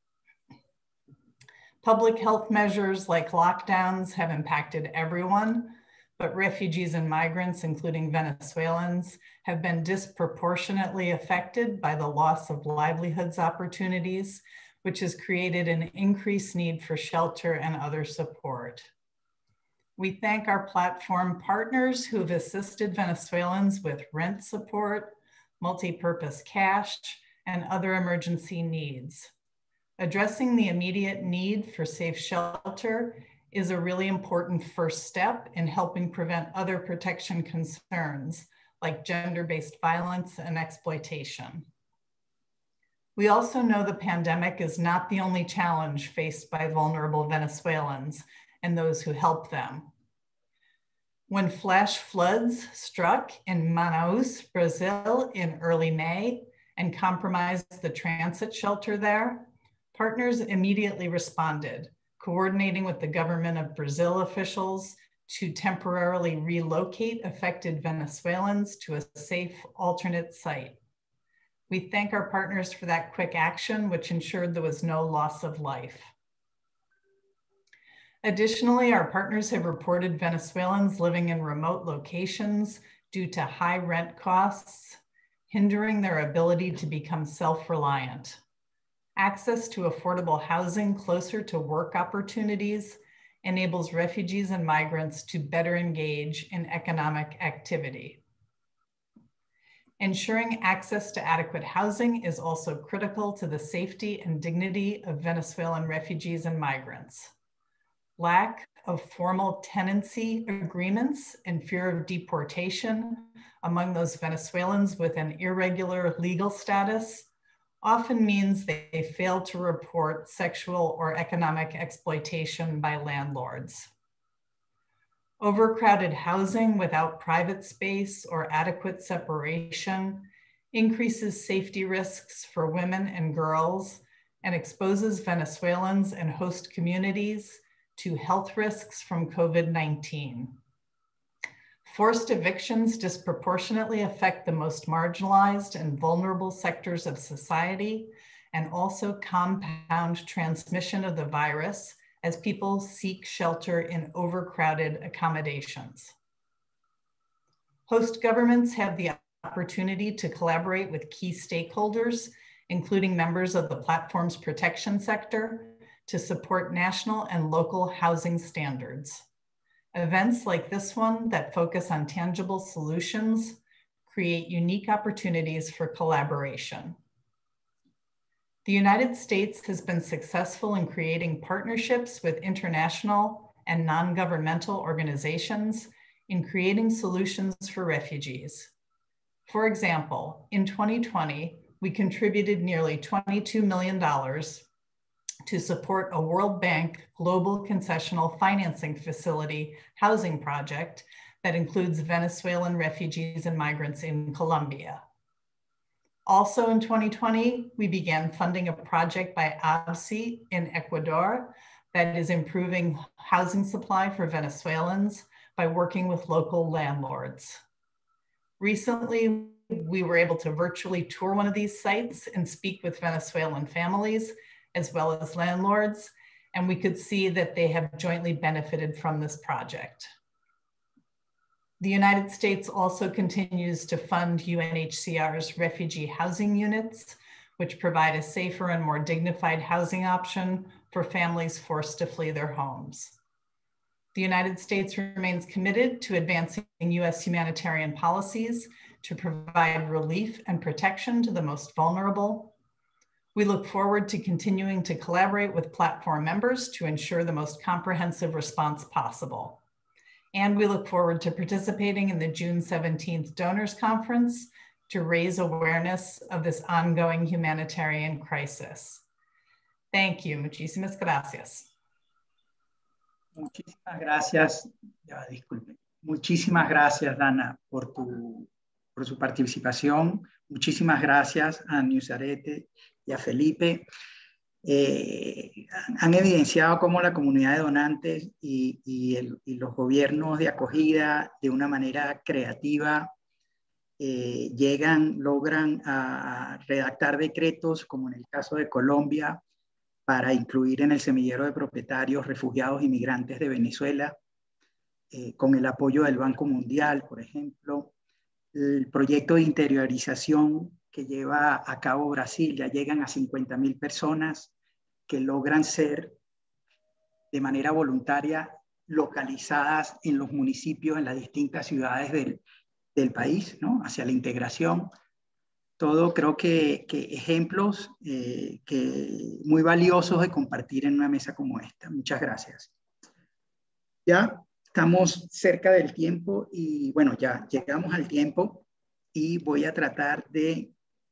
Speaker 20: Public health measures like lockdowns have impacted everyone, but refugees and migrants, including Venezuelans, have been disproportionately affected by the loss of livelihoods opportunities, which has created an increased need for shelter and other support. We thank our platform partners who have assisted Venezuelans with rent support, multi-purpose cash, and other emergency needs. Addressing the immediate need for safe shelter is a really important first step in helping prevent other protection concerns like gender-based violence and exploitation. We also know the pandemic is not the only challenge faced by vulnerable Venezuelans and those who help them. When flash floods struck in Manaus, Brazil in early May and compromised the transit shelter there, partners immediately responded, coordinating with the government of Brazil officials to temporarily relocate affected Venezuelans to a safe alternate site. We thank our partners for that quick action, which ensured there was no loss of life. Additionally, our partners have reported Venezuelans living in remote locations due to high rent costs, hindering their ability to become self-reliant. Access to affordable housing closer to work opportunities enables refugees and migrants to better engage in economic activity. Ensuring access to adequate housing is also critical to the safety and dignity of Venezuelan refugees and migrants. Lack of formal tenancy agreements and fear of deportation among those Venezuelans with an irregular legal status often means they fail to report sexual or economic exploitation by landlords. Overcrowded housing without private space or adequate separation increases safety risks for women and girls and exposes Venezuelans and host communities to health risks from COVID nineteen. Forced evictions disproportionately affect the most marginalized and vulnerable sectors of society and also compound transmission of the virus as people seek shelter in overcrowded accommodations. Host governments have the opportunity to collaborate with key stakeholders, including members of the platform's protection sector, to support national and local housing standards. Events like this one that focus on tangible solutions create unique opportunities for collaboration. The United States has been successful in creating partnerships with international and non-governmental organizations in creating solutions for refugees. For example, in twenty twenty, we contributed nearly twenty-two million dollars to support a World Bank Global Concessional Financing Facility housing project that includes Venezuelan refugees and migrants in Colombia. Also in twenty twenty, we began funding a project by A B S I in Ecuador that is improving housing supply for Venezuelans by working with local landlords. Recently, we were able to virtually tour one of these sites and speak with Venezuelan families as well as landlords, and we could see that they have jointly benefited from this project. The United States also continues to fund U N H C R's refugee housing units, which provide a safer and more dignified housing option for families forced to flee their homes. The United States remains committed to advancing U S humanitarian policies to provide relief and protection to the most vulnerable. We look forward to continuing to collaborate with platform members to ensure the most comprehensive response possible. And we look forward to participating in the June seventeenth Donors Conference to raise awareness of this ongoing humanitarian crisis. Thank you. Muchísimas gracias.
Speaker 3: Muchísimas gracias. Ya, disculpe. Muchísimas gracias, Dana, por, tu, por su participación. Muchísimas gracias a Nusarete y a Felipe. Eh, han evidenciado cómo la comunidad de donantes y, y, el, y los gobiernos de acogida de una manera creativa eh, llegan, logran a redactar decretos, como en el caso de Colombia, para incluir en el semillero de propietarios refugiados y migrantes de Venezuela, eh, con el apoyo del Banco Mundial, por ejemplo. El proyecto de interiorización que lleva a cabo Brasil, ya llegan a cincuenta mil personas que logran ser de manera voluntaria localizadas en los municipios, en las distintas ciudades del, del país, ¿no? Hacia la integración. Todo creo que, que ejemplos eh, que muy valiosos de compartir en una mesa como esta. Muchas gracias. Ya estamos cerca del tiempo y bueno, ya llegamos al tiempo y voy a tratar de,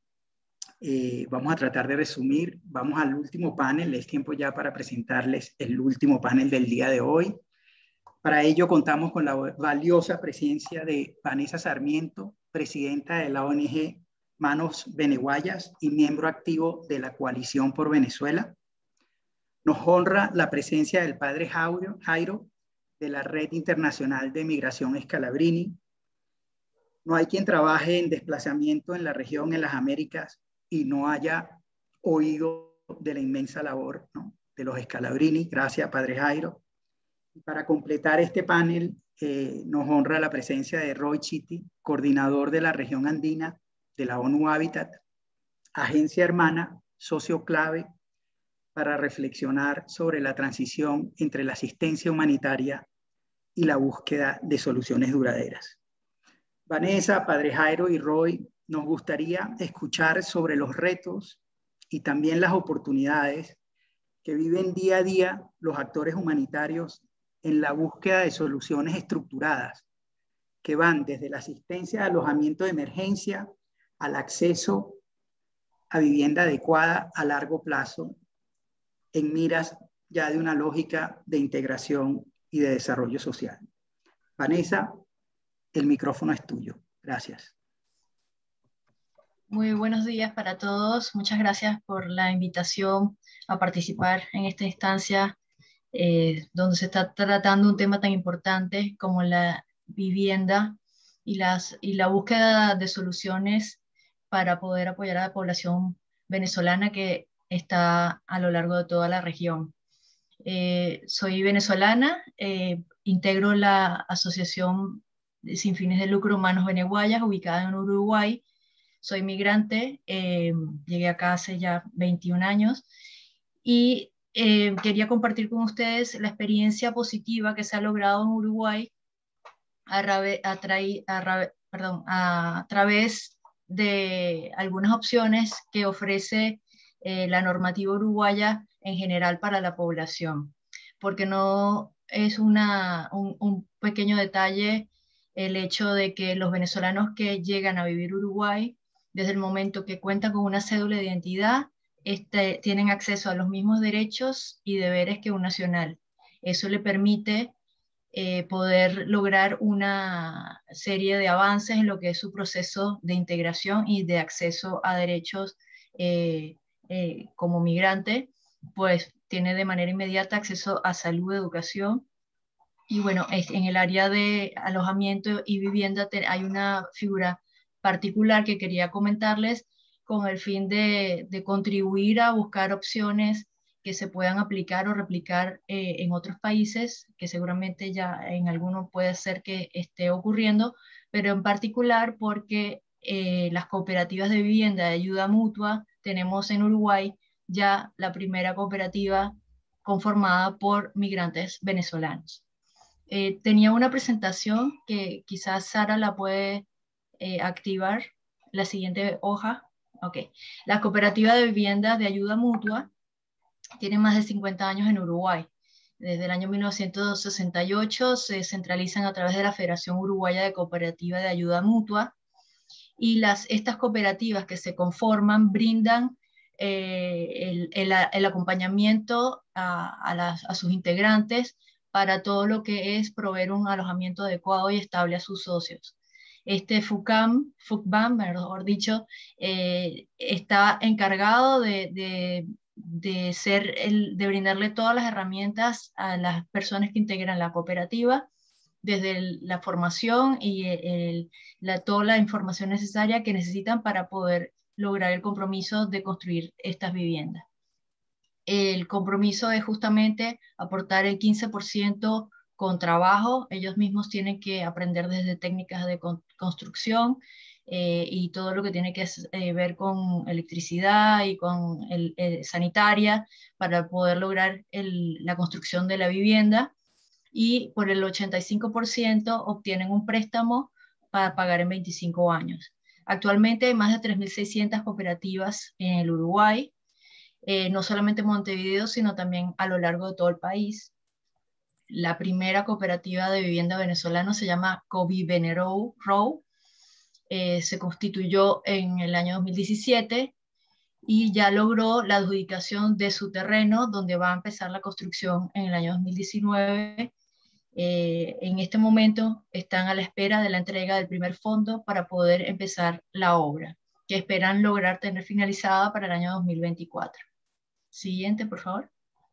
Speaker 3: eh, vamos a tratar de resumir. Vamos al último panel. Es tiempo ya para presentarles el último panel del día de hoy. Para ello contamos con la valiosa presencia de Vanessa Sarmiento, presidenta de la O N G Manos Beneguayas y miembro activo de la Coalición por Venezuela. Nos honra la presencia del padre Jairo, Jairo de la Red Internacional de Migración Scalabrini. No hay quien trabaje en desplazamiento en la región, en las Américas, y no haya oído de la inmensa labor, ¿no?, de los Scalabrini. Gracias, padre Jairo. Y para completar este panel, eh, nos honra la presencia de Roy Chitty, coordinador de la región andina de la ONU Habitat, agencia hermana, socio clave para reflexionar sobre la transición entre la asistencia humanitaria y la búsqueda de soluciones duraderas. Vanessa, padre Jairo y Roy, nos gustaría escuchar sobre los retos y también las oportunidades que viven día a día los actores humanitarios en la búsqueda de soluciones estructuradas que van desde la asistencia de alojamiento de emergencia al acceso a vivienda adecuada a largo plazo, en miras ya de una lógica de integración y de desarrollo social. Vanessa, el micrófono es tuyo. Gracias.
Speaker 21: Muy buenos días para todos. Muchas gracias por la invitación a participar en esta instancia eh, donde se está tratando un tema tan importante como la vivienda y, las, y la búsqueda de soluciones para poder apoyar a la población venezolana que está a lo largo de toda la región. Eh, soy venezolana, eh, integro la Asociación Sin Fines de Lucro Manos Beneguayas, ubicada en Uruguay. Soy migrante, eh, llegué acá hace ya veintiún años y eh, quería compartir con ustedes la experiencia positiva que se ha logrado en Uruguay a, rave, a, trai, a, rave, perdón, a través de algunas opciones que ofrece eh, la normativa uruguaya en general para la población, porque no es una, un, un pequeño detalle el hecho de que los venezolanos que llegan a vivir Uruguay, desde el momento que cuentan con una cédula de identidad, este, tienen acceso a los mismos derechos y deberes que un nacional. Eso le permite eh, poder lograr una serie de avances en lo que es su proceso de integración y de acceso a derechos eh, eh, como migrante, pues tiene de manera inmediata acceso a salud, educación. Y bueno, en el área de alojamiento y vivienda hay una figura particular que quería comentarles con el fin de, de contribuir a buscar opciones que se puedan aplicar o replicar eh, en otros países, que seguramente ya en algunos puede ser que esté ocurriendo, pero en particular porque eh, las cooperativas de vivienda de ayuda mutua, tenemos en Uruguay ya la primera cooperativa conformada por migrantes venezolanos. Eh, tenía una presentación que quizás Sara la puede eh, activar, la siguiente hoja. Ok. La cooperativa de vivienda de ayuda mutua tiene más de cincuenta años en Uruguay. Desde el año mil novecientos sesenta y ocho se centralizan a través de la Federación Uruguaya de Cooperativa de Ayuda Mutua, y las, estas cooperativas que se conforman brindan eh, el, el, el acompañamiento a, a, las, a sus integrantes para todo lo que es proveer un alojamiento adecuado y estable a sus socios. Este FUCAM, FUCBAM, mejor dicho, eh, está encargado de, de, de, ser el, de brindarle todas las herramientas a las personas que integran la cooperativa, desde el, la formación y el, la, toda la información necesaria que necesitan para poder lograr el compromiso de construir estas viviendas. El compromiso es justamente aportar el quince por ciento con trabajo. Ellos mismos tienen que aprender desde técnicas de con, construcción eh, y todo lo que tiene que eh, ver con electricidad y con el, el, sanitaria para poder lograr el, la construcción de la vivienda. Y por el ochenta y cinco por ciento obtienen un préstamo para pagar en veinticinco años. Actualmente hay más de tres mil seiscientas cooperativas en el Uruguay, eh, no solamente en Montevideo, sino también a lo largo de todo el país. La primera cooperativa de vivienda venezolana se llama Covivenero Row, eh, se constituyó en el año dos mil diecisiete y ya logró la adjudicación de su terreno, donde va a empezar la construcción en el año dos mil diecinueve. Eh, en este momento están a la espera de la entrega del primer fondo para poder empezar la obra, que esperan lograr tener finalizada para el año dos mil veinticuatro. Siguiente, por favor.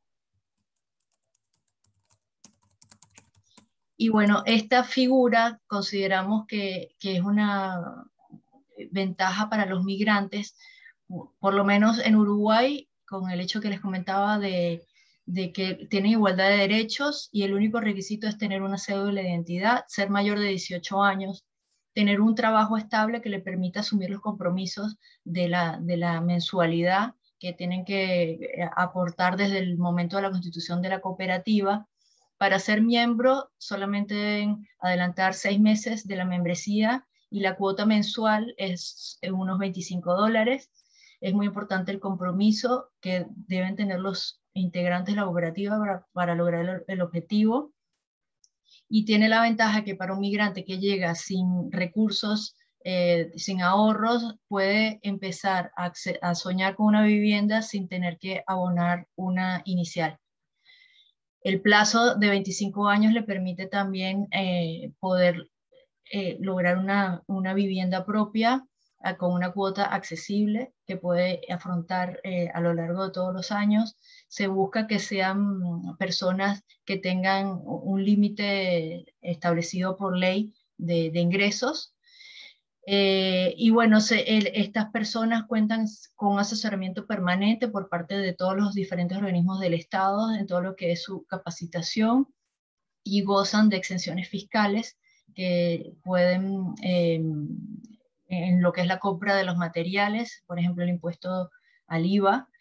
Speaker 21: Y bueno, esta figura consideramos que, que es una ventaja para los migrantes, por lo menos en Uruguay, con el hecho que les comentaba de de que tienen igualdad de derechos y el único requisito es tener una cédula de identidad, ser mayor de dieciocho años, tener un trabajo estable que le permita asumir los compromisos de la, de la mensualidad que tienen que aportar desde el momento de la constitución de la cooperativa. Para ser miembro solamente deben adelantar seis meses de la membresía y la cuota mensual es unos veinticinco dólares. Es muy importante el compromiso que deben tener los integrantes de la cooperativa para, para lograr el, el objetivo, y tiene la ventaja que para un migrante que llega sin recursos, eh, sin ahorros, puede empezar a, a soñar con una vivienda sin tener que abonar una inicial. El plazo de veinticinco años le permite también eh, poder eh, lograr una, una vivienda propia eh, con una cuota accesible que puede afrontar eh, a lo largo de todos los años. Se busca que sean personas que tengan un límite establecido por ley de, de ingresos. Eh, y bueno, se, el, estas personas cuentan con asesoramiento permanente por parte de todos los diferentes organismos del Estado en todo lo que es su capacitación, y gozan de exenciones fiscales que pueden, eh, en lo que es la compra de los materiales, por ejemplo el impuesto al I V A,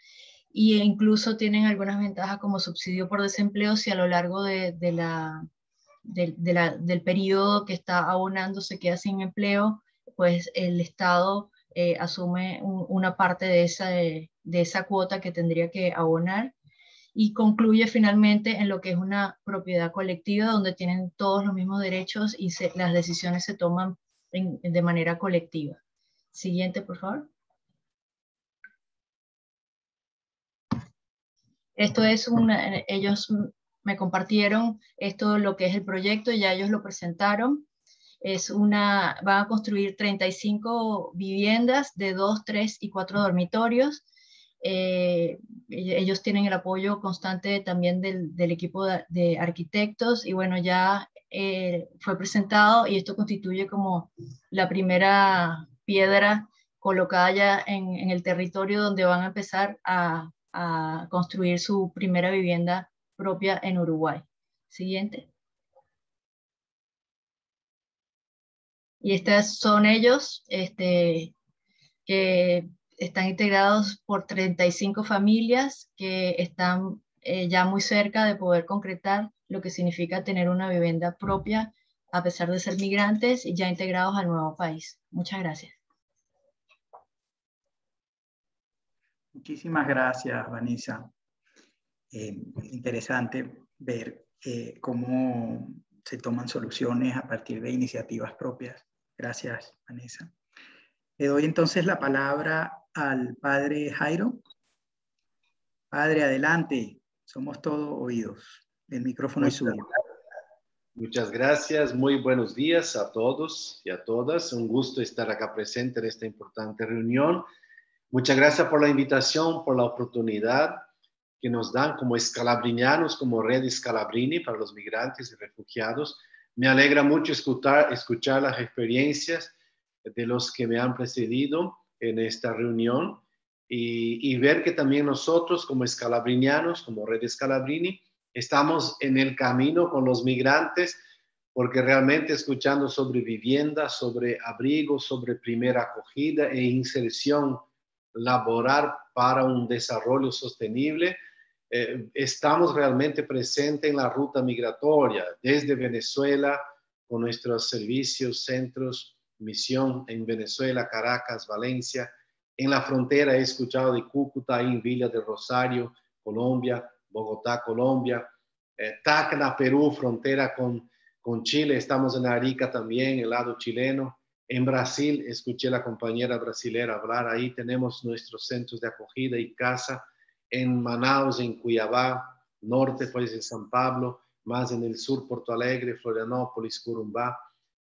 Speaker 21: y incluso tienen algunas ventajas como subsidio por desempleo si a lo largo de, de la, de, de la, del periodo que está abonando se queda sin empleo, pues el Estado eh, asume un, una parte de esa, de, de esa cuota que tendría que abonar, y concluye finalmente en lo que es una propiedad colectiva donde tienen todos los mismos derechos y se, las decisiones se toman en, de manera colectiva. Siguiente, por favor. Esto es una, ellos me compartieron esto, lo que es el proyecto, ya ellos lo presentaron. Es una, van a construir treinta y cinco viviendas de dos, tres y cuatro dormitorios. Eh, ellos tienen el apoyo constante también del, del equipo de, de arquitectos, y bueno, ya eh, fue presentado, y esto constituye como la primera piedra colocada ya en, en el territorio donde van a empezar a, a construir su primera vivienda propia en Uruguay. Siguiente. Y estos son ellos, este, que están integrados por treinta y cinco familias que están eh, ya muy cerca de poder concretar lo que significa tener una vivienda propia a pesar de ser migrantes y ya integrados al nuevo país. Muchas gracias.
Speaker 3: Muchísimas gracias, Vanessa. Eh, interesante ver eh, cómo se toman soluciones a partir de iniciativas propias. Gracias, Vanessa. Le doy entonces la palabra al padre Jairo. Padre, adelante. Somos todos oídos. El micrófono es suyo.
Speaker 2: Muchas gracias. Muy buenos días a todos y a todas. Un gusto estar acá presente en esta importante reunión. Muchas gracias por la invitación, por la oportunidad que nos dan como escalabrinianos, como Red Scalabrini para los migrantes y refugiados. Me alegra mucho escuchar, escuchar las experiencias de los que me han precedido en esta reunión y, y ver que también nosotros como escalabrinianos, como Red Scalabrini, estamos en el camino con los migrantes, porque realmente escuchando sobre vivienda, sobre abrigo, sobre primera acogida e inserción laboral para un desarrollo sostenible, eh, estamos realmente presentes en la ruta migratoria desde Venezuela con nuestros servicios, centros, misión en Venezuela, Caracas, Valencia. En la frontera he escuchado de Cúcuta, en Villa del Rosario, Colombia, Bogotá, Colombia, eh, Tacna, Perú, frontera con, con Chile. Estamos en Arica también, el lado chileno. En Brasil, escuché a la compañera brasilera hablar, ahí tenemos nuestros centros de acogida y casa. En Manaus, en Cuiabá, norte pues en San Pablo, más en el sur, Porto Alegre, Florianópolis, Corumbá.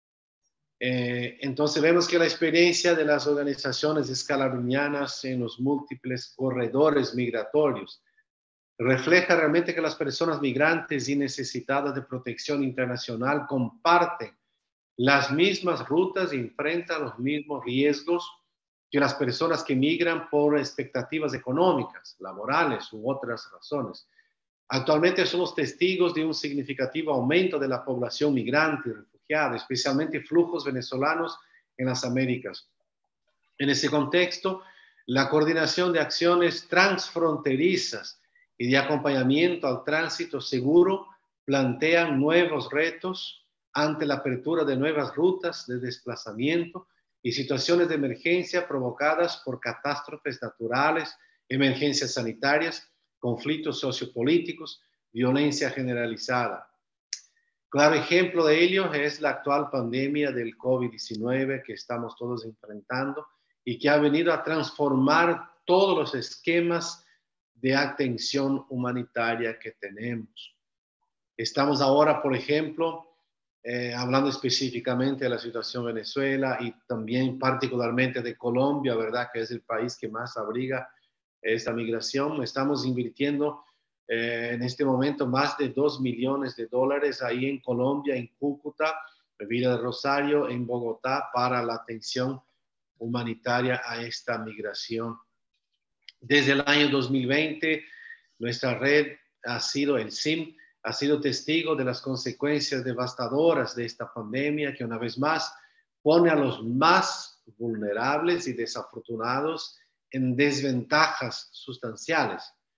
Speaker 2: Eh, entonces vemos que la experiencia de las organizaciones escalabrinianas en los múltiples corredores migratorios refleja realmente que las personas migrantes y necesitadas de protección internacional comparten las mismas rutas y enfrentan los mismos riesgos que las personas que migran por expectativas económicas, laborales u otras razones. Actualmente somos testigos de un significativo aumento de la población migrante y refugiada, especialmente flujos venezolanos en las Américas. En ese contexto, la coordinación de acciones transfronterizas y de acompañamiento al tránsito seguro plantean nuevos retos ante la apertura de nuevas rutas de desplazamiento y situaciones de emergencia provocadas por catástrofes naturales, emergencias sanitarias, conflictos sociopolíticos, violencia generalizada. Claro ejemplo de ello es la actual pandemia del COVID diecinueve que estamos todos enfrentando y que ha venido a transformar todos los esquemas de atención humanitaria que tenemos. Estamos ahora, por ejemplo, eh, hablando específicamente de la situación en Venezuela y también particularmente de Colombia, ¿verdad? Que es el país que más abriga esta migración. Estamos invirtiendo eh, en este momento más de dos millones de dólares ahí en Colombia, en Cúcuta, en Villa del Rosario, en Bogotá, para la atención humanitaria a esta migración. Desde el año dos mil veinte, nuestra red ha sido, el S I M, ha sido testigo de las consecuencias devastadoras de esta pandemia que una vez más pone a los más vulnerables y desafortunados en desventajas sustanciales.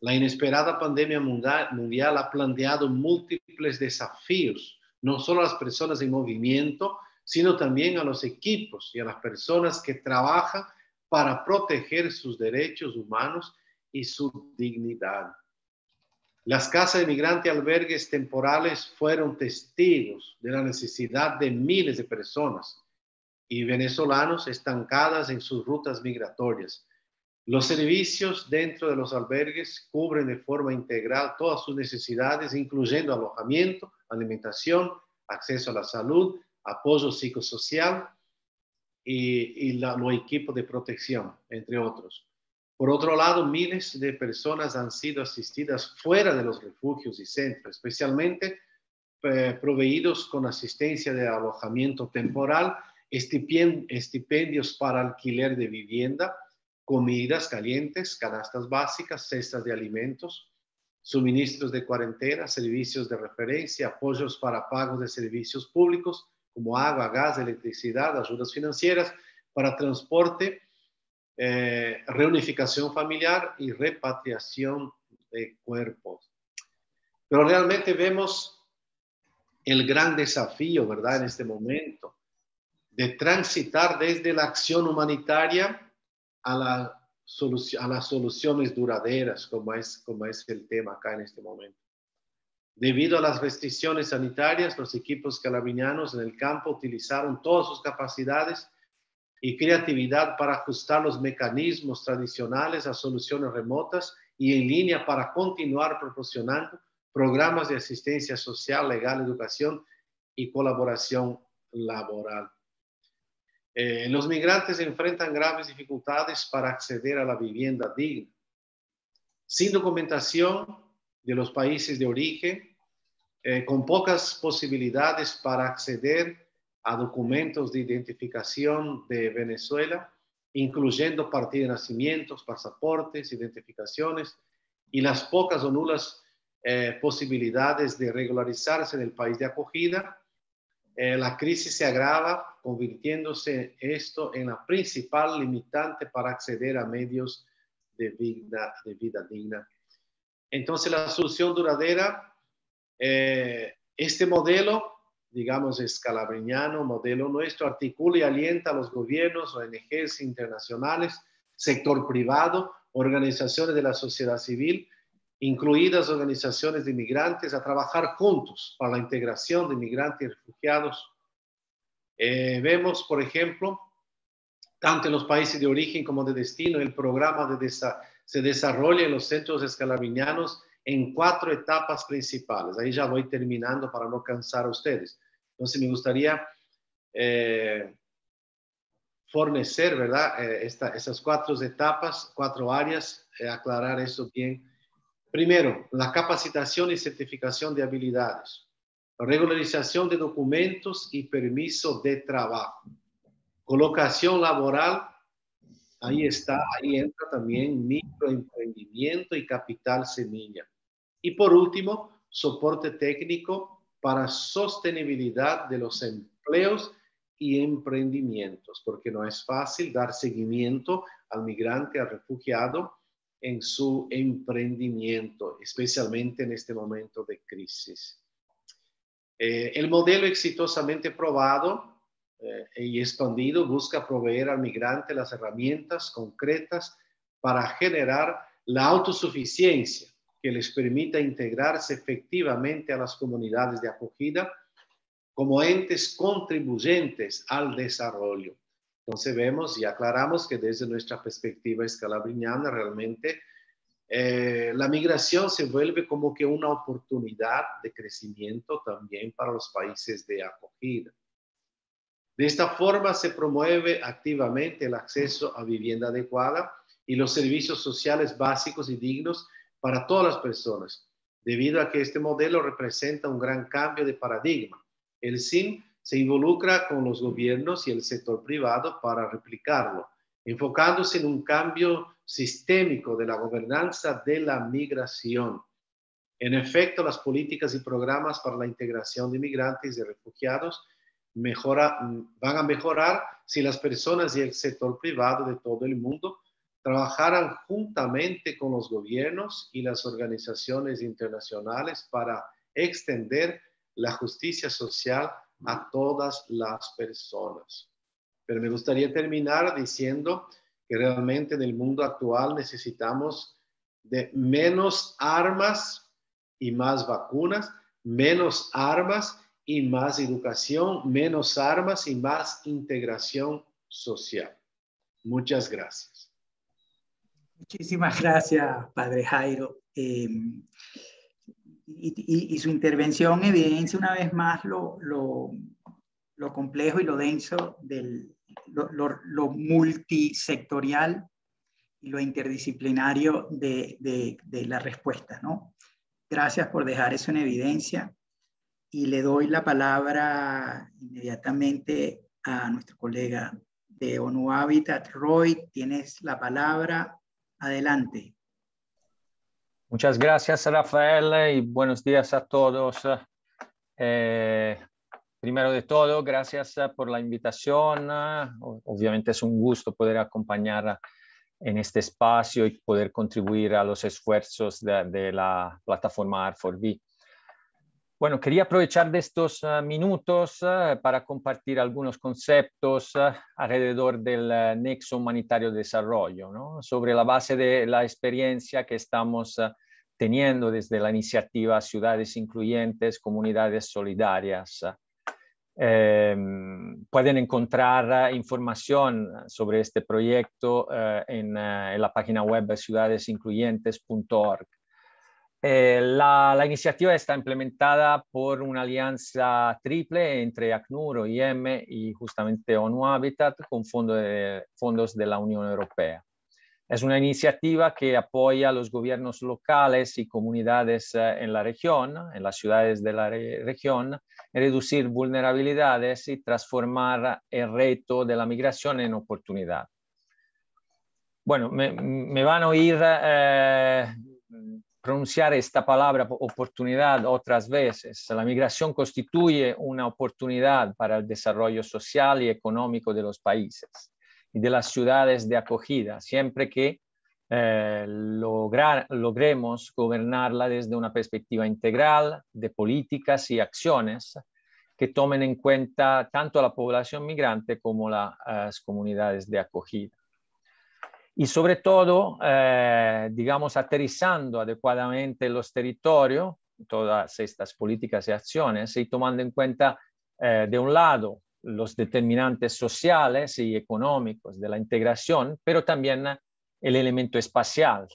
Speaker 2: La inesperada pandemia mundial ha planteado múltiples desafíos, no solo a las personas en movimiento, sino también a los equipos y a las personas que trabajan para proteger sus derechos humanos y su dignidad. Las casas de migrantes y albergues temporales fueron testigos de la necesidad de miles de personas y venezolanos estancadas en sus rutas migratorias. Los servicios dentro de los albergues cubren de forma integral todas sus necesidades, incluyendo alojamiento, alimentación, acceso a la salud, apoyo psicosocial y, y la, los equipos de protección, entre otros. Por otro lado, miles de personas han sido asistidas fuera de los refugios y centros, especialmente eh, proveídos con asistencia de alojamiento temporal, estipendios para alquiler de vivienda, comidas calientes, canastas básicas, cestas de alimentos, suministros de cuarentena, servicios de referencia, apoyos para pagos de servicios públicos como agua, gas, electricidad, ayudas financieras para transporte, eh, reunificación familiar y repatriación de cuerpos. Pero realmente vemos el gran desafío, ¿verdad?, en este momento, de transitar desde la acción humanitaria a, la solución, a las soluciones duraderas, como es, como es el tema acá en este momento. Debido a las restricciones sanitarias, los equipos calabinianos en el campo utilizaron todas sus capacidades y creatividad para ajustar los mecanismos tradicionales a soluciones remotas y en línea para continuar proporcionando programas de asistencia social, legal, educación y colaboración laboral. Eh, los migrantes enfrentan graves dificultades para acceder a la vivienda digna. Sin documentación de los países de origen, eh, con pocas posibilidades para acceder a documentos de identificación de Venezuela, incluyendo partida de nacimientos, pasaportes, identificaciones y las pocas o nulas eh, posibilidades de regularizarse en el país de acogida, eh, la crisis se agrava, convirtiéndose esto en la principal limitante para acceder a medios de vida, de vida digna. Entonces, la solución duradera, eh, este modelo, digamos, escalabriniano, modelo nuestro, articula y alienta a los gobiernos, O N Ges internacionales, sector privado, organizaciones de la sociedad civil, incluidas organizaciones de inmigrantes, a trabajar juntos para la integración de inmigrantes y refugiados. Eh, vemos, por ejemplo, tanto en los países de origen como de destino, el programa de desa se desarrolla en los centros escalabrinianos en cuatro etapas principales. Ahí ya voy terminando para no cansar a ustedes. Entonces me gustaría eh, fornecer, ¿verdad? Eh, esta, esas cuatro etapas, cuatro áreas, eh, aclarar eso bien. Primero, la capacitación y certificación de habilidades. Regularización de documentos y permiso de trabajo. Colocación laboral. Ahí está, ahí entra también microemprendimiento y capital semilla. Y por último, soporte técnico para sostenibilidad de los empleos y emprendimientos, porque no es fácil dar seguimiento al migrante, al refugiado en su emprendimiento, especialmente en este momento de crisis. Eh, el modelo exitosamente probado eh, y expandido busca proveer al migrante las herramientas concretas para generar la autosuficiencia que les permita integrarse efectivamente a las comunidades de acogida como entes contribuyentes al desarrollo. Entonces vemos y aclaramos que desde nuestra perspectiva escalabriniana realmente eh, la migración se vuelve como que una oportunidad de crecimiento también para los países de acogida. De esta forma se promueve activamente el acceso a vivienda adecuada y los servicios sociales básicos y dignos para todas las personas, debido a que este modelo representa un gran cambio de paradigma. El S I M se involucra con los gobiernos y el sector privado para replicarlo, enfocándose en un cambio sistémico de la gobernanza de la migración. En efecto, las políticas y programas para la integración de migrantes y refugiados mejora, van a mejorar si las personas y el sector privado de todo el mundo trabajaran juntamente con los gobiernos y las organizaciones internacionales para extender la justicia social a todas las personas. Pero me gustaría terminar diciendo que realmente en el mundo actual necesitamos de menos armas y más vacunas, menos armas y más educación, menos armas y más integración social. Muchas gracias.
Speaker 3: Muchísimas gracias, Padre Jairo. Eh, y, y, y su intervención evidencia una vez más lo, lo, lo complejo y lo denso, del, lo, lo, lo multisectorial y lo interdisciplinario de, de, de la respuesta, ¿no? Gracias por dejar eso en evidencia. Y le doy la palabra inmediatamente a nuestro colega de ONU Habitat. Roy, tienes la palabra. Adelante.
Speaker 9: Muchas gracias, Rafael, y buenos días a todos. Eh, primero de todo, gracias por la invitación. Obviamente es un gusto poder acompañar en este espacio y poder contribuir a los esfuerzos de, de la plataforma R cuatro V. Bueno, quería aprovechar de estos uh, minutos uh, para compartir algunos conceptos uh, alrededor del uh, nexo humanitario de desarrollo, ¿no? Sobre la base de la experiencia que estamos uh, teniendo desde la iniciativa Ciudades Incluyentes, Comunidades Solidarias. Eh, pueden encontrar uh, información sobre este proyecto uh, en, uh, en la página web ciudades incluyentes punto org. Eh, la, la iniciativa está implementada por una alianza triple entre ACNUR, O I M y justamente ONU Habitat con fondo de, fondos de la Unión Europea. Es una iniciativa que apoya a los gobiernos locales y comunidades eh, en la región, en las ciudades de la re región, en reducir vulnerabilidades y transformar el reto de la migración en oportunidad. Bueno, me, me van a oír eh, pronunciar esta palabra oportunidad otras veces. La migración constituye una oportunidad para el desarrollo social y económico de los países y de las ciudades de acogida, siempre que eh, lograr, logremos gobernarla desde una perspectiva integral de políticas y acciones que tomen en cuenta tanto a la población migrante como la, las comunidades de acogida. Y sobre todo, eh, digamos, aterrizando adecuadamente los territorios, todas estas políticas y acciones, y tomando en cuenta, eh, de un lado, los determinantes sociales y económicos de la integración, pero también el elemento espacial.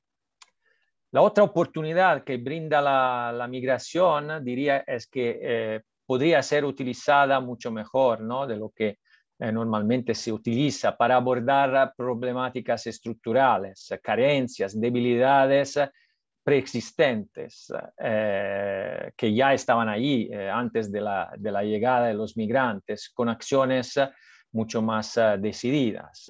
Speaker 9: La otra oportunidad que brinda la, la migración, diría, es que eh, podría ser utilizada mucho mejor, ¿no? De lo que Eh, normalmente se utiliza para abordar problemáticas estructurales, carencias, debilidades preexistentes eh, que ya estaban allí eh, antes de la, de la llegada de los migrantes, con acciones mucho más uh, decididas.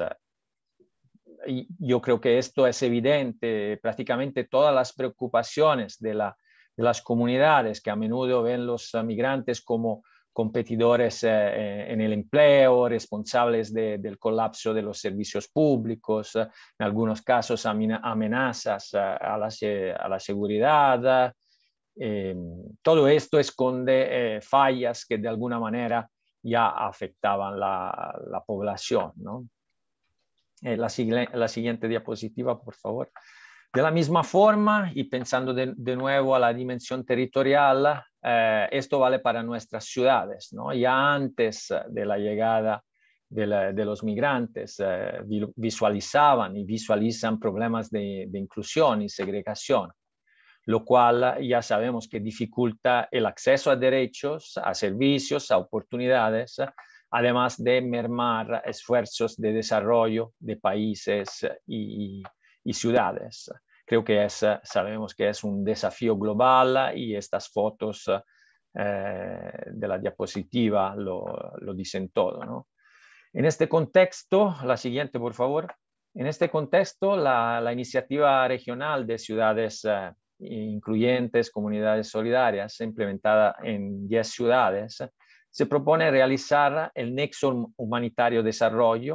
Speaker 9: Y yo creo que esto es evidente, prácticamente todas las preocupaciones de, la, de las comunidades que a menudo ven los uh, migrantes como competidores eh, en el empleo, responsables de, del colapso de los servicios públicos, en algunos casos amenazas a la, a la seguridad. Eh, todo esto esconde eh, fallas que de alguna manera ya afectaban la, la población, ¿no? Eh, la, la siguiente diapositiva, por favor. De la misma forma, y pensando de, de nuevo a la dimensión territorial, eh, esto vale para nuestras ciudades, ¿no? Ya antes de la llegada de, la, de los migrantes, eh, visualizaban y visualizan problemas de, de inclusión y segregación, lo cual ya sabemos que dificulta el acceso a derechos, a servicios, a oportunidades, además de mermar esfuerzos de desarrollo de países y y ciudades. Creo que es, sabemos que es un desafío global y estas fotos eh, de la diapositiva lo, lo dicen todo, ¿no? En este contexto, la siguiente por favor, en este contexto la, la iniciativa regional de ciudades eh, incluyentes, comunidades solidarias, implementada en diez ciudades, se propone realizar el nexo humanitario desarrollo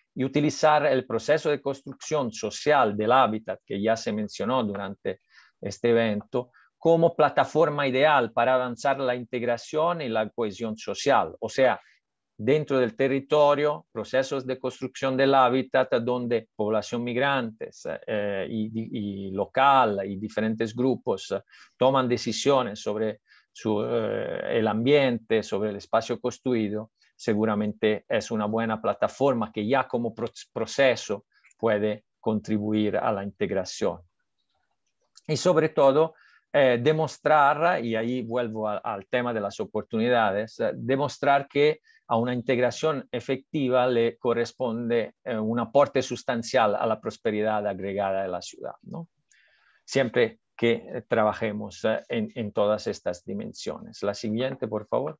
Speaker 9: y utilizar el proceso de construcción social del hábitat que ya se mencionó durante este evento como plataforma ideal para avanzar la integración y la cohesión social. O sea, dentro del territorio, procesos de construcción del hábitat donde población migrantes eh, y, y local y diferentes grupos eh, toman decisiones sobre su, eh, el ambiente, sobre el espacio construido, seguramente es una buena plataforma que ya como pro proceso puede contribuir a la integración. Y sobre todo, eh, demostrar, y ahí vuelvo a, al tema de las oportunidades, eh, demostrar que a una integración efectiva le corresponde eh, un aporte sustancial a la prosperidad agregada de la ciudad, ¿no? Siempre que eh, trabajemos eh, en, en todas estas dimensiones. La siguiente, por favor.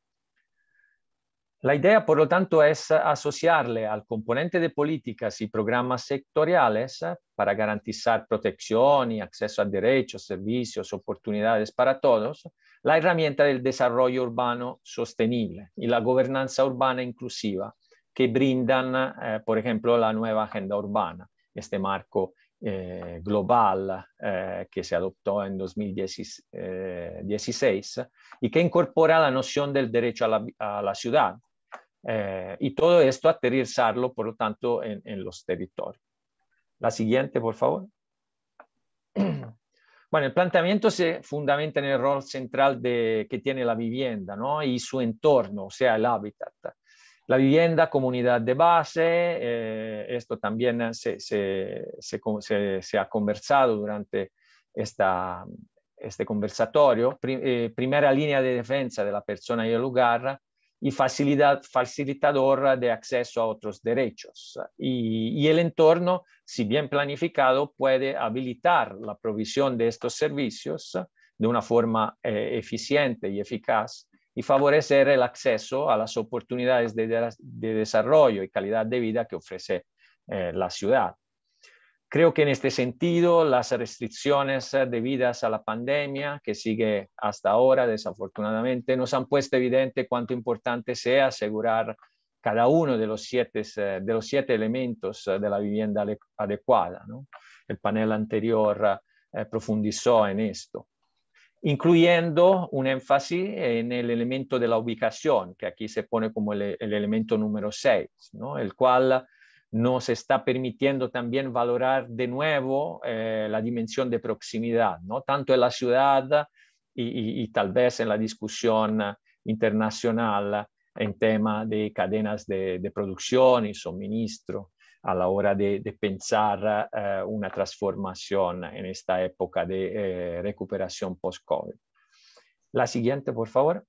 Speaker 9: La idea, por lo tanto, es asociarle al componente de políticas y programas sectoriales para garantizar protección y acceso a derechos, servicios, oportunidades para todos, la herramienta del desarrollo urbano sostenible y la gobernanza urbana inclusiva que brindan, eh, por ejemplo, la nueva agenda urbana, este marco eh, global eh, que se adoptó en dos mil dieciséis y que incorpora la noción del derecho a la, a la ciudad. Eh, y todo esto aterrizarlo, por lo tanto, en, en los territorios. La siguiente, por favor. Bueno, el planteamiento se fundamenta en el rol central de, que tiene la vivienda, ¿no? Y su entorno, o sea, el hábitat. La vivienda, comunidad de base, eh, esto también se, se, se, se, se ha conversado durante esta, este conversatorio. Pri, eh, primera línea de defensa de la persona y el lugar, y facilidad, facilitador de acceso a otros derechos. Y, y el entorno, si bien planificado, puede habilitar la provisión de estos servicios de una forma eh, eficiente y eficaz y favorecer el acceso a las oportunidades de, de, de desarrollo y calidad de vida que ofrece eh, la ciudad. Creo que en este sentido las restricciones debidas a la pandemia que sigue hasta ahora, desafortunadamente, nos han puesto evidente cuánto importante sea asegurar cada uno de los siete, de los siete elementos de la vivienda adecuada, ¿no? El panel anterior eh, profundizó en esto, incluyendo un énfasis en el elemento de la ubicación, que aquí se pone como el, el elemento número seis, ¿no? El cual nos está permitiendo también valorar de nuevo eh, la dimensión de proximidad, ¿no? Tanto en la ciudad y, y, y tal vez en la discusión internacional en tema de cadenas de, de producción y suministro a la hora de, de pensar eh, una transformación en esta época de eh, recuperación post-COVID. La siguiente, por favor.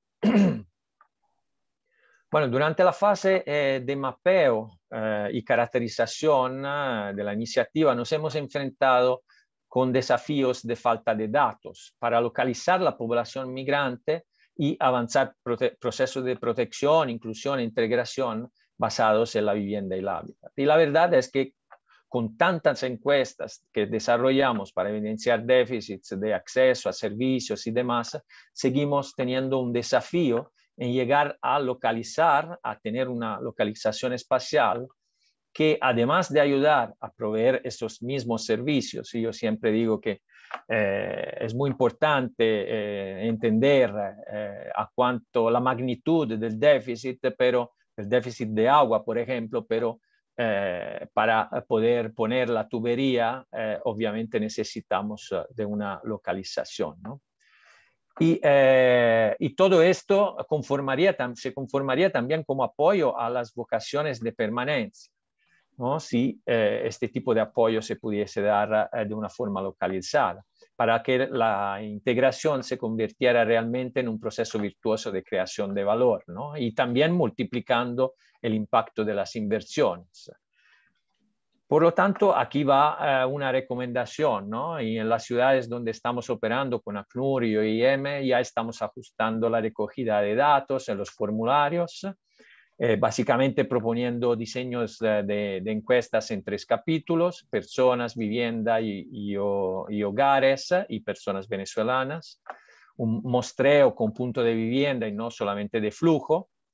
Speaker 9: Bueno, durante la fase eh, de mapeo eh, y caracterización eh, de la iniciativa nos hemos enfrentado con desafíos de falta de datos para localizar la población migrante y avanzar procesos de protección, inclusión e integración basados en la vivienda y el hábitat. Y la verdad es que con tantas encuestas que desarrollamos para evidenciar déficits de acceso a servicios y demás, seguimos teniendo un desafío en llegar a localizar, a tener una localización espacial que además de ayudar a proveer esos mismos servicios, y yo siempre digo que eh, es muy importante eh, entender eh, a cuánto la magnitud del déficit, pero el déficit de agua, por ejemplo, pero eh, para poder poner la tubería, eh, obviamente necesitamos de una localización, ¿no? Y, eh, y todo esto conformaría, se conformaría también como apoyo a las vocaciones de permanencia, ¿no? Si eh, este tipo de apoyo se pudiese dar eh, de una forma localizada, para que la integración se convirtiera realmente en un proceso virtuoso de creación de valor, ¿no? Y también multiplicando el impacto de las inversiones. Por lo tanto, aquí va uh, una recomendación, ¿no? Y en las ciudades donde estamos operando con ACNUR y O I M ya estamos ajustando la recogida de datos en los formularios, eh, básicamente proponiendo diseños uh, de, de encuestas en tres capítulos: personas, vivienda y, y, o, y hogares y personas venezolanas, un muestreo con punto de vivienda y no solamente de flujo,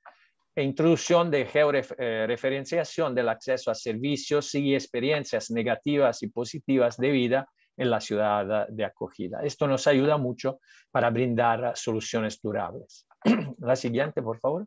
Speaker 9: e introducción de georreferenciación del acceso a servicios y experiencias negativas y positivas de vida en la ciudad de acogida. Esto nos ayuda mucho para brindar soluciones durables. La siguiente, por favor.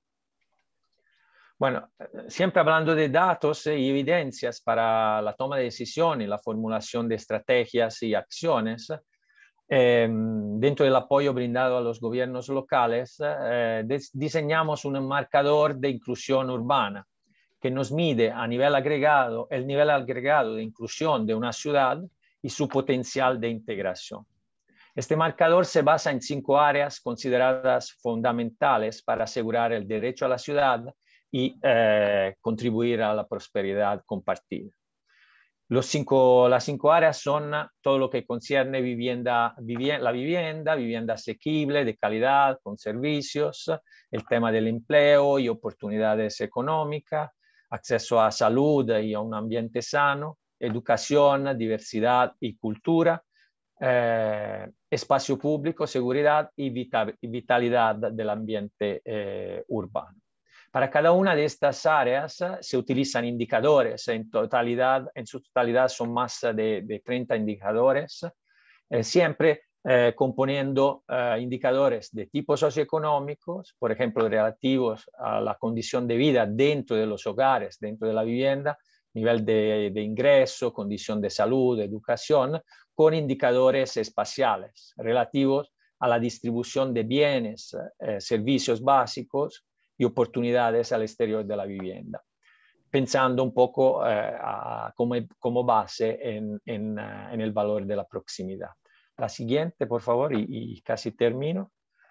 Speaker 9: Bueno, siempre hablando de datos y evidencias para la toma de decisiones, la formulación de estrategias y acciones, eh, dentro del apoyo brindado a los gobiernos locales, eh, diseñamos un marcador de inclusión urbana que nos mide a nivel agregado el nivel agregado de inclusión de una ciudad y su potencial de integración. Este marcador se basa en cinco áreas consideradas fundamentales para asegurar el derecho a la ciudad y eh, contribuir a la prosperidad compartida. Los cinco, las cinco áreas son todo lo que concierne vivienda, vivienda, la vivienda, vivienda asequible, de calidad, con servicios, el tema del empleo y oportunidades económicas, acceso a salud y a un ambiente sano, educación, diversidad y cultura, eh, espacio público, seguridad y vital, vitalidad del ambiente eh, urbano. Para cada una de estas áreas uh, se utilizan indicadores, en, totalidad, en su totalidad son más de, de treinta indicadores, eh, siempre eh, componiendo uh, indicadores de tipo socioeconómicos, por ejemplo, relativos a la condición de vida dentro de los hogares, dentro de la vivienda, nivel de, de ingreso, condición de salud, educación, con indicadores espaciales relativos a la distribución de bienes, eh, servicios básicos, y oportunidades al exterior de la vivienda, pensando un poco eh, a, como, como base en, en, uh, en el valor de la proximidad. La siguiente, por favor, y, y casi termino.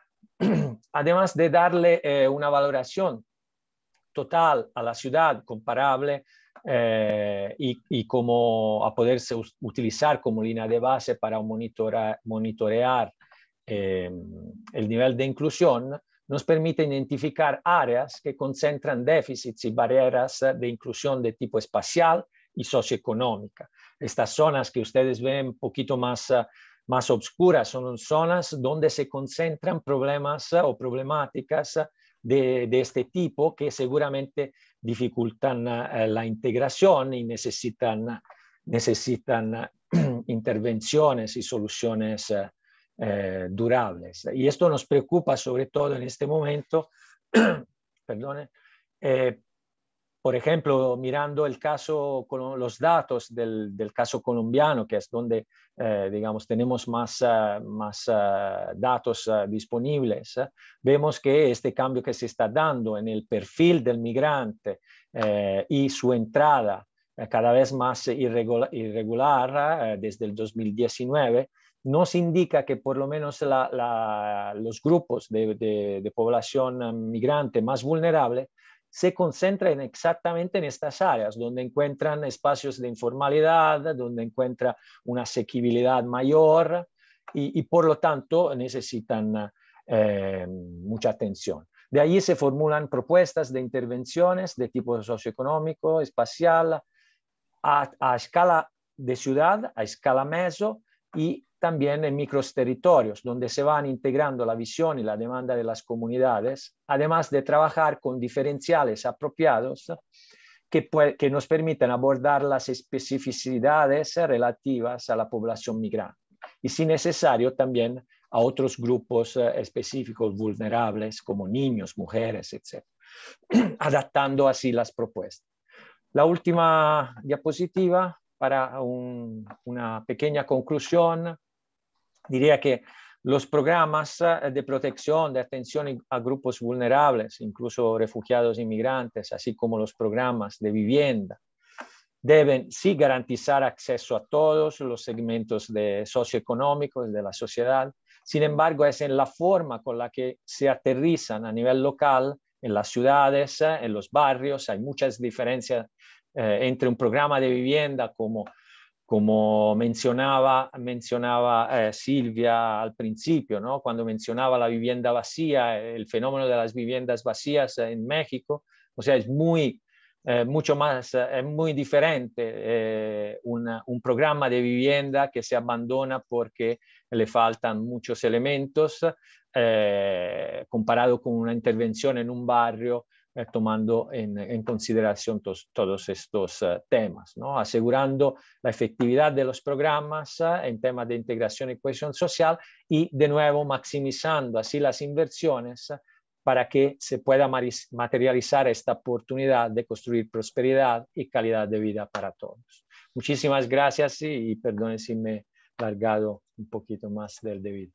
Speaker 9: Además de darle eh, una valoración total a la ciudad comparable eh, y, y como a poderse utilizar como línea de base para monitorear, monitorear eh, el nivel de inclusión, nos permite identificar áreas que concentran déficits y barreras de inclusión de tipo espacial y socioeconómica. Estas zonas que ustedes ven un poquito más, más oscuras son zonas donde se concentran problemas o problemáticas de, de este tipo que seguramente dificultan la integración y necesitan, necesitan intervenciones y soluciones Eh, durables. Y esto nos preocupa sobre todo en este momento, perdone, eh, por ejemplo, mirando el caso, con los datos del, del caso colombiano, que es donde, eh, digamos, tenemos más, uh, más uh, datos uh, disponibles, uh, vemos que este cambio que se está dando en el perfil del migrante eh, y su entrada eh, cada vez más irregular, irregular eh, desde el dos mil diecinueve, nos indica que por lo menos la, la, los grupos de, de, de población migrante más vulnerable se concentran exactamente en estas áreas, donde encuentran espacios de informalidad, donde encuentran una asequibilidad mayor y, y por lo tanto necesitan eh, mucha atención. De ahí se formulan propuestas de intervenciones de tipo socioeconómico, espacial, a, a escala de ciudad, a escala meso y también en micros territorios, donde se van integrando la visión y la demanda de las comunidades, además de trabajar con diferenciales apropiados que, que nos permitan abordar las especificidades relativas a la población migrante y, si necesario, también a otros grupos específicos vulnerables como niños, mujeres, etcétera, adaptando así las propuestas. La última diapositiva para un, una pequeña conclusión. Diría que los programas de protección, de atención a grupos vulnerables, incluso refugiados inmigrantes, así como los programas de vivienda, deben sí garantizar acceso a todos los segmentos de socioeconómicos de la sociedad. Sin embargo, es en la forma con la que se aterrizan a nivel local, en las ciudades, en los barrios. Hay muchas diferencias eh, entre un programa de vivienda como Como mencionaba, mencionaba eh, Silvia al principio, ¿no? Cuando mencionaba la vivienda vacía, el fenómeno de las viviendas vacías en México, o sea, es muy, eh, mucho más, es eh, muy diferente eh, una, un programa de vivienda que se abandona porque le faltan muchos elementos, eh, comparado con una intervención en un barrio eh, tomando en, en consideración tos, todos estos uh, temas, ¿no? Asegurando la efectividad de los programas uh, en temas de integración y cohesión social y, de nuevo, maximizando así las inversiones uh, para que se pueda materializar esta oportunidad de construir prosperidad y calidad de vida para todos. Muchísimas gracias y, y perdone si me he largado un poquito más del debido.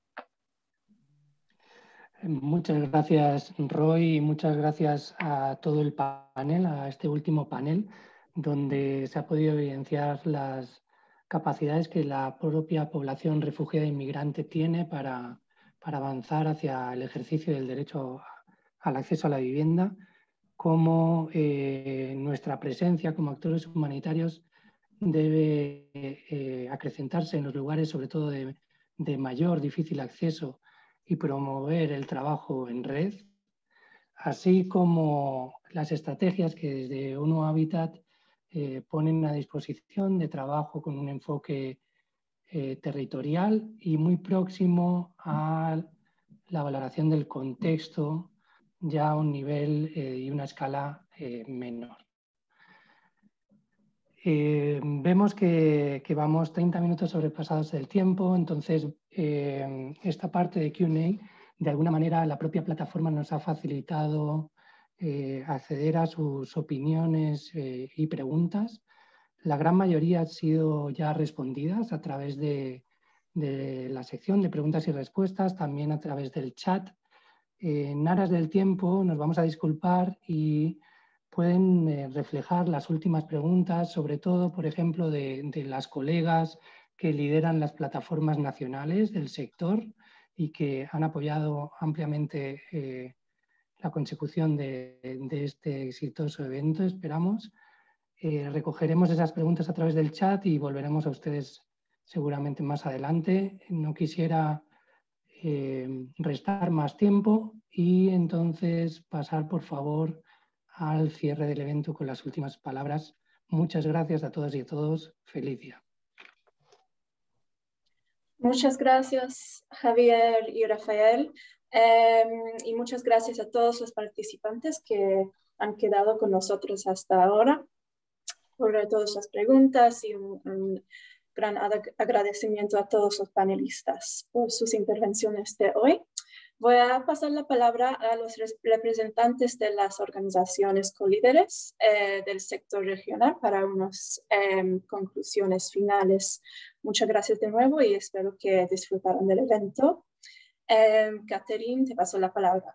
Speaker 8: Muchas gracias, Roy, y muchas gracias a todo el panel, a este último panel, donde se ha podido evidenciar las capacidades que la propia población refugiada e inmigrante tiene para, para avanzar hacia el ejercicio del derecho al acceso a la vivienda, cómo eh, nuestra presencia como actores humanitarios debe eh, acrecentarse en los lugares, sobre todo de, de mayor difícil acceso, y promover el trabajo en red, así como las estrategias que desde UNO Habitat eh, ponen a disposición de trabajo con un enfoque eh, territorial y muy próximo a la valoración del contexto, ya a un nivel eh, y una escala eh, menor. Eh, vemos que, que vamos treinta minutos sobrepasados del tiempo, entonces eh, esta parte de Q and A, de alguna manera la propia plataforma nos ha facilitado eh, acceder a sus opiniones eh, y preguntas. La gran mayoría han sido ya respondidas a través de, de la sección de preguntas y respuestas, también a través del chat. Eh, en aras del tiempo nos vamos a disculpar y pueden eh, reflejar las últimas preguntas, sobre todo, por ejemplo, de, de las colegas que lideran las plataformas nacionales del sector y que han apoyado ampliamente eh, la consecución de, de este exitoso evento, esperamos. Eh, recogeremos esas preguntas a través del chat y volveremos a ustedes seguramente más adelante. No quisiera eh, restar más tiempo y entonces pasar, por favor, al cierre del evento con las últimas palabras. Muchas gracias a todas y a todos. Feliz día.
Speaker 1: Muchas gracias, Javier y Rafael. Eh, y muchas gracias a todos los participantes que han quedado con nosotros hasta ahora por todas las preguntas y un, un gran agradecimiento a todos los panelistas por sus intervenciones de hoy. Voy a pasar la palabra a los representantes de las organizaciones colíderes eh, del sector regional para unas eh, conclusiones finales. Muchas gracias de nuevo y espero que disfrutaran del evento. Eh, Catherine, te paso la palabra.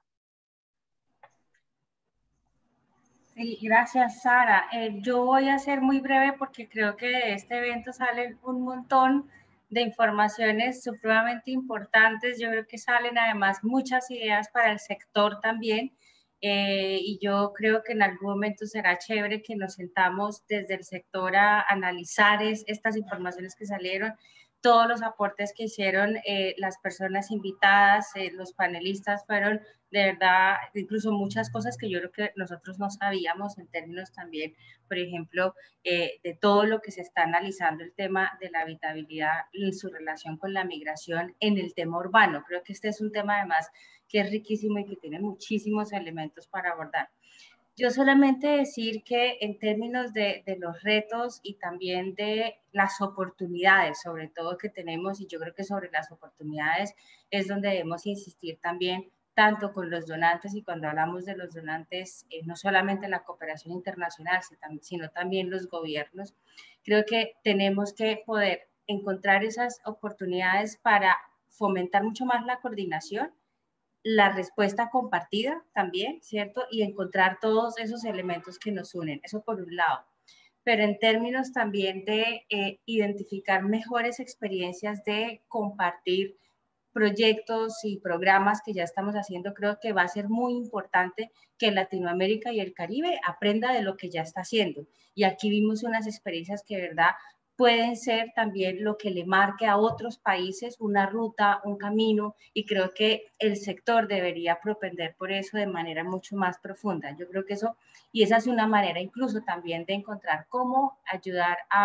Speaker 5: Sí, gracias, Sara. Eh, yo voy a ser muy breve porque creo que de este evento salen un montón de informaciones supremamente importantes. Yo creo que salen además muchas ideas para el sector también. Eh, y yo creo que en algún momento será chévere que nos sentamos desde el sector a analizar es, estas informaciones que salieron, todos los aportes que hicieron eh, las personas invitadas, eh, los panelistas fueron de verdad, incluso muchas cosas que yo creo que nosotros no sabíamos en términos también, por ejemplo, eh, de todo lo que se está analizando el tema de la habitabilidad y su relación con la migración en el tema urbano. Creo que este es un tema además que es riquísimo y que tiene muchísimos elementos para abordar. Yo solamente decir que en términos de, de los retos y también de las oportunidades, sobre todo que tenemos, y yo creo que sobre las oportunidades es donde debemos insistir también, tanto con los donantes, y cuando hablamos de los donantes, eh, no solamente la cooperación internacional, sino también los gobiernos, creo que tenemos que poder encontrar esas oportunidades para fomentar mucho más la coordinación, la respuesta compartida también, ¿cierto? Y encontrar todos esos elementos que nos unen, eso por un lado. Pero en términos también de eh, identificar mejores experiencias de compartir proyectos y programas que ya estamos haciendo, creo que va a ser muy importante que Latinoamérica y el Caribe aprenda de lo que ya está haciendo. Y aquí vimos unas experiencias que de verdad pueden ser también lo que le marque a otros países una ruta, un camino, y creo que el sector debería propender por eso de manera mucho más profunda. Yo creo que eso, y esa es una manera incluso también de encontrar cómo ayudar a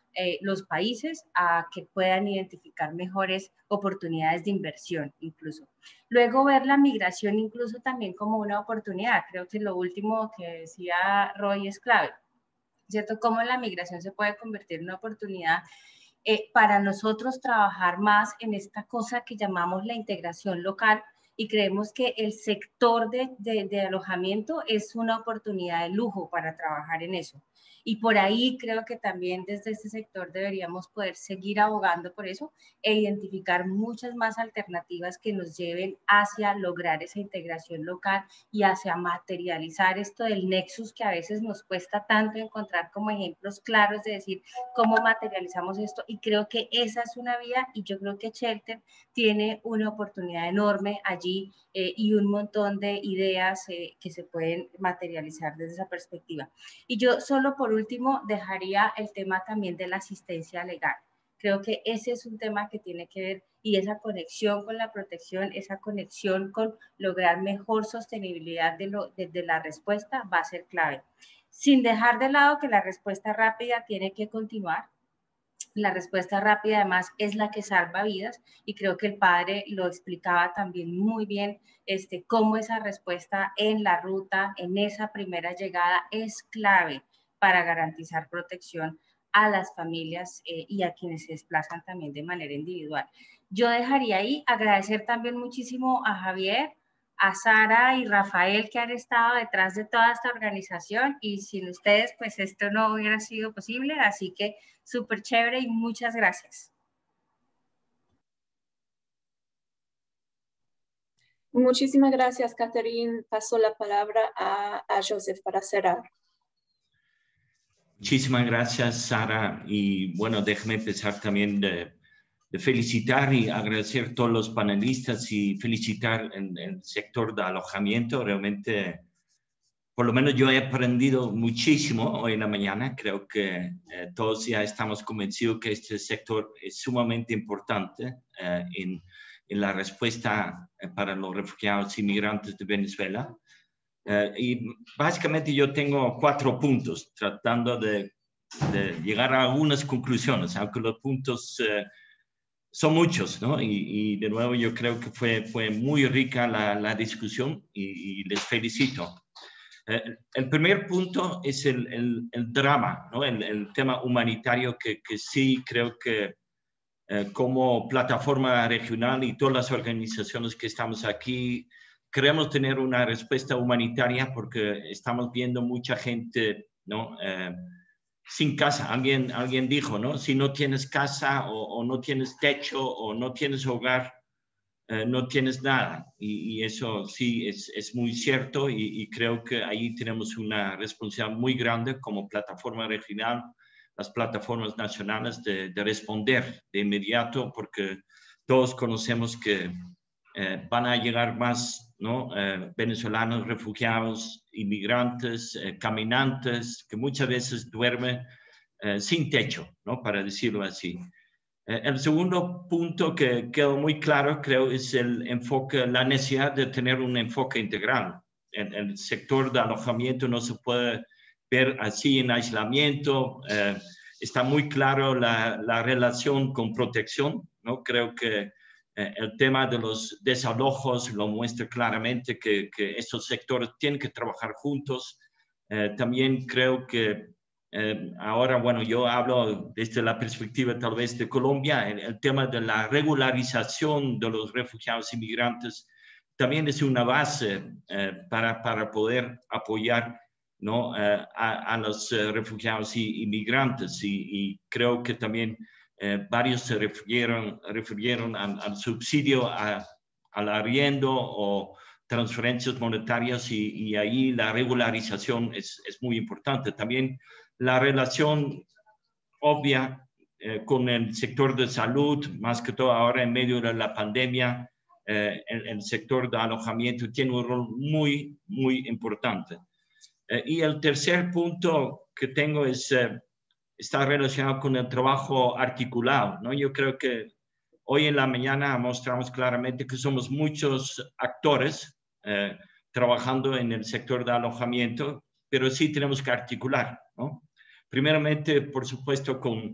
Speaker 5: eh, los países a que puedan identificar mejores oportunidades de inversión incluso. Luego ver la migración incluso también como una oportunidad. Creo que lo último que decía Roy es clave, ¿cierto? Cómo la migración se puede convertir en una oportunidad eh, para nosotros trabajar más en esta cosa que llamamos la integración local, y creemos que el sector de, de, de alojamiento es una oportunidad de lujo para trabajar en eso. Y por ahí creo que también desde este sector deberíamos poder seguir abogando por eso e identificar muchas más alternativas que nos lleven hacia lograr esa integración local y hacia materializar esto del nexus que a veces nos cuesta tanto encontrar como ejemplos claros de decir cómo materializamos esto. Y creo que esa es una vía, y yo creo que Shelter tiene una oportunidad enorme allí eh, y un montón de ideas eh, que se pueden materializar desde esa perspectiva. Y yo solo por último dejaría el tema también de la asistencia legal. Creo que ese es un tema que tiene que ver, y esa conexión con la protección, esa conexión con lograr mejor sostenibilidad de, lo, de, de la respuesta va a ser clave. Sin dejar de lado que la respuesta rápida tiene que continuar. La respuesta rápida además es la que salva vidas, y creo que el padre lo explicaba también muy bien, este, cómo esa respuesta en la ruta, en esa primera llegada, es clave para garantizar protección a las familias eh, y a quienes se desplazan también de manera individual. Yo dejaría ahí, agradecer también muchísimo a Javier, a Sara y Rafael, que han estado detrás de toda esta organización, y sin ustedes pues esto no hubiera sido posible, así que súper chévere y muchas gracias.
Speaker 1: Muchísimas gracias, Catherine. Paso la palabra a, a Joseph para cerrar.
Speaker 4: Muchísimas gracias, Sara. Y bueno, déjame empezar también de, de felicitar y agradecer a todos los panelistas y felicitar en, en el sector de alojamiento. Realmente, por lo menos yo he aprendido muchísimo hoy en la mañana. Creo que eh, todos ya estamos convencidos que este sector es sumamente importante eh, en, en la respuesta para los refugiados y migrantes de Venezuela. Uh, y básicamente yo tengo cuatro puntos, tratando de, de llegar a algunas conclusiones, aunque los puntos uh, son muchos, ¿no? Y, y de nuevo yo creo que fue, fue muy rica la, la discusión, y, y les felicito. Uh, el primer punto es el, el, el drama, ¿no? El, el tema humanitario que, que sí creo que uh, como plataforma regional y todas las organizaciones que estamos aquí, queremos tener una respuesta humanitaria, porque estamos viendo mucha gente, ¿no? Eh, sin casa. Alguien, alguien dijo, ¿no? Si no tienes casa o, o no tienes techo o no tienes hogar, eh, no tienes nada. Y, y eso sí es, es muy cierto, y, y creo que ahí tenemos una responsabilidad muy grande como plataforma regional, las plataformas nacionales, de, de responder de inmediato, porque todos conocemos que eh, van a llegar más, ¿no? Eh, venezolanos, refugiados, inmigrantes, eh, caminantes, que muchas veces duermen eh, sin techo, ¿no? Para decirlo así. Eh, el segundo punto que quedó muy claro, creo, es el enfoque, la necesidad de tener un enfoque integral. En el sector de alojamiento no se puede ver así en aislamiento. Eh, está muy claro la, la relación con protección, ¿no? Creo que el tema de los desalojos lo muestra claramente, que, que estos sectores tienen que trabajar juntos. Eh, también creo que eh, ahora, bueno, yo hablo desde la perspectiva tal vez de Colombia, el, el tema de la regularización de los refugiados inmigrantes también es una base eh, para, para poder apoyar, ¿no? eh, a, a los eh, refugiados y inmigrantes, y, y creo que también Eh, varios se refirieron, refirieron al, al subsidio, a, al arriendo o transferencias monetarias, y, y ahí la regularización es, es muy importante. También la relación obvia eh, con el sector de salud, más que todo ahora en medio de la pandemia, eh, el, el sector de alojamiento tiene un rol muy, muy importante. Eh, y el tercer punto que tengo es... Eh, está relacionado con el trabajo articulado, ¿no? Yo creo que hoy en la mañana mostramos claramente que somos muchos actores eh, trabajando en el sector de alojamiento, pero sí tenemos que articular, ¿no? Primeramente, por supuesto, con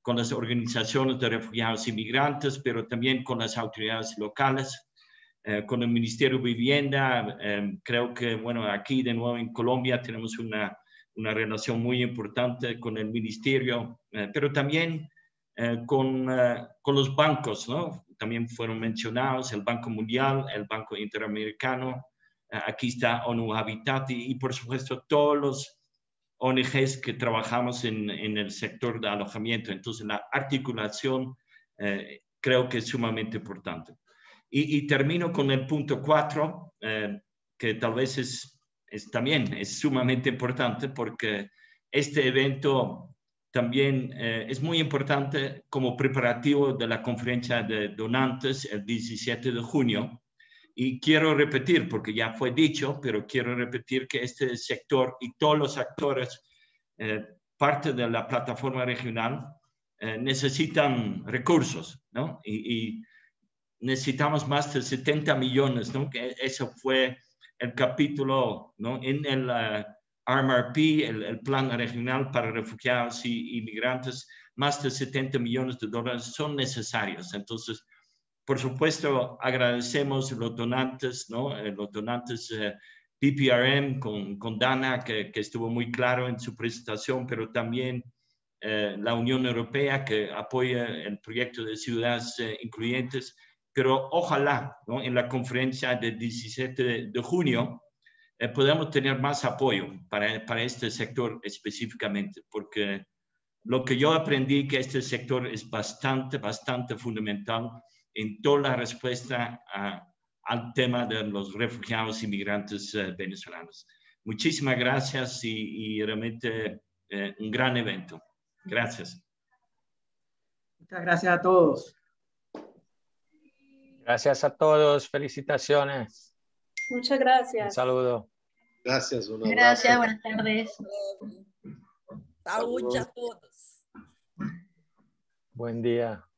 Speaker 4: con las organizaciones de refugiados y migrantes, pero también con las autoridades locales, eh, con el Ministerio de Vivienda. Eh, creo que, bueno, aquí de nuevo en Colombia tenemos una, una relación muy importante con el Ministerio, eh, pero también eh, con, eh, con los bancos, ¿no? También fueron mencionados el Banco Mundial, el Banco Interamericano, eh, aquí está ONU Habitat y, y por supuesto todos los O N Ges que trabajamos en, en el sector de alojamiento. Entonces la articulación eh, creo que es sumamente importante. Y, y termino con el punto cuatro, eh, que tal vez es, es también es sumamente importante porque este evento también eh, es muy importante como preparativo de la conferencia de donantes el diecisiete de junio. Y quiero repetir, porque ya fue dicho, pero quiero repetir que este sector y todos los actores, eh, parte de la plataforma regional, eh, necesitan recursos, ¿no? Y, y necesitamos más de setenta millones, ¿no? Que eso fue el capítulo, ¿no? En el uh, R M R P, el, el Plan Regional para Refugiados y Inmigrantes, más de setenta millones de dólares son necesarios. Entonces, por supuesto, agradecemos los donantes, ¿no? Los donantes eh, P P R M con, con Dana, que, que estuvo muy claro en su presentación, pero también eh, la Unión Europea, que apoya el proyecto de ciudades eh, incluyentes. Pero ojalá, ¿no? En la conferencia del diecisiete de, de junio eh, podamos tener más apoyo para, para este sector específicamente, porque lo que yo aprendí que este sector es bastante, bastante fundamental en toda la respuesta a, al tema de los refugiados y migrantes eh, venezolanos. Muchísimas gracias y, y realmente eh, un gran evento. Gracias.
Speaker 3: Muchas gracias a todos.
Speaker 9: Gracias a todos. Felicitaciones.
Speaker 1: Muchas gracias.
Speaker 9: Un saludo.
Speaker 2: Gracias. Un abrazo.
Speaker 21: Gracias, buenas tardes.
Speaker 19: Saúde a todos.
Speaker 9: Buen día.